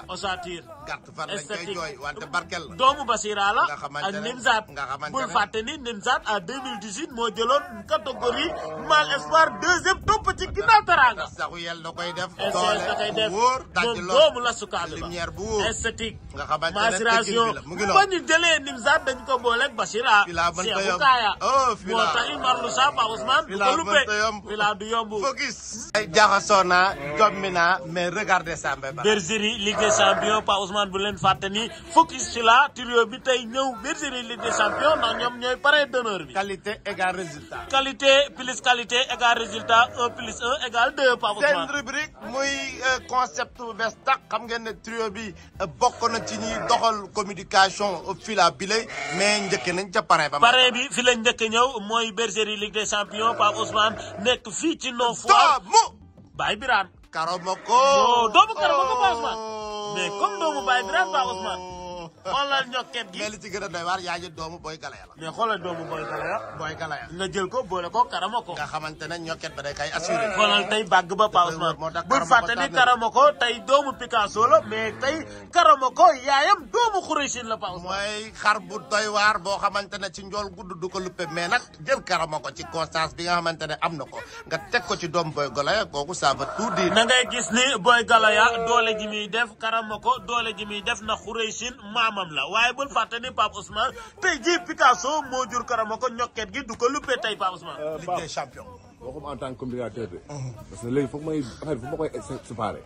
ossature gàtt fan lañ koy esthétique. jooy wante barkel la. doomu Basira la nga xamante ak ne Nimzat nga xamante bul ne fàtte ni Nimzat en deux mille dix-huit moo jëloon catégorie mal espoir deuxième topp ci ginnaaw Teranga. saxu yel da koy def. doole da koy def wóor daj moom lool doomu la sukaat ba lumière bu wóor. esthétique nga xamante ne maturation teggin bi la mu ngi noonu. ba ñu jëlee Nimzat dañ ko booleeg Basira. Fila mën ta Cheikhou yomb. Kaya Oh, Fila. moo tax Umar Loussa Pa Ousmane du Fila ko luppe mën ta yomb. Fila du yomb. focus. ay jaxasoo naa jommi naa mais regardez ça mbay ba. Bergerie Ligue des Champions Pa Ousmane bu leen fàtte ni focus ci la trio bi tey ñëw Bergerie Ligue des Champions ndax ñoom ñooy parrain d'honneur bi. qualité égale résultat. qualité plus qualité égale résultat un plus un égale deux Pa seen Ousmane. rubrique muy concept bu bees tax xam ngeen ne trio bi bokk na ci ñi doxal communication fila bi lay mais njëkk nañ ca pare ba. parrain bi fi lañ njëkk a ñëw mooy Bergerie Ligue des Champions Pa Ousmane nekk fii ci Nord Foire doomu. Baye Birane. Karamoko. Oh, doomu Karamoko Pa Ousmane. mais comme doomu Baye Birane Pa Ousmane. xoolal ñokket gi mais li ci gën a doy waar yaa ngi doomu Boy Galaya la. mais xoolal doomu Boy Galaya Boy Galaya. nga jël ko boole ko Karamoko. nga xamante ne ñokket ba day kay assuré. xoolal tey bàgg ba Pa Ousmane moo tax bul fàtte ni Karamoko tey doomu Picasso la mais tey Karamoko yaayam doomu Khoureychine la Pa Ousmane. mooy xar bu doy waar boo xamante ne ci njool gudd du ko luppe mais nag jël Karamoko ci constance bi nga xamante ne am na ko nga teg ko ci doom Boy Galaya kooku ça veut tout dire. na ngay gis ni Boy Galaya doole ji muy def Karamoko doole ji muy def na Khoureychine maamam la waaye bul fàtte ni Pape Ousmane tey jii Picasso moo jur Karamoko ñokket gi du ko luppe tey Pape Ousmane. Ligue des champions. waxuma en tant que communicateur de. parce que léegi foog may affaire bi foog ma koy séparé.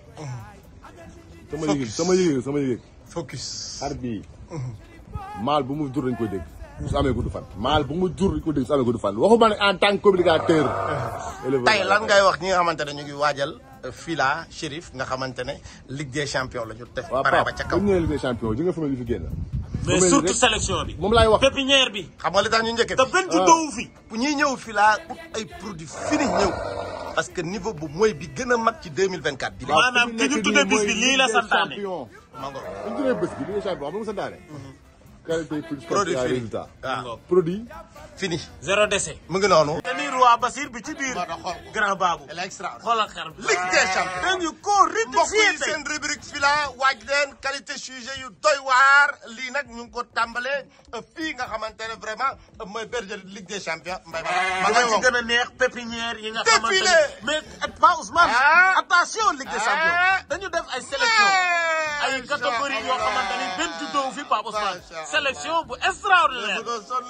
sama yëg sama yëg sama yëg. focus. xar bii. maal bu mu jur dañ koy dégg. su amee gudd fan. maal bu mu jur dañ koy dégg su amee gudd fan waxuma ne en tant que communicateur. tey lan ngay wax ñi nga xamante ne ñu ngi waajal Fila Chérif nga xamante ne Ligue des champions la ñu def. waaw pare ba ca kaw bu ñu nee Ligue des champions ji nga famille bi fi génn. mais surtout sélection bi. moom laay wax pépinière bi. xam nga li tax ñu njëkkee. te benn juddoowu fi. bu ñuy ñëw Fila ut ay produits fini ñëw parce que niveau bu mooy bi gën a mag ci deux mille vingt quatre. bi waaw maanaam ki ñu tuddee bis bi lii la santaane. ma ngo bu ñu tuddee bés bi Ligue des champions xam nga mu santaane. qualité plus produit qualité fini résultat. waaw produit. fini. zéro déchet. mu ngi noonu. te ni roi Basir bi ci biir. grand babou. elle est extra. xoolal xar bi. Ligue des champions. dañu ko mbokk rectifié yi tey. seen rubrique Fila waaj leen qualité sujet yu doy waar lii nag ñu ngi ko tàmbalee fii nga xamante ne vraiment mooy bergerie Ligue des champions mbay ma ma nga ci gën a neex pépinière yi nga xamante Défilé. ne mais Pa Ousmane. Ah. attention Ligue des champions. Ah. dañu def ay sélection ay catégorie yoo xamante ni benn juddoo fi Pa Ousmane. Macha Allah. sélection bu extraordinaire.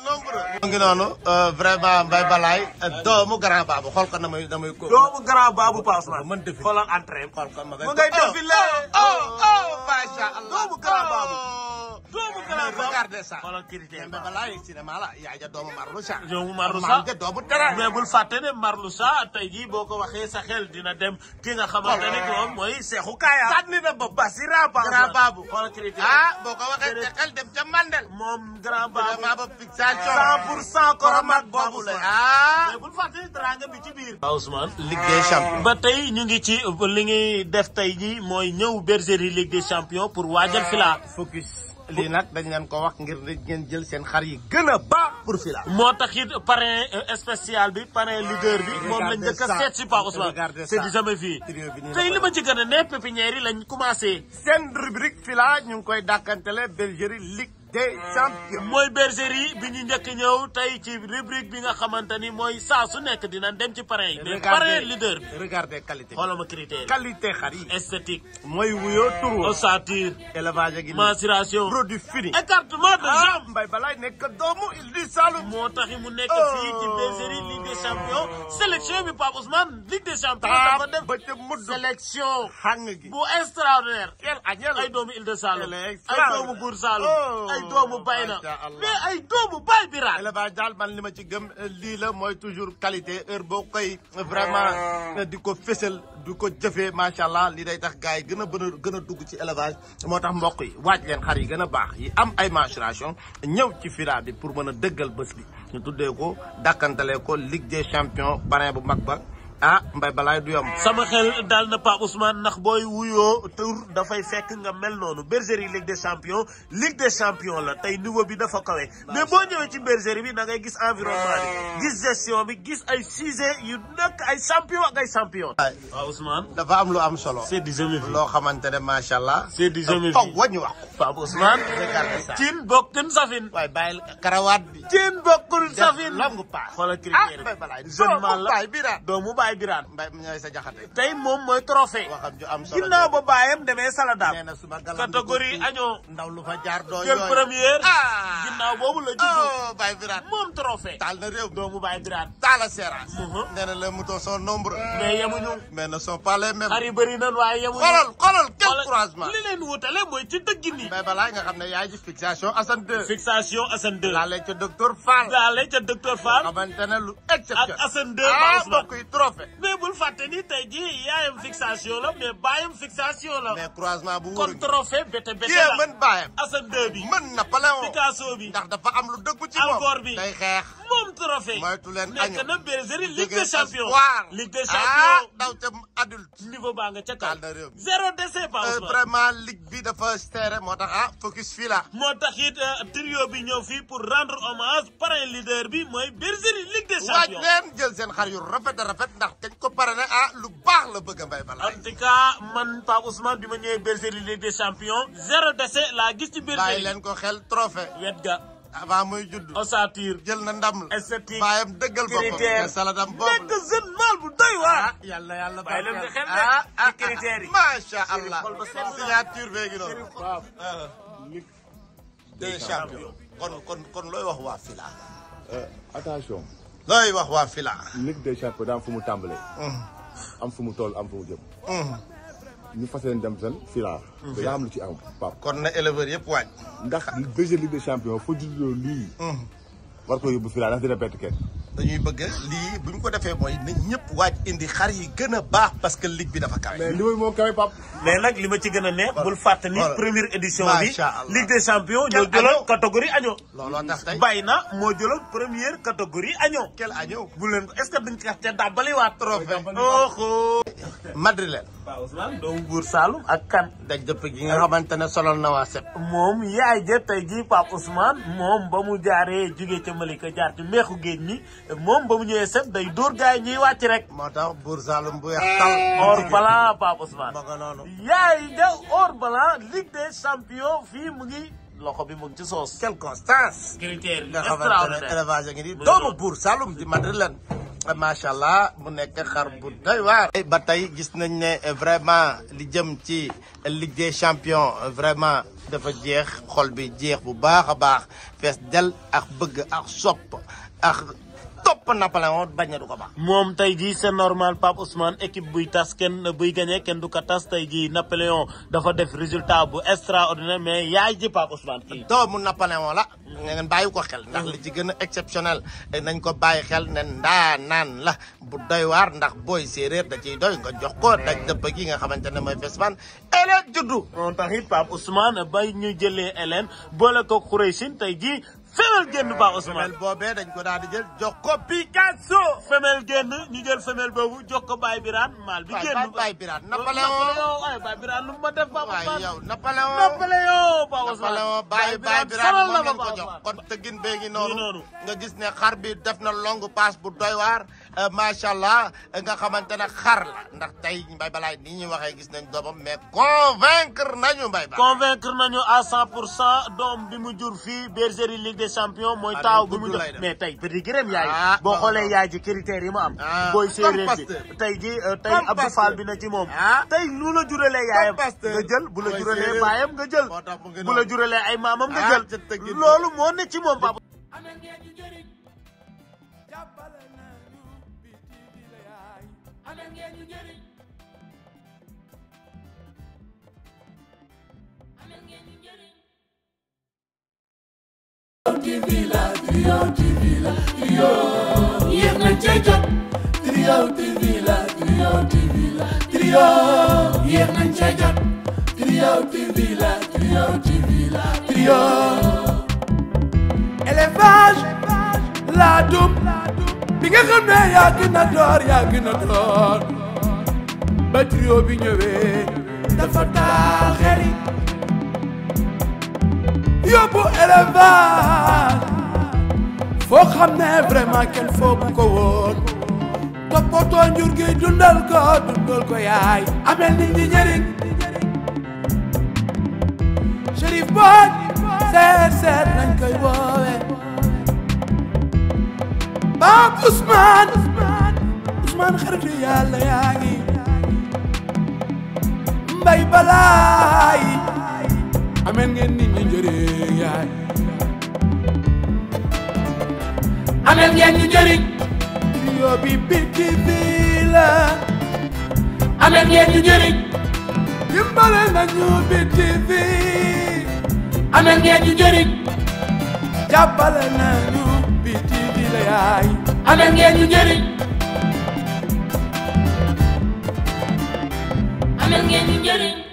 mu ngi noonu vraiment Mbaye Balaye doomu grand baabu xool ko na muy na muy ko doomu grand babou Pa Ousmane. mën défilé. xoolal entrée. xool ko ma mu ngay défilé. oh oh macha Allah doomu grand baabu. Oh. doomu Mais grand babou. regardez ça. xoolal critère Mbaye Balaye cinéma la yaay ja doomu Marloucha doomu Marloucha. maam ja doomu tere mais bul fàtte ne Marloucha tey jii boo ko waxee sa xel dina dem ki nga xamante ne moom mooy Cheikhou Kaya. sànni na ba Basira Pa grand baabu xoolal critère. ah boo ko waxee te xel dem ca Mandel moom grand babou. vraiment ba fixation cent pour cent koromak boobu la. ah mais bul fàtte ne teranga bi ci biir. Pa Ousmane. Ligue des champions ba tey ñu ngi ci li ngi def tey jii mooy ñëw bergerie Ligue des champions pour waajal Fila. focus lii nag dañ leen ko wax ngir ngeen jël seen xar yi gën a baax pour Fila moo tax it parrain spécial bi parrain leader bi moom lañ njëkk a seet si Pa Ousmane. Regardez c'est ça. du jamais vu. Trio bi nii la tey ko li ma ci gën a ne pépinière yi lañ commencé. seen rubrique Fila ñu ngi koy dàkkantele bergerie Ligue des champions mooy bergerie bi ñu njëkk ñëw tey ci rubrique bi nga xamante ni mooy saa su nekk dinañ dem ci parrain yi. mais parrain leader bi. regardez qualité xoolal ma critère yi. qualité xar yi esthétique. mooy wuyoo tur ossature. élevage gi maturation. produit fini écartement de ah jambe. Mbaye Balaye nekk doomu Île du Saloum moo tax mu nekk Oh. fii ci bergerie Ligue des champions sélection bi Pape Ousmane Ligue des champions taab dafa def ba ca mudd sélection xàng gi bu extraordinaire. yel ak yel ay doomu Île de Saloum Elle est ay extraordinaire. doomu Bour Saloum Oh. ay doomu Bayna Masha Allah. mais ay doomu Baye Birane. élevage daal man li ma ci gëm lii la mooy toujours qualité heure boo koy vraiment di ko fésal di ko jëfee macha allah lii day tax gars yi gën a bën a gën a dugg ci élevage moo tax mbokk yi waaj leen xar yi gën a baax yi am ay maturation ñëw ci Fila bi pour mën a dëggal bés bi ñu tuddee ko dàkkantalee ko Ligue des champions parrain bu mag ba ah Mbaye Balaye du yomb. sama xel daal na Pape Ousmane ndax booy wuyoo tur dafay fekk nga mel noonu bergerie Ligue des champions Ligue des champions la tey niveau bi dafa kawe mais boo ñëwee ci bergerie bi da ngay gis environnement bi gis gestion bi gis ay sujet yu nekk ay champion ak ay champion. waaw Ousmane. dafa am lu am solo. c'est du jamais vu loo xamante ne macha allah. c'est du jamais vu foog wañu wax. Pape Ousmane. regardez ça. cin bokkul safin. waaye bàyyil karawaat bi. cin bokkul safin. longu paas. xoolal ah critère Mbaye Balaye. jeune man la baay biraan. doomu baay biraan. Mbaye ñooy sa jaxate. tey moom mooy trophée. waxam ju am solo. ginnaaw ba baayam demee Saladam. nee na suba galam catégorie añoo. ndaw lu fa jaar doo jël yooyu. première. ah ginnaaw boobu la juddu. oh Baye Birane. moom trophée. taal na réew. doomu baay biraan. taala seeraas. Mhm. nee na les moutons sont nombreux. mais yemuñu. mais ne sont pas les mêmes. xar yi bëri nañ waaye yemuñu. xoolal xoolal quel Xoolal croisement. li leen wutale mooy ci dëgg ni. Mbaye Balaye nga xam ne yaay ji fixation Assane deux. fixation Assane deux. laale ca docteur Fall. daale ca docteur Fall. xamante ne lu ak exceptionnel. Assane deux. ah Ousmane. mbokk yi trophée. mais bul fàtte ni tey jii yaayam fixation la mais baayam fixation la. mais croisement bu kon wóor. trophée bete bete kii la. mën baayam. Assane deux bi. mën na Paléon. Picasso bi. ndax dafa am lu dëggu ci moom. encore bi. day xeex. moom trophée. moytu leen nekk añu. na bergerie Ligue Ligue des champions. espoir. Ligue des ah champions. daw ca adulte. niveau baa nga ca kaw. taal na réew mi. zéro décès Pape Euh, Ousmane. vraiment ligue bi dafa serré moo tax ah focus fii la. moo tax it euh, trio bi ñëw fii pour rendre hommage parrain leader bi mooy bergerie Ligue des waaj champions. leen jël seen xar yu rafet a rafet ndax dañ ko pare ne ah lu baax la bëgg a Mbaye Balaye. en tout cas man Pape Ousmane bi ma ñëwee bergerie Ligue des champions zéro décès laa gis ci bàyyi bergerie. leen ko xel trophée wet ga avant muy judd. ossature jël na ndam la. esthétique baayam dëggal boppam. critère te saladam boobu nekk la. jeune mal bu doy waar. ah yàlla yàlla bàyyi leen barkeel. ko xel ah de ah ci critères yi. macha allah. xol ba sedd na. signature beegi noonu. waaw des champions. kon kon kon looy wax waa Fila. attention looy wax waa Fila. Ligue des champions daa am fu mu tàmbalee am fu mu toll am fu mu jëm ñu fas leen dem seen filaa daa am lu ci am Pape kon na éleveur yëpp wàññi. ndax bergerie Ligue des champions foo juddoo lii war ko yóbbu filaa ndax dina bett kenn dañuy bëgg lii bu ñu ko defee mooy na ñëpp waaj indi xar yi gën a baax parce que ligue bi dafa kawe. mais li mooy moo kawe Pape mais nag li ma ci gën a neex bul fàtte ni voilà. première édition bi Macha Allah. Ligue des champions Quel ñoo jëloon agneau. catégorie agneau. looloo tax tey. bay na moo jëloon première catégorie agneau. quel agneau. bu leen est-ce que dañ ko te dàbbaliwaat. trophée. oho. Madrilène. Paa Ousmane doomu buur Saalum ak kan. daj dëpp gi nga xamante ne solal na waa set. moom yaay ja tey jii Pape Ousmane moom ba mu jaaree jóge ca Malika jaar ci meexu géej mi moom ba mu ñëwee set day dóor gaay ñuy wàcc rek. moo tax buur Saalum bu weex tal. or blanc Pape Ousmane. ba nga noonu. yaay ja or blanc Ligue des champions fii mu ngi loxo bi mu ngi ci soos. quelle constance. critère yi nga xamante ne extraordinaire. élevage ngi di doomu buur Saalum di Madrilène. macha allah mu nekk xar bu doy waar. ba tey gis nañ ne vraiment li jëm ci Ligue des champions vraiment dafa jeex xol bi jeex bu baax a baax fees del ak bëgg ak sopp ak topp Napoléon bañ na du ko baax. moom tey jii c'est normal Pape Ousmane équipe buy tas kenn buy gagné kenn du ko tas tey jii Napoléon dafa def résultat bu extraordinaire mais yaay ji Pape Ousmane kii. doomu Napoléon la ngeen bàyyi ko xel ndax li ci gën a exceptionnel nañ ko bàyyi xel ne ndaa naan la bu doy waar ndax booy séeréer da ciy doy nga jox ko daj dëpp gi nga xamante ne mooy Fesfane Hélène juddu. moo tax it Pape Ousmane bay ñu jëlee Hélène boole ko Khoureychine tey jii femelle génn Pape Ousmane. femelle boobee dañ ko daal di jël jox ko Picasso. femelle génn ñu jël femelle boobu jox ko Baye Birane mal bi génn. waay Baye Birane Napoléon Napoléon ay Baye Birane lu ma def Pape waay Ousmane. yow Napoléon Napoléon Pape Ousmane. Napoléon Baye Baye Birane solal moo na ma ngeen ko Pape jox Ousmane. kon tëggin bee ngi noonu. noonu nga gis ne xar bi def na longue passe bu doy waar macha allah nga xamante ne xar la ndax tey Mbaye Balaye ni ñuy waxee gis nañ doomam mais convaincre nañu Mbaye Balaye. convaincre nañu à cent pour cent doom bi mu jur fii bergerie Ligue des champions mooy taaw bi mu gudd lay jox def. mais tey petit gërëm yaay Ah, boo non, xoolee non. yaay ji critères yi mu am Ah, booy comme séeréer bi Pasteur. tey ji euh, tey Comme Abdou Pasteur. Fall bi na ci moom Ah. tey lu la juralee yaayam nga Pasteur. jël bu la Booy juralee séeréer. baayam nga jël moo tax mu ngi bu la noonu. juralee ay maamam nga Ah, jël ca tëggin ba. loolu moo ne ci moom Papa. yéex nañ cee jot Trio T V la Trio T V la Trio yéex nañ cee jot Trio T V la Trio T V la Trio élevage laadum bi nga xam ne yaa gën a door yaa gën a door ba trio bi ñëwee dafa taal xel yi yóbbu élevage foo xam ne vraiment kenn foogu ko woon toppatoo njur gi dundal ko dundal ko yaay amel nit ñi njëriñ Chérif Boy seet seet nañ koy woowe Pape Ousmane Ousmane xaritu yàlla yaa ngi Mbay Balaay amel ngeen nit ñi njëriñ yaay amel ngeen ñu njëriñ trio bi biti bi la amel ngeen ñu njëriñ dimbale nañu biti bi amel ngeen ñu njëriñ jàppale nañu biti bi la yaay amel ngeen ñu njëriñ amel ngeen ñu njëriñ